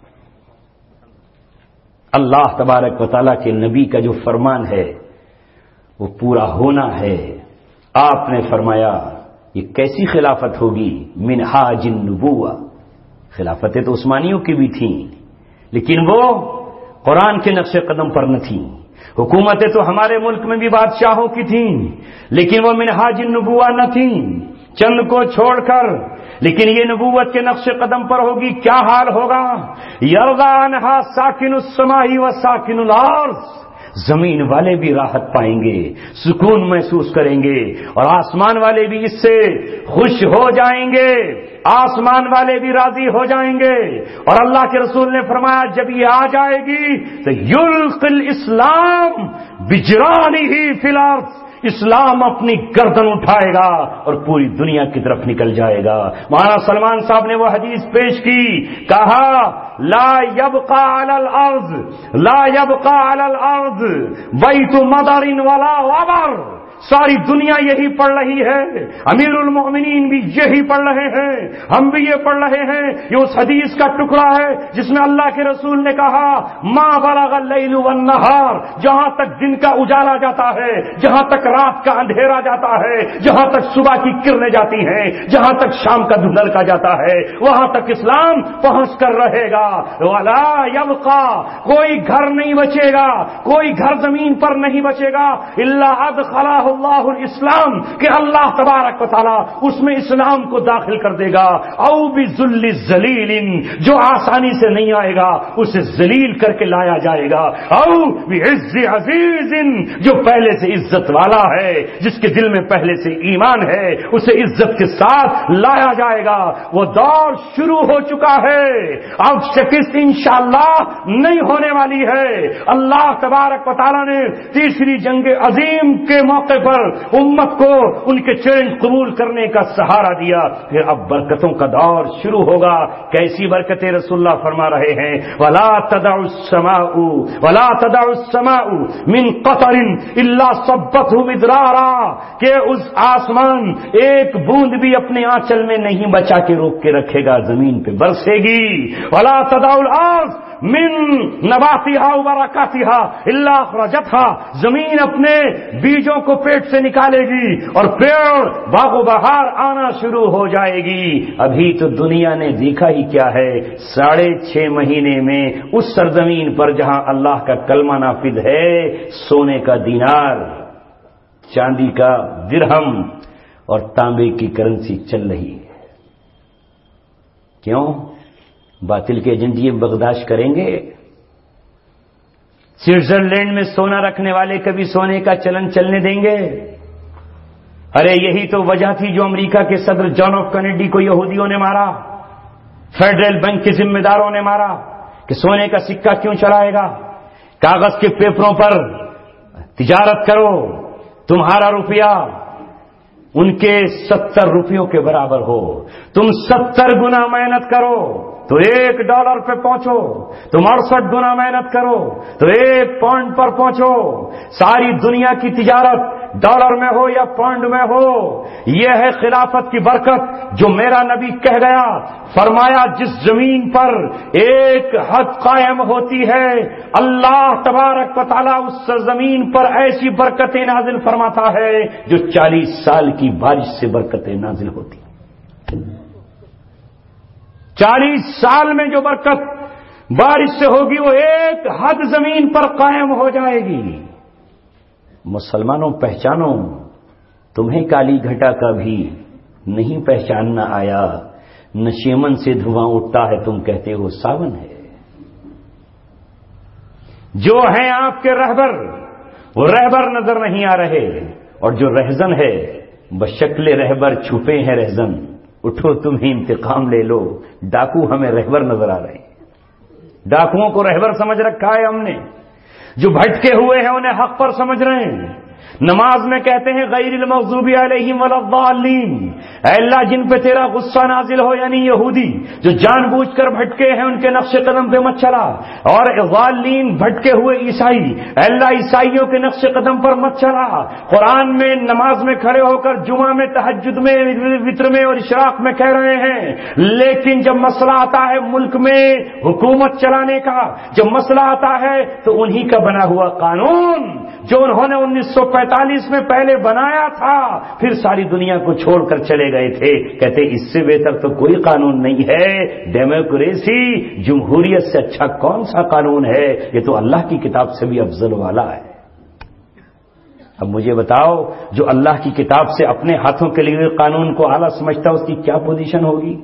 اللہ تبارک و تعالیٰ کے نبی کا جو فرمان ہے وہ پورا ہونا ہے. آپ نے فرمایا یہ کیسی خلافت ہوگی؟ منہاج النبوہ. خلافتیں تو عثمانیوں کی بھی تھیں لیکن وہ قرآن کے نقش قدم پر نہ تھیں. حکومتیں تو ہمارے ملک میں بھی بادشاہوں کی تھیں لیکن وہ منہاج النبوہ نہ تھیں، چند کو چھوڑ کر. لیکن یہ نبوت کے نقش قدم پر ہوگی. کیا حال ہوگا؟ یرضی عنہا ساکن السماء و ساکن الارض. زمین والے بھی راحت پائیں گے، سکون محسوس کریں گے اور آسمان والے بھی اس سے خوش ہو جائیں گے. آسمان والے بھی راضی ہو جائیں گے. اور اللہ کے رسول نے فرمایا جب یہ آ جائے گی تو یلقی الاسلام بجرانہ فی الارض، اسلام اپنی گردن اٹھائے گا اور پوری دنیا کی طرف نکل جائے گا. مولانا سلمان صاحب نے وہ حدیث پیش کی، کہا لا يبقى على الارض لا يبقى على الارض بیت مدر ولا وبر. ساری دنیا یہی پڑھ رہی ہے، امیر المؤمنین بھی یہی پڑھ رہے ہیں، ہم بھی یہ پڑھ رہے ہیں. یہ اس حدیث کا ٹکڑا ہے جس میں اللہ کے رسول نے کہا ما بلغ اللیل والنہار، جہاں تک دن کا اجالا جاتا ہے، جہاں تک رات کا اندھیرا جاتا ہے، جہاں تک صبح کی کرنیں جاتی ہیں، جہاں تک شام کا دھندل کا جاتا ہے، وہاں تک اسلام پہنچ کر رہے گا. ولا یبقى، کوئی گھر نہیں بچے گا، کوئی گھر زمین پر نہیں بچے گا الا ادخلہ اللہ الاسلام، کہ اللہ تبارک و تعالی اس میں اسلام کو داخل کر دے گا. او بذل ذلیل، جو آسانی سے نہیں آئے گا اسے ذلیل کر کے لایا جائے گا. او بعز عزیز، جو پہلے سے عزت والا ہے، جس کے دل میں پہلے سے ایمان ہے، اسے عزت کے ساتھ لایا جائے گا. وہ دور شروع ہو چکا ہے، اب شکست انشاءاللہ نہیں ہونے والی ہے. اللہ تبارک و تعالی نے تیسری جنگ عظیم کے موقع پر امت کو ان کے چیلنج قبول کرنے کا سہارا دیا. پھر اب برکتوں کا دور شروع ہوگا. کیسی برکتیں رسول اللہ فرما رہے ہیں، ولا تدع السماء ولا تدع السماء من قطر الا صبته مدرارا، کہ اس آسمان ایک بوند بھی اپنے آنچل میں نہیں بچا کے روک کے رکھے گا، زمین پہ برسے گی. ولا تدع الارض من نباتها وبرکاتها الا اخرجتها، زمین اپنے بیجوں کو پیٹ سے نکالے گی اور پیڑ باغ و بہار آنا شروع ہو جائے گی. ابھی تو دنیا نے دیکھا ہی کیا ہے، ساڑھے چھ مہینے میں اس سرزمین پر جہاں اللہ کا کلمہ نافذ ہے، سونے کا دینار، چاندی کا درہم اور تانبے کی کرنسی چل رہی ہے. کیوں؟ باطل کے ایجنڈے برداشت کریں گے؟ سوئٹزرلینڈ میں سونا رکھنے والے کبھی سونے کا چلن چلنے دیں گے؟ ارے یہی تو وجہ تھی جو امریکہ کے صدر جان ایف کینیڈی کو یہودیوں نے مارا، فیڈرل بینک کے ذمہ داروں نے مارا کہ سونے کا سکہ کیوں چلائے گا؟ کاغذ کے پیپروں پر تجارت کرو، تمہارا روپیہ ان کے ستر روپیوں کے برابر ہو، تم ستر گنا محنت کرو، تو ایک ڈالر پہ پہنچو، تم اڑسٹھ گنا محنت کرو تو ایک پوائنٹ پر پہنچو۔ ساری دنیا کی تجارت ڈالر میں ہو یا پاؤنڈ میں ہو، یہ ہے خلافت کی برکت جو میرا نبی کہہ گیا، فرمایا جس زمین پر ایک حد قائم ہوتی ہے اللہ تبارک و تعالیٰ اس زمین پر ایسی برکتیں نازل فرماتا ہے جو چالیس سال کی بارش سے برکتیں نازل ہوتی۔ چالیس سال میں جو برکت بارش سے ہوگی وہ ایک حد زمین پر قائم ہو جائے گی۔ مسلمانوں پہچانو، تمہیں کالی گھٹا کا بھی نہیں پہچاننا آیا، نشیمن سے دھواں اٹھتا ہے تم کہتے ہو ساون ہے۔ جو ہیں آپ کے رہبر وہ رہبر نظر نہیں آ رہے، اور جو رہزن ہے بشکل رہبر چھپے ہیں رہزن۔ اٹھو تمہیں انتقام لے لو، ڈاکو ہمیں رہبر نظر آ رہے ہیں، ڈاکوؤں کو رہبر سمجھ رکھا ہے ہم نے، جو بھٹکے ہوئے ہیں انہیں حق پر سمجھ رہے ہیں۔ نماز میں کہتے ہیں غیر المغضوب علیہم ولا الضالین، اے اللہ جن پہ تیرا غصہ نازل ہو، یعنی یہودی جو جان بوجھ کر بھٹکے ہیں ان کے نقش قدم پہ مت چلا، اور ضالین بھٹکے ہوئے عیسائی، اے اللہ عیسائیوں کے نقش قدم پر مت چلا۔ قرآن میں نماز میں کھڑے ہو کر جمعہ میں تہجد میں وتر میں اور اشراق میں کہہ رہے ہیں، لیکن جب مسئلہ آتا ہے ملک میں حکومت چلانے کا، جب مسئلہ آتا ہے تو انہی کا بنا ہوا قانون جو انہوں نے انیس سو پینتالیس میں پہلے بنایا تھا پھر ساری دنیا کو چھوڑ کر چلے گئے تھے، کہتے اس سے بہتر تو کوئی قانون نہیں ہے، ڈیموکریسی جمہوریت سے اچھا کون سا قانون ہے، یہ تو اللہ کی کتاب سے بھی افضل والا ہے۔ اب مجھے بتاؤ جو اللہ کی کتاب سے اپنے ہاتھوں کے لیے قانون کو اعلیٰ سمجھتا اس کی کیا پوزیشن ہوگی؟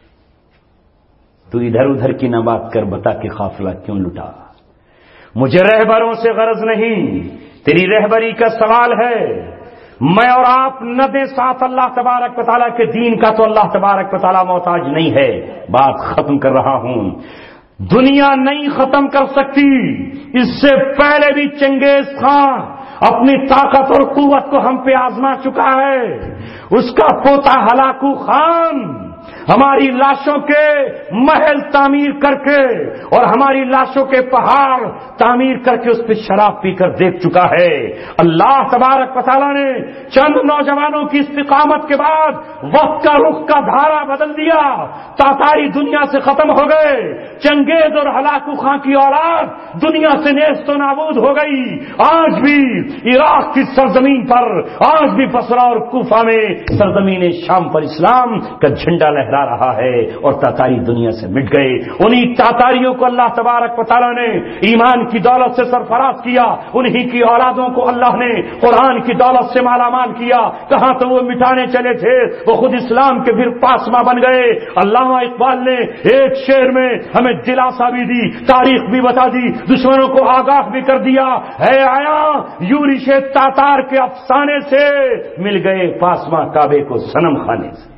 تو ادھر ادھر کی نہ بات کر، بتا کہ قافلہ کیوں لٹا۔ مجھے رہبروں سے غرض نہیں، تیری رہبری کا سوال ہے۔ میں اور آپ نہ دیں ساتھ اللہ تبارک و تعالیٰ کے دین کا تو اللہ تبارک و تعالیٰ محتاج نہیں ہے۔ بات ختم کر رہا ہوں، دنیا نہیں ختم کر سکتی، اس سے پہلے بھی چنگیز خان اپنی طاقت اور قوت کو ہم پہ آزما چکا ہے۔ اس کا پوتا ہلاکو خان ہماری لاشوں کے محل تعمیر کر کے اور ہماری لاشوں کے پہاڑ تعمیر کر کے اس پہ شراب پی کر دیکھ چکا ہے۔ اللہ تبارک و تعالیٰ نے چند نوجوانوں کی استقامت کے بعد وقت کا رخ کا دھارا بدل دیا، تاتاری دنیا سے ختم ہو گئے، چنگیز اور ہلاکو خان کی اولاد دنیا سے نیست و نابود ہو گئی۔ آج بھی عراق کی سرزمین پر، آج بھی بصرہ اور کوفہ میں سرزمین شام پر اسلام کا جھنڈا لہرا رہا ہے، اور تاتاری دنیا سے مٹ گئے۔ انہی تاتاریوں کو اللہ تبارک و تعالیٰ نے ایمان کی دولت سے سرفراز کیا، انہی کی اولادوں کو اللہ نے قرآن کی دولت سے مالا مال کیا۔ کہاں تو وہ مٹانے چلے تھے، وہ خود اسلام کے پھر پاسما بن گئے۔ علامہ اقبال نے ایک شعر میں ہمیں دلاسا بھی دی، تاریخ بھی بتا دی، دشمنوں کو آگاہ بھی کر دیا، ہے آیا یورش تاتار کے افسانے سے مل گئے پاسما کعبے کو صنم خانے سے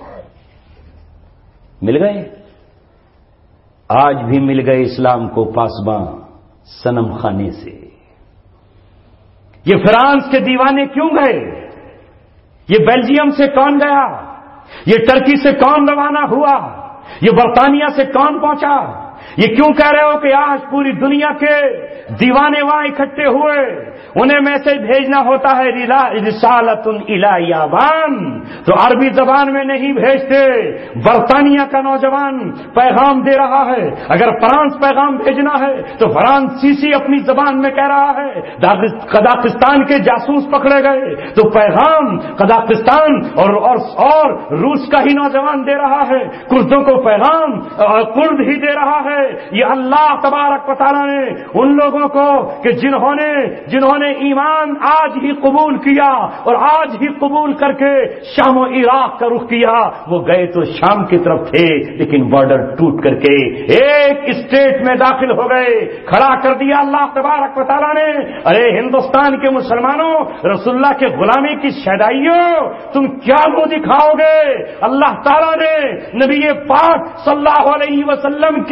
مل گئے۔ آج بھی مل گئے اسلام کو پاسباں صنم خانے سے۔ یہ فرانس کے دیوانے کیوں گئے؟ یہ بیلجیم سے کون گیا؟ یہ ٹرکی سے کون روانہ ہوا؟ یہ برطانیہ سے کون پہنچا؟ یہ کیوں کہہ رہے ہو کہ آج پوری دنیا کے دیوانے وہاں اکٹھے ہوئے؟ انہیں میسج بھیجنا ہوتا ہے رسالۃ الی یابان، تو عربی زبان میں نہیں بھیجتے۔ برطانیہ کا نوجوان پیغام دے رہا ہے، اگر فرانس پیغام بھیجنا ہے تو فرانسیسی اپنی زبان میں کہہ رہا ہے۔ قزاقستان کے جاسوس پکڑے گئے تو پیغام قزاقستان اور, اور, اور روس کا ہی نوجوان دے رہا ہے، کردوں کو پیغام کرد ہی دے رہا ہے۔ یہ اللہ تبارک و تعالیٰ نے ان لوگوں کو کہ جنہوں نے جنہوں نے ایمان آج ہی قبول کیا اور آج ہی قبول کر کے شام و عراق کا رخ کیا، وہ گئے تو شام کی طرف تھے لیکن بارڈر ٹوٹ کر کے ایک اسٹیٹ میں داخل ہو گئے، کھڑا کر دیا اللہ تبارک و تعالیٰ نے۔ ارے ہندوستان کے مسلمانوں، رسول اللہ کے غلامی کی شہدائیوں، تم کیا منہ دکھاؤ گے؟ اللہ تعالیٰ نے نبی پاک صلی اللہ علیہ وسلم کی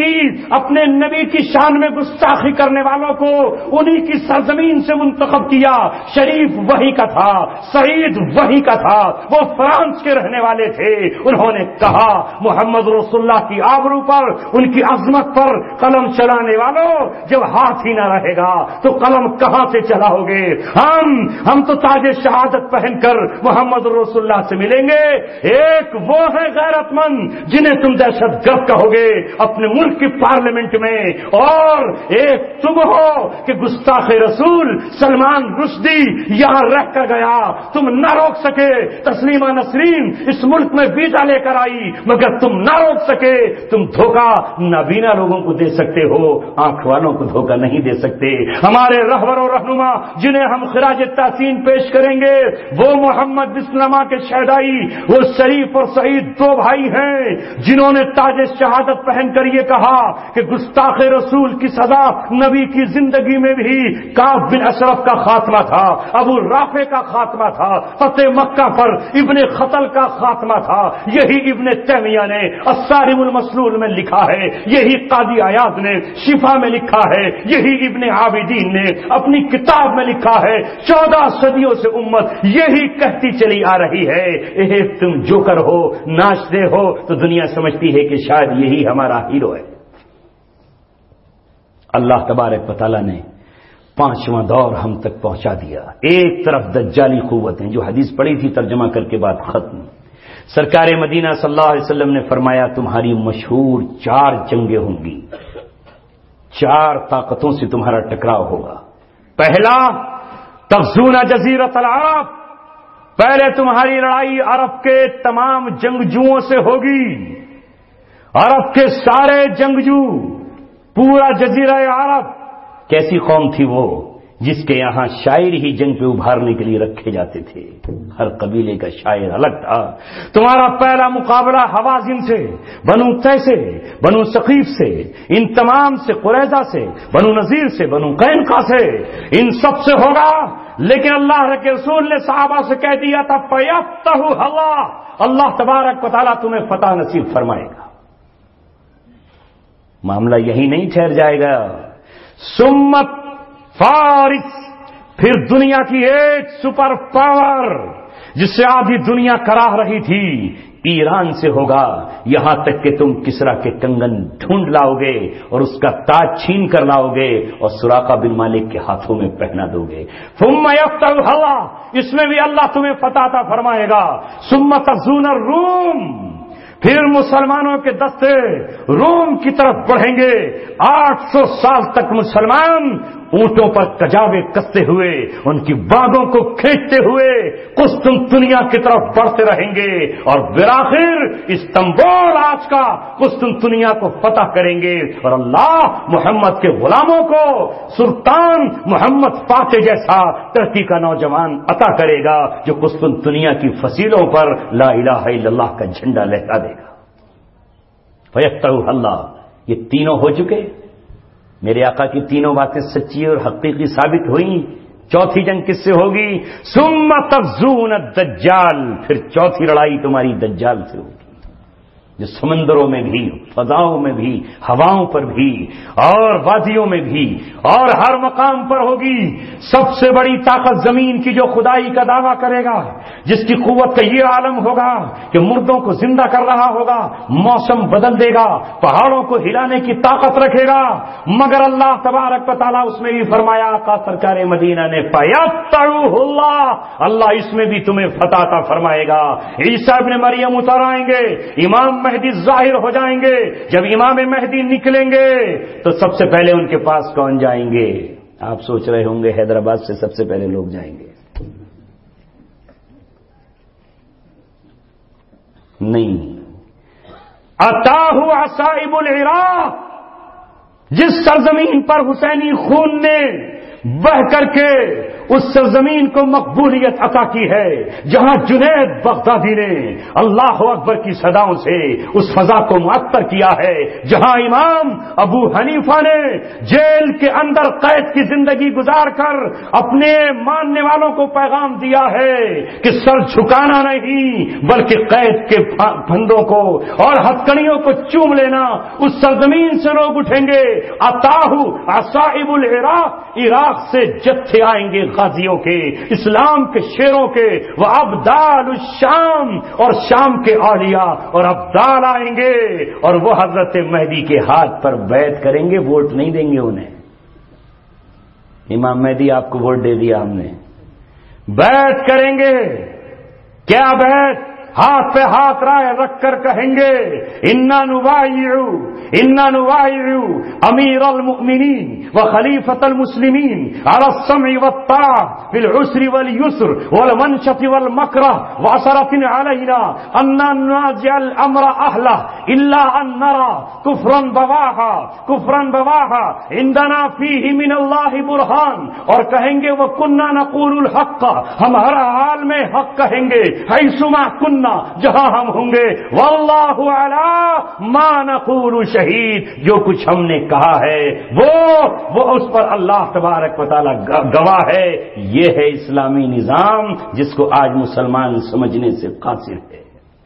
اپنے نبی کی شان میں گستاخی کرنے والوں کو انہی کی سرزمین سے منتخب کیا. شریف وہی کا تھا, سعید وہی کا تھا, وہ فرانس کے رہنے والے تھے. انہوں نے کہا محمد رسول اللہ کی آبرو پر, ان کی عظمت پر قلم چلانے والوں, جب ہاتھ ہی نہ رہے گا تو قلم کہاں سے چلاؤ گے؟ ہم ہم تو تاج شہادت پہن کر محمد رسول اللہ سے ملیں گے. ایک وہ ہے غیرت مند جنہیں تم دہشت گرد کہو گے اپنے ملک کی پارلیمنٹ میں, اور ایک تم ہو کہ گستاخ رسول سلمان رشدی یہاں رہ کر گیا, تم نہ روک سکے. تسلیمہ نسرین اس ملک میں ویزا لے کر آئی مگر تم نہ روک سکے. تم دھوکہ نابینا لوگوں کو دے سکتے ہو, آنکھ والوں کو دھوکہ نہیں دے سکتے. ہمارے رہبر و رہنما جنہیں ہم خراج تحسین پیش کریں گے وہ محمد بسلمہ کے شہدائی, وہ شریف اور سعید دو بھائی ہیں جنہوں نے تاج شہادت پہن کر یہ کہا کہ گستاخ رسول کی سزا نبی کی زندگی میں بھی کعب بن اشرف کا خاتمہ تھا, ابو رافع کا خاتمہ تھا, فتح مکہ پر ابن خطل کا خاتمہ تھا. یہی ابن تیمیہ نے الصارم المسلول میں لکھا ہے, یہی قاضی عیاض نے شفا میں لکھا ہے, یہی ابن عابدین نے اپنی کتاب میں لکھا ہے. چودہ صدیوں سے امت یہی کہتی چلی آ رہی ہے. اے تم جو کر ہو, ناچتے ہو تو دنیا سمجھتی ہے کہ شاید یہی ہمارا ہیرو ہے. اللہ تبارک و تعالیٰ نے پانچواں دور ہم تک پہنچا دیا. ایک طرف دجالی قوتیں جو حدیث پڑھی تھی ترجمہ کر کے بعد ختم. سرکار مدینہ صلی اللہ علیہ وسلم نے فرمایا تمہاری مشہور چار جنگیں ہوں گی, چار طاقتوں سے تمہارا ٹکراؤ ہوگا. پہلا تغزون جزیرۃ العرب, پہلے تمہاری لڑائی عرب کے تمام جنگجوؤں سے ہوگی. عرب کے سارے جنگجو, پورا جزیرہ عرب. کیسی قوم تھی وہ جس کے یہاں شاعر ہی جنگ پہ ابھارنے کے لیے رکھے جاتے تھے, ہر قبیلے کا شاعر الگ تھا. تمہارا پہلا مقابلہ حوازن سے, بنو طے سے, بنو ثقیف سے, ان تمام سے, قریظہ سے, بنو نذیر سے, بنو قینقاع سے, ان سب سے ہوگا. لیکن اللہ کے رسول نے صحابہ سے کہہ دیا تھا فیفتح اللہ, اللہ تبارک و تعالیٰ تمہیں فتح نصیب فرمائے گا. معاملہ یہی نہیں ٹھہر جائے گا. سمت فارس, پھر دنیا کی ایک سپر پاور جس سے آدھی دنیا کراہ رہی تھی, ایران سے ہوگا. یہاں تک کہ تم کسرا کے کنگن ڈھونڈ لاؤ گے اور اس کا تاج چھین کر لاؤ گے اور سراقہ بن مالک کے ہاتھوں میں پہنا دو گے. ثم یفتح اللہ, اس میں بھی اللہ تمہیں فتح عطا فرمائے گا. ثم تغزون الروم, پھر مسلمانوں کے دستے روم کی طرف بڑھیں گے. آٹھ سو سال تک مسلمان اونٹوں پر کجاوے کستے ہوئے, ان کی باغوں کو کھینچتے ہوئے قسطنطنیہ کی طرف بڑھتے رہیں گے, اور بالآخر استنبول آج کا قسطنطنیہ کو فتح کریں گے. اور اللہ محمد کے غلاموں کو سلطان محمد فاتح جیسا ترقی کا نوجوان عطا کرے گا جو قسطنطنیہ کی فصیلوں پر لا الہ الا اللہ کا جھنڈا لہرا دے گا. فیفتح اللہ, یہ تینوں ہو چکے. میرے آقا کی تینوں باتیں سچی اور حقیقی ثابت ہوئیں. چوتھی جنگ کس سے ہوگی؟ ثم تغزون الدجال, پھر چوتھی لڑائی تمہاری دجال سے ہوگی جو سمندروں میں بھی, فضاؤں میں بھی, ہواؤں پر بھی, اور وادیوں میں بھی, اور ہر مقام پر ہوگی. سب سے بڑی طاقت زمین کی جو خدائی کا دعویٰ کرے گا, جس کی قوت کا یہ عالم ہوگا کہ مردوں کو زندہ کر رہا ہوگا, موسم بدل دے گا, پہاڑوں کو ہلانے کی طاقت رکھے گا. مگر اللہ تبارک و تعالیٰ اس میں بھی فرمایا, آقا سرکار مدینہ نے فیفتح اللہ, اللہ اس میں بھی تمہیں فتح عطا فرمائے گا. عیسیٰ ابن مریم اتر آئیں گے, امام مہدی ظاہر ہو جائیں گے. جب امام مہدی نکلیں گے تو سب سے پہلے ان کے پاس کون جائیں گے؟ آپ سوچ رہے ہوں گے حیدرآباد سے سب سے پہلے لوگ جائیں گے. نہیں, اتاہ عصائب العراق, جس سرزمین پر حسینی خون نے بہ کر کے اس سرزمین کو مقبولیت عطا کی ہے جہاں جنید بغدادی نے اللہ اکبر کی صداؤں سے اس فضا کو معطر کیا ہے، جہاں امام ابو حنیفہ نے جیل کے اندر قید کی زندگی گزار کر اپنے ماننے والوں کو پیغام دیا ہے کہ سر جھکانا نہیں بلکہ قید کے پھندوں کو اور ہتھکڑیوں کو چوم لینا، اس سرزمین سے لوگ اٹھیں گے، اتاہو عصائب العراق، عراق سے جتھے آئیں گے غازیوں کے، اسلام کے شیروں کے، وہ ابدال الشام، اور شام کے اولیاء اور ابدال آئیں گے اور وہ حضرت مہدی کے ہاتھ پر بیعت کریں گے، ووٹ نہیں دیں گے انہیں۔ امام مہدی آپ کو ووٹ دے دیا ہم نے، بیعت کریں گے۔ کیا بیعت؟ ہاتھ پہ ہاتھ رائے رکھ کر کہیں گے انا نبایع انا نبایع امیر المؤمنین وخلیفۃ المسلمین علی السمع والطاعة في العسر واليسر والمنشط والمكره وعثرة علينا ان ننازع الامر اهله الا ان نرى كفرا بواحا كفرا بواحا عندنا فيه من الله برهان، اور کہیں گے وَكُنَّا نَقُولُ الْحَقَّ، ہم ہر حال میں حق کہیں گے، حیثما کننا، جہاں ہم ہوں گے، واللہ علی ما نقول شہید، جو کچھ ہم نے کہا ہے وہ وہ اس پر اللہ تبارک و تعالی گواہ ہے۔ یہ ہے اسلامی نظام جس کو آج مسلمان سمجھنے سے قاصر ہے۔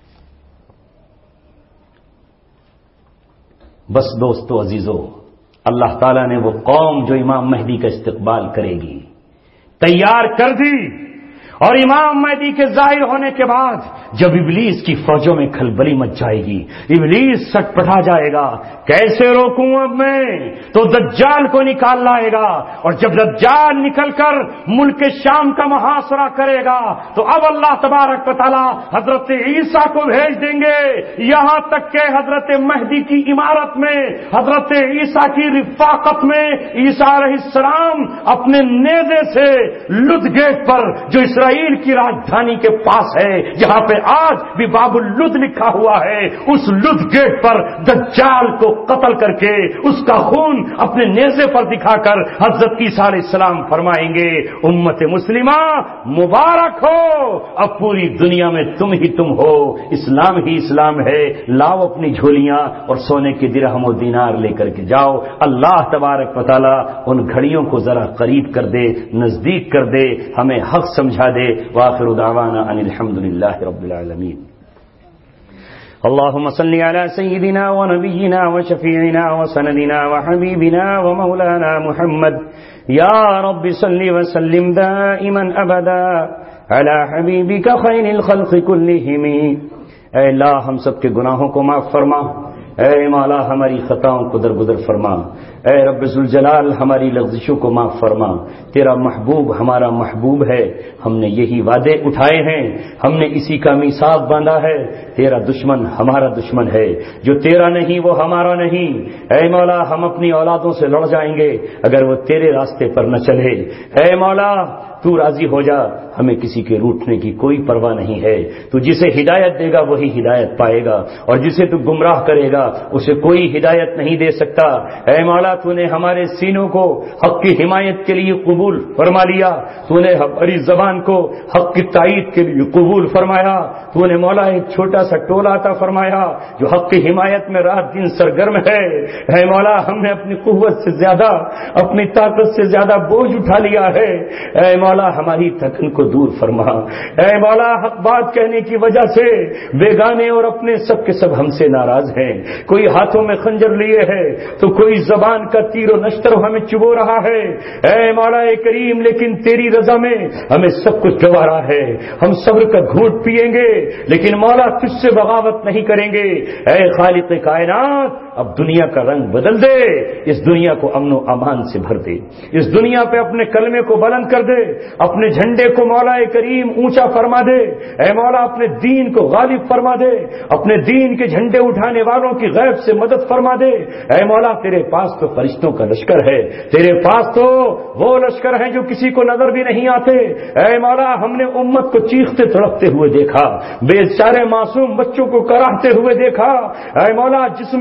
بس دوستو عزیزو، اللہ تعالیٰ نے وہ قوم جو امام مہدی کا استقبال کرے گی تیار کر دی، اور امام مہدی کے ظاہر ہونے کے بعد جب ابلیس کی فوجوں میں کھلبلی مچ جائے گی، ابلیس سٹ پٹا جائے گا، کیسے روکوں اب میں؟ تو دجال کو نکال لائے گا، اور جب دجال نکل کر ملک شام کا محاصرہ کرے گا تو اب اللہ تبارک و تعالی حضرت عیسیٰ کو بھیج دیں گے، یہاں تک کہ حضرت مہدی کی عمارت میں، حضرت عیسیٰ کی رفاقت میں عیسیٰ علیہ السلام اپنے نیزے سے لد گیٹ پر، جو اسرائیل کی راجدھانی کے پاس ہے، جہاں پہ آج بھی باب اللد لکھا ہوا ہے، اس لد گیٹ پر دجال کو قتل کر کے اس کا خون اپنے نیزے پر دکھا کر حضرت عیسیٰ علیہ السلام فرمائیں گے امت مسلمہ مبارک ہو، اب پوری دنیا میں تم ہی تم ہو، اسلام ہی اسلام ہے، لاؤ اپنی جھولیاں اور سونے کے درہم و دینار لے کر کے جاؤ۔ اللہ تبارک و تعالی ان گھڑیوں کو ذرا قریب کر دے، نزدیک کر دے، ہمیں حق سمجھا دے۔ وآخر دعوانا ان الحمد للہ رب العالمین۔ اللهم صل على سيدنا ونبينا وشفيعنا وسندنا وحبيبنا ومولانا محمد، يا رب صل وسلم دائما ابدا على حبيبك خير الخلق كلهم۔ اے اللہ ہم سب کے گناہوں کو معاف فرما، اے مولا ہماری خطاؤں کو درگزر فرما، اے رب ذوالجلال ہماری لغزشوں کو معاف فرما۔ تیرا محبوب ہمارا محبوب ہے، ہم نے یہی وعدے اٹھائے ہیں، ہم نے اسی کا میثاق باندھا ہے۔ تیرا دشمن ہمارا دشمن ہے، جو تیرا نہیں وہ ہمارا نہیں۔ اے مولا ہم اپنی اولادوں سے لڑ جائیں گے اگر وہ تیرے راستے پر نہ چلے۔ اے مولا تو راضی ہو جا، ہمیں کسی کے روٹنے کی کوئی پرواہ نہیں ہے۔ تو جسے ہدایت دے گا وہی ہدایت پائے گا، اور جسے تو گمراہ کرے گا اسے کوئی ہدایت نہیں دے سکتا۔ اے مولا تو نے ہمارے سینوں کو حق کی حمایت کے لیے قبول فرما لیا، تو نے ہماری زبان کو حق کی تائید کے لیے قبول فرمایا، تو نے مولا ایک چھوٹا سا ٹولہ عطا فرمایا جو حق کی حمایت میں رات دن سرگرم ہے۔ اے مولا ہم نے اپنی قوت سے زیادہ، اپنی طاقت سے زیادہ بوجھ اٹھا لیا ہے۔ اے مولا ہماری تھکن کو دور فرما۔ اے مولا حق بات کہنے کی وجہ سے بیگانے اور اپنے سب کے سب ہم سے ناراض ہیں، کوئی ہاتھوں میں خنجر لیے ہے تو کوئی زبان کا تیر و نشتر ہمیں چبو رہا ہے۔ اے مولا کریم لیکن تیری رضا میں ہمیں سب کچھ گوارا ہے، ہم صبر کا گھونٹ پیئیں گے لیکن مولا تجھ سے بغاوت نہیں کریں گے۔ اے خالق کائنات اب دنیا کا رنگ بدل دے، اس دنیا کو امن و امان سے بھر دے، اس دنیا پہ اپنے کلمے کو بلند کر دے، اپنے جھنڈے کو مولا کریم اونچا فرما دے۔ اے مولا اپنے دین کو غالب فرما دے، اپنے دین کے جھنڈے اٹھانے والوں کی غیب سے مدد فرما دے۔ اے مولا تیرے پاس تو فرشتوں کا لشکر ہے، تیرے پاس تو وہ لشکر ہیں جو کسی کو نظر بھی نہیں آتے۔ اے مولا ہم نے امت کو چیختے تڑپتے ہوئے دیکھا، بے چارے معصوم بچوں کو کراہتے ہوئے دیکھا۔ اے مولا جسم کے ٹکڑے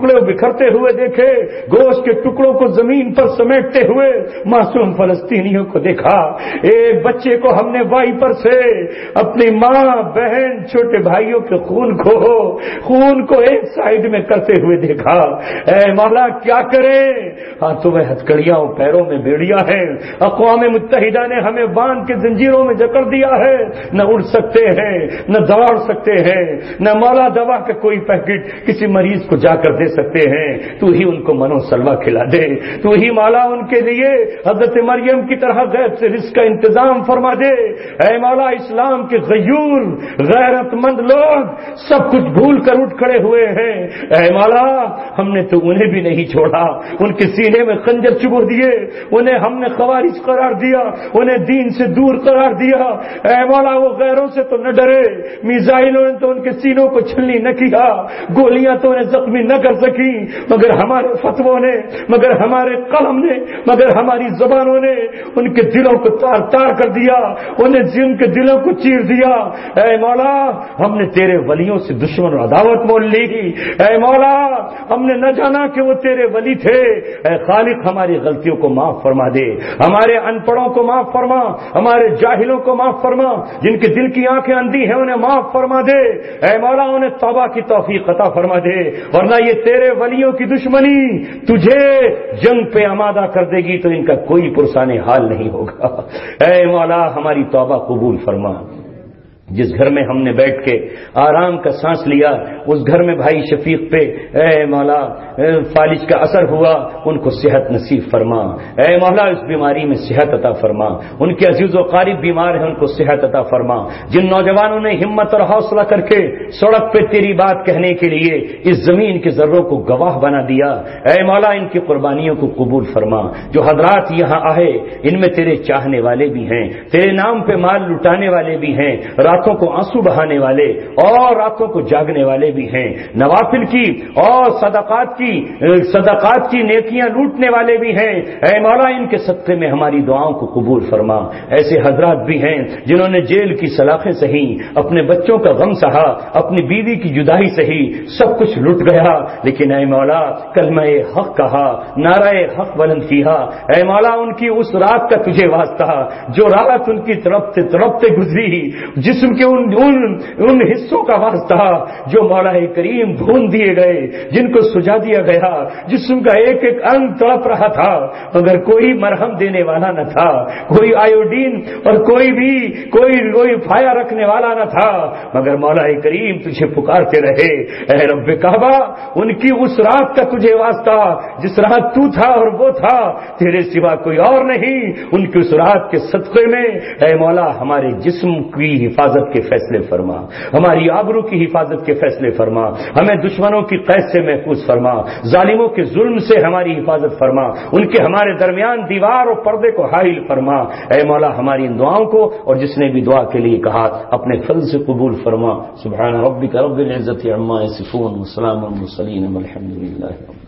ٹکڑے بکھرتے ہوئے دیکھے، گوشت کے ٹکڑوں کو زمین پر سمیٹتے ہوئے معصوم فلسطینیوں کو دیکھا، ایک بچے کو ہم نے وائپر سے اپنی ماں بہن چھوٹے بھائیوں کے خون کو خون کو ایک سائیڈ میں کرتے ہوئے دیکھا۔ اے مولا کیا کریں، ہاتھوں میں ہتھکڑیاں اور پیروں میں بیڑیاں ہیں، اقوام متحدہ نے ہمیں باندھ کے زنجیروں میں جکڑ دیا ہے، نہ اڑ سکتے ہیں نہ دوڑ سکتے ہیں، نہ مولا دوا کا کوئی پیکٹ کسی مریض کو جا کر دے سکتے ہیں، تو ہی ان کو منو سلوا کھلا دے، تو ہی مولا ان کے لیے حضرت مریم کی طرح غیب سے رزق کا انتظام فرما دے۔ اے مولا اسلام کے غیور غیرت مند لوگ سب کچھ بھول کر اٹھ کھڑے ہوئے ہیں، اے مولا ہم نے تو انہیں بھی نہیں چھوڑا، ان کے سینے میں خنجر چبو دیے، انہیں ہم نے خوارج قرار دیا، انہیں دین سے دور قرار دیا۔ اے مولا وہ غیروں سے تو نہ ڈرے، میزائلوں نے تو ان کے سینوں کو چھلنی نہ کیا، گولیاں تو انہیں زخمی نہ کر سکی، مگر ہمارے فتووں نے، مگر ہمارے قلم نے، مگر ہماری زبانوں نے ان کے دلوں کو تار تار کر دیا، انہیں جن کے دلوں کو چیر دیا۔ اے مولا ہم نے تیرے ولیوں سے دشمن اور عداوت مول لی، اے مولا ہم نے نہ جانا کہ وہ تیرے ولی تھے۔ اے خالق ہماری غلطیوں کو معاف فرما دے، ہمارے ان پڑھوں کو معاف فرما، ہمارے جاہلوں کو معاف فرما، جن کے دل کی آنکھیں اندھی ہیں انہیں معاف فرما دے۔ اے مولا انہیں توبہ کی توفیق عطا فرما دے، ورنہ یہ تیرے ولیوں کی دشمنی تجھے جنگ پہ آمادہ کر دے گی تو ان کا کوئی پرسان حال نہیں ہوگا۔ اے مولا ہماری توبہ قبول فرما۔ جس گھر میں ہم نے بیٹھ کے آرام کا سانس لیا اس گھر میں بھائی شفیق پہ اے مولا فالج کا اثر ہوا، ان کو صحت نصیب فرما۔ اے مولا اس بیماری میں صحت عطا فرما، ان کے عزیز و قریب بیمار ہیں ان کو صحت عطا فرما۔ جن نوجوانوں نے ہمت اور حوصلہ کر کے سڑک پہ تیری بات کہنے کے لیے اس زمین کے ذروں کو گواہ بنا دیا، اے مولا ان کی قربانیوں کو قبول فرما۔ جو حضرات یہاں آئے ان میں تیرے چاہنے والے بھی ہیں، تیرے نام پہ مال لٹانے والے بھی ہیں، راتوں کو آنسو بہانے والے اور راتوں کو جاگنے والے بھی ہیں، نوافل کی اور صدقات کی صدقات کی نیکیاں لوٹنے والے بھی ہیں۔ اے مولا ان کے صدقے میں ہماری دعاؤں کو قبول فرما۔ ایسے حضرات بھی ہیں جنہوں نے جیل کی سلاخیں سہی، اپنے بچوں کا غم سہا، اپنی بیوی کی جدائی سہی، سب کچھ لٹ گیا، لیکن اے مولا کلمہ حق کہا، نعرہ حق بلند کیا۔ اے مولا ان کی اس رات کا تجھے واسطہ جو رات ان کی تڑپتے تڑپتے گزری، جسم کے ان, ان, ان حصوں کا واسطہ جو مولا کریم بھون دیے گئے، جن کو سجا دیا گیا، جسم کا ایک ایک انگ تڑپ رہا تھا مگر کوئی مرہم دینے والا نہ تھا، کوئی آیوڈین اور کوئی بھی کوئی کوئی پھایا رکھنے والا نہ تھا، مگر مولا کریم تجھے پکارتے رہے۔ اے رب کعبہ ان کی اس رات کا تجھے واسطہ جس رات تو تھا اور وہ تھا، تیرے سوا کوئی اور نہیں، ان کی اس رات کے صدقے میں اے مولا ہمارے جسم کی حفاظت کے فیصلے فرما، ہماری آبرو کی حفاظت کے فیصلے فرما، ہمیں دشمنوں کی قید سے محفوظ فرما، ظالموں کے ظلم سے ہماری حفاظت فرما، ان کے ہمارے درمیان دیوار اور پردے کو حائل فرما۔ اے مولا ہماری ان دعاؤں کو اور جس نے بھی دعا کے لیے کہا اپنے فضل سے قبول فرما۔ سبحان ربک رب العزت عما یصفون وسلام علی المرسلین والحمد للہ۔